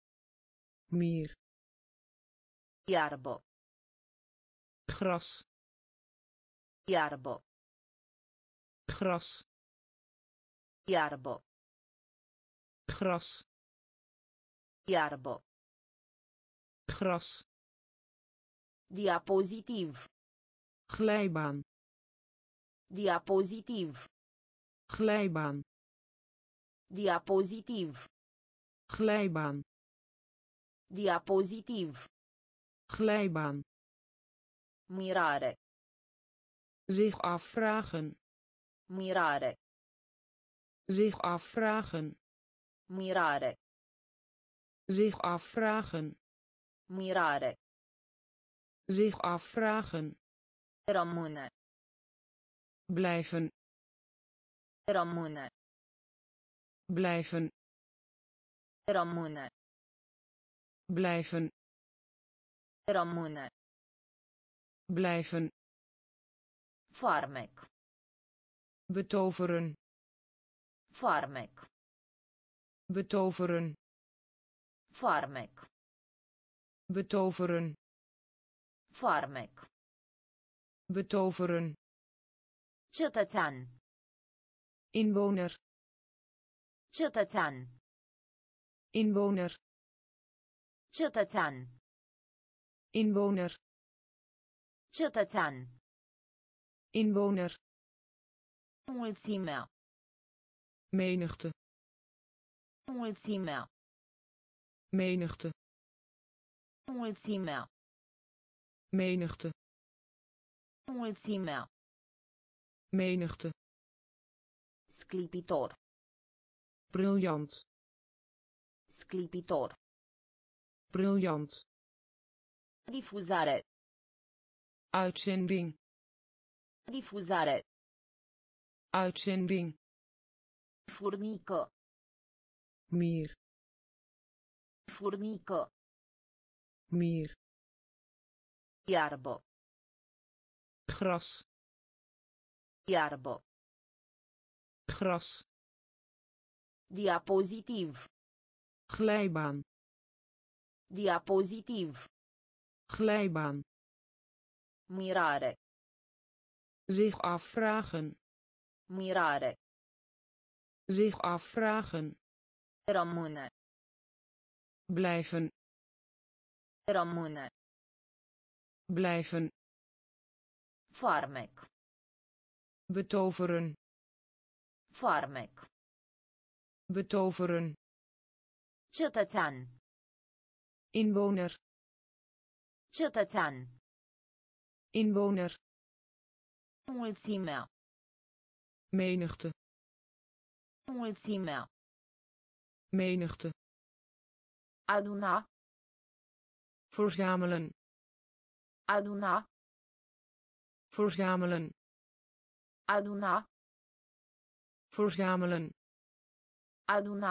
Mier.
Iarbă.
Gras.
Iarbă.
Gras.
Iarbă.
Gras.
Iarbă.
Gras.
Diapozitiv.
Glijbaan.
Diapozitiv.
Glijbaan.
Diapozitiv.
Glijbaan.
Diapozitiv.
Glijbaan.
Mirare.
Zich afvragen.
Mirare.
Zich afvragen.
Mirare.
Zich afvragen.
Mirare.
Zich afvragen.
Rămâne.
Blijven.
Rămâne.
Blijven.
Rămâne.
Blijven.
Rămâne.
Blijven.
Farmec.
Betoveren.
Farmec.
Betoveren.
Farmec.
Betoveren.
Farmec.
Betoveren.
Cetățean.
Inwoner.
Cetățean.
Inwoner.
Cetățean.
Inwoner.
Cetățean.
Inwoner.
Mulțimea.
Menigte.
Mulțimea.
Menigte.
Mulțimea.
Menigte.
Mulțimea.
Menigte.
Sclipitor.
Briljant.
Sclipitor.
Briljant.
Difuzare.
Uitzending.
Difuzare.
Uitzending.
Furnică.
Mier.
Furnică.
Mier.
Iarbă.
Gras.
Iarbă.
Gras.
Diapozitiv.
Glijbaan.
Diapozitiv.
Glijbaan.
Mirare.
Zich afvragen.
Mirare.
Zich afvragen.
Rămâne.
Blijven.
Rămâne.
Blijven.
Farmec.
Betoveren.
Farmec.
Betoveren.
Cetățean.
Inwoner.
Cetățean.
Inwoner.
Mulțimea.
Menigte.
Mulțimea.
Menigte.
Aduna.
Verzamelen.
Aduna.
Verzamelen.
Aduna.
Verzamelen.
Aduna.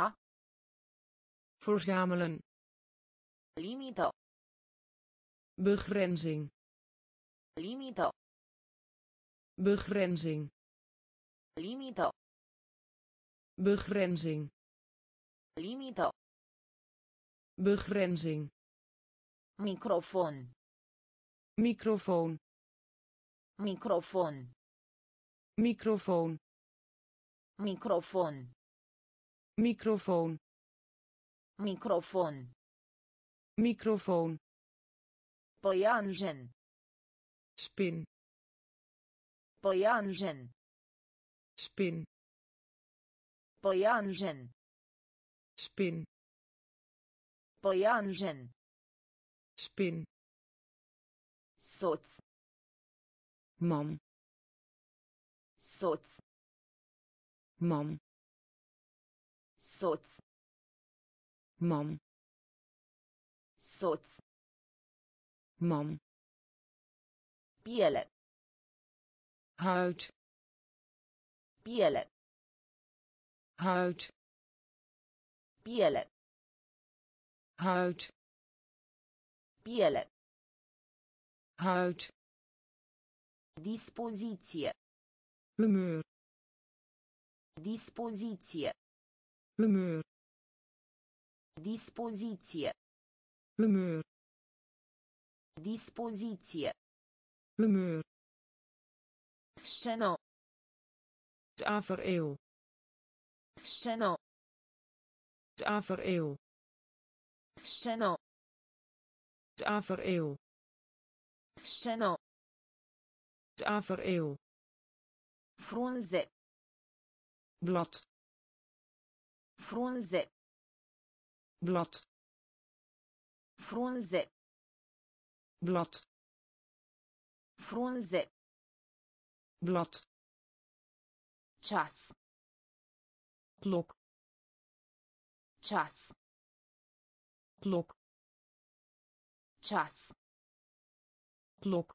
Verzamelen.
Limită.
Begrenzing.
Limită.
Begrenzing.
Limită.
Begrenzing.
Limită.
Begrenzing.
Microfon.
Microfoon.
Microfon.
Microfoon.
Microfon.
Microfoon.
Microfon.
Microfoon.
Păianjen.
Spin.
Păianjen.
Spin.
Păianjen.
Spin.
Păianjen.
Spin.
Soț.
Man.
Soț.
Man.
Soț.
Man.
Soț.
Man.
Piele.
Huid.
Piele.
Huid.
Piele.
Huid.
Piele.
Huid.
Dispoziție.
Humeur.
Dispoziție.
Humeur.
Dispoziție.
Humeur.
Dispoziție.
Humeur.
Scenă.
Tafereel.
Scenă.
Tafereel.
Scenă.
Tafereel.
Scenă.
Tafereel.
Frunze.
Blad.
Frunze.
Blad.
Frunze.
Blad.
Frunze.
Blad.
Ceas.
Klok.
Ceas.
Klok.
Ceas.
Klok.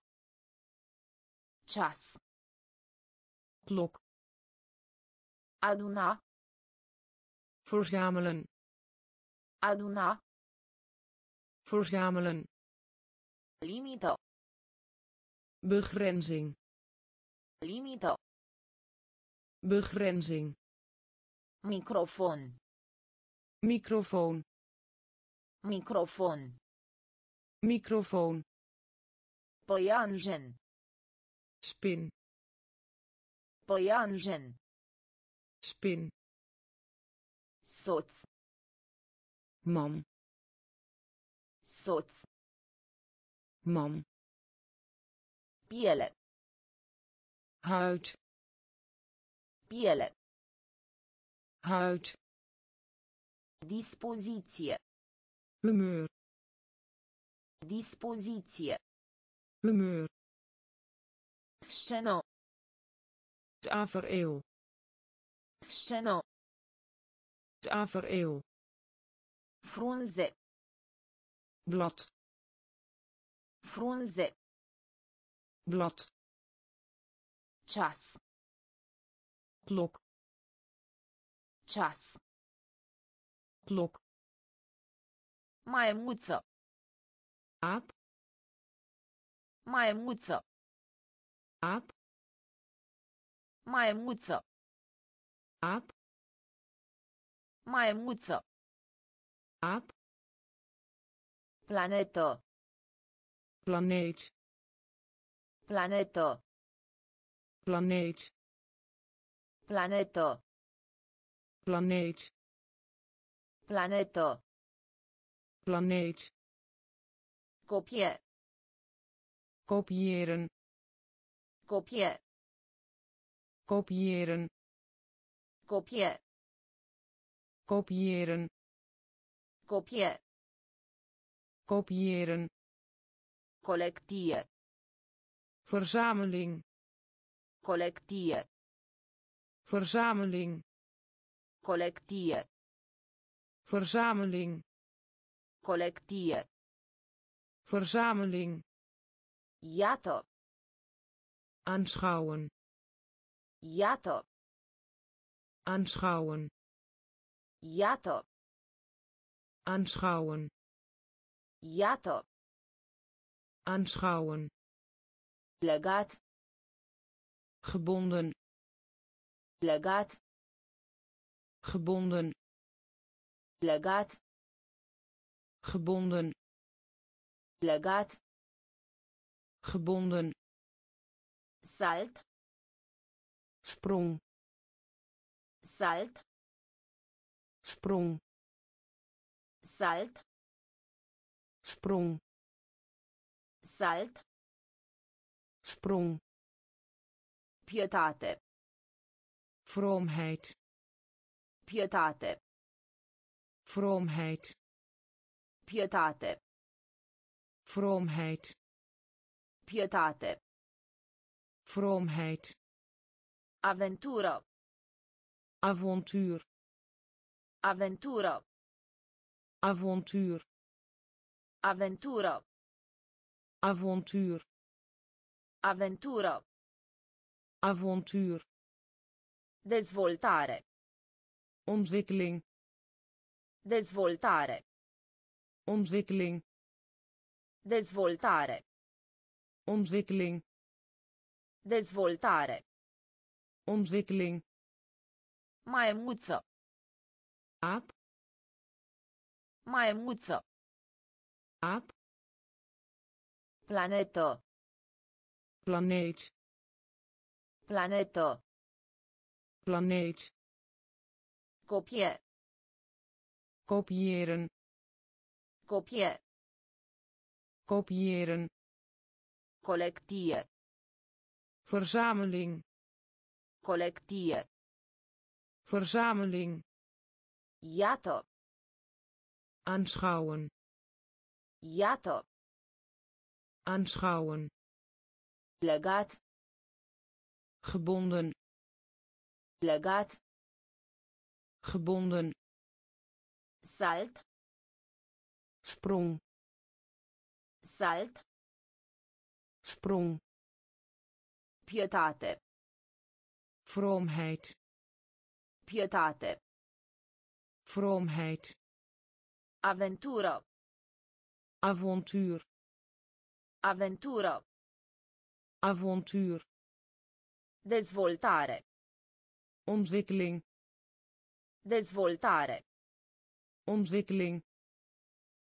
Ceas.
Klok.
Aduna.
Verzamelen.
Aduna.
Verzamelen.
Limită.
Begrenzing.
Limită.
Begrenzing.
Microfon.
Microfoon.
Microfon.
Microfoon.
Păianjen.
Spin.
Păianjen.
Spin.
Soț.
Man.
Soț.
Man.
Piele.
Huid.
Piele.
Huid.
Dispoziție.
Humeur.
Dispoziție.
Humeur.
Scenă.
Tafereel.
Scenă.
Tafereel.
Frunze.
Blad.
Frunze.
Blad.
Ceas.
Klok.
Ceas.
Klok.
Maimuță.
Aap.
Maimuță.
Aap.
Maimuță.
Aap.
Maimuță.
Aap.
Planetă.
Planeet.
Planetă.
Planeet.
Planetă.
Planeet.
Planetă.
Planeet.
Copie.
Kopiëren.
Copie.
Kopiëren.
Copie.
Kopiëren.
Copie.
Kopiëren.
Colectie.
Verzameling.
Colectie.
Verzameling.
Colectie.
Verzameling.
Colectie.
Verzameling.
Iată.
Aanschouwen.
Iată.
Aanschouwen.
Iată.
Aanschouwen.
Iată.
Aanschouwen.
Legat.
Gebonden.
Legat.
Gebonden.
Legat.
Gebonden.
Legat.
Gebonden.
Salt.
Sprong.
Salt.
Sprong.
Salt.
Sprong.
Salt.
Sprong.
Pietate.
Vroomheid.
Pietate.
Vroomheid.
Pietate.
Vroomheid.
Pietate.
Vroomheid.
Avventură.
Avontuur.
Avventură.
Avontuur.
Avventură.
Avontuur.
Avventură.
Avontuur.
Dezvoltare.
Ontwikkeling.
Dezvoltare.
Ontwikkeling.
Dezvoltare.
Ontwikkeling.
Dezvoltare.
Ontwikkeling.
Maimuță.
Aap.
Maimuță.
Aap.
Planetă.
Planeet.
Planetă.
Planeet.
Copie.
Kopiëren.
Copie.
Kopiëren.
Colectie.
Verzameling.
Colectie.
Verzameling.
Iată.
Aanschouwen.
Iată.
Aanschouwen.
Legat.
Gebonden.
Legat.
Gebonden.
Salt.
Sprong.
Salt.
Sprong.
Pietate.
Vroomheid.
Pietate.
Vroomheid.
Avventură.
Avontuur.
Avventură.
Avontuur.
Dezvoltare.
Ontwikkeling.
Dezvoltare.
Ontwikkeling.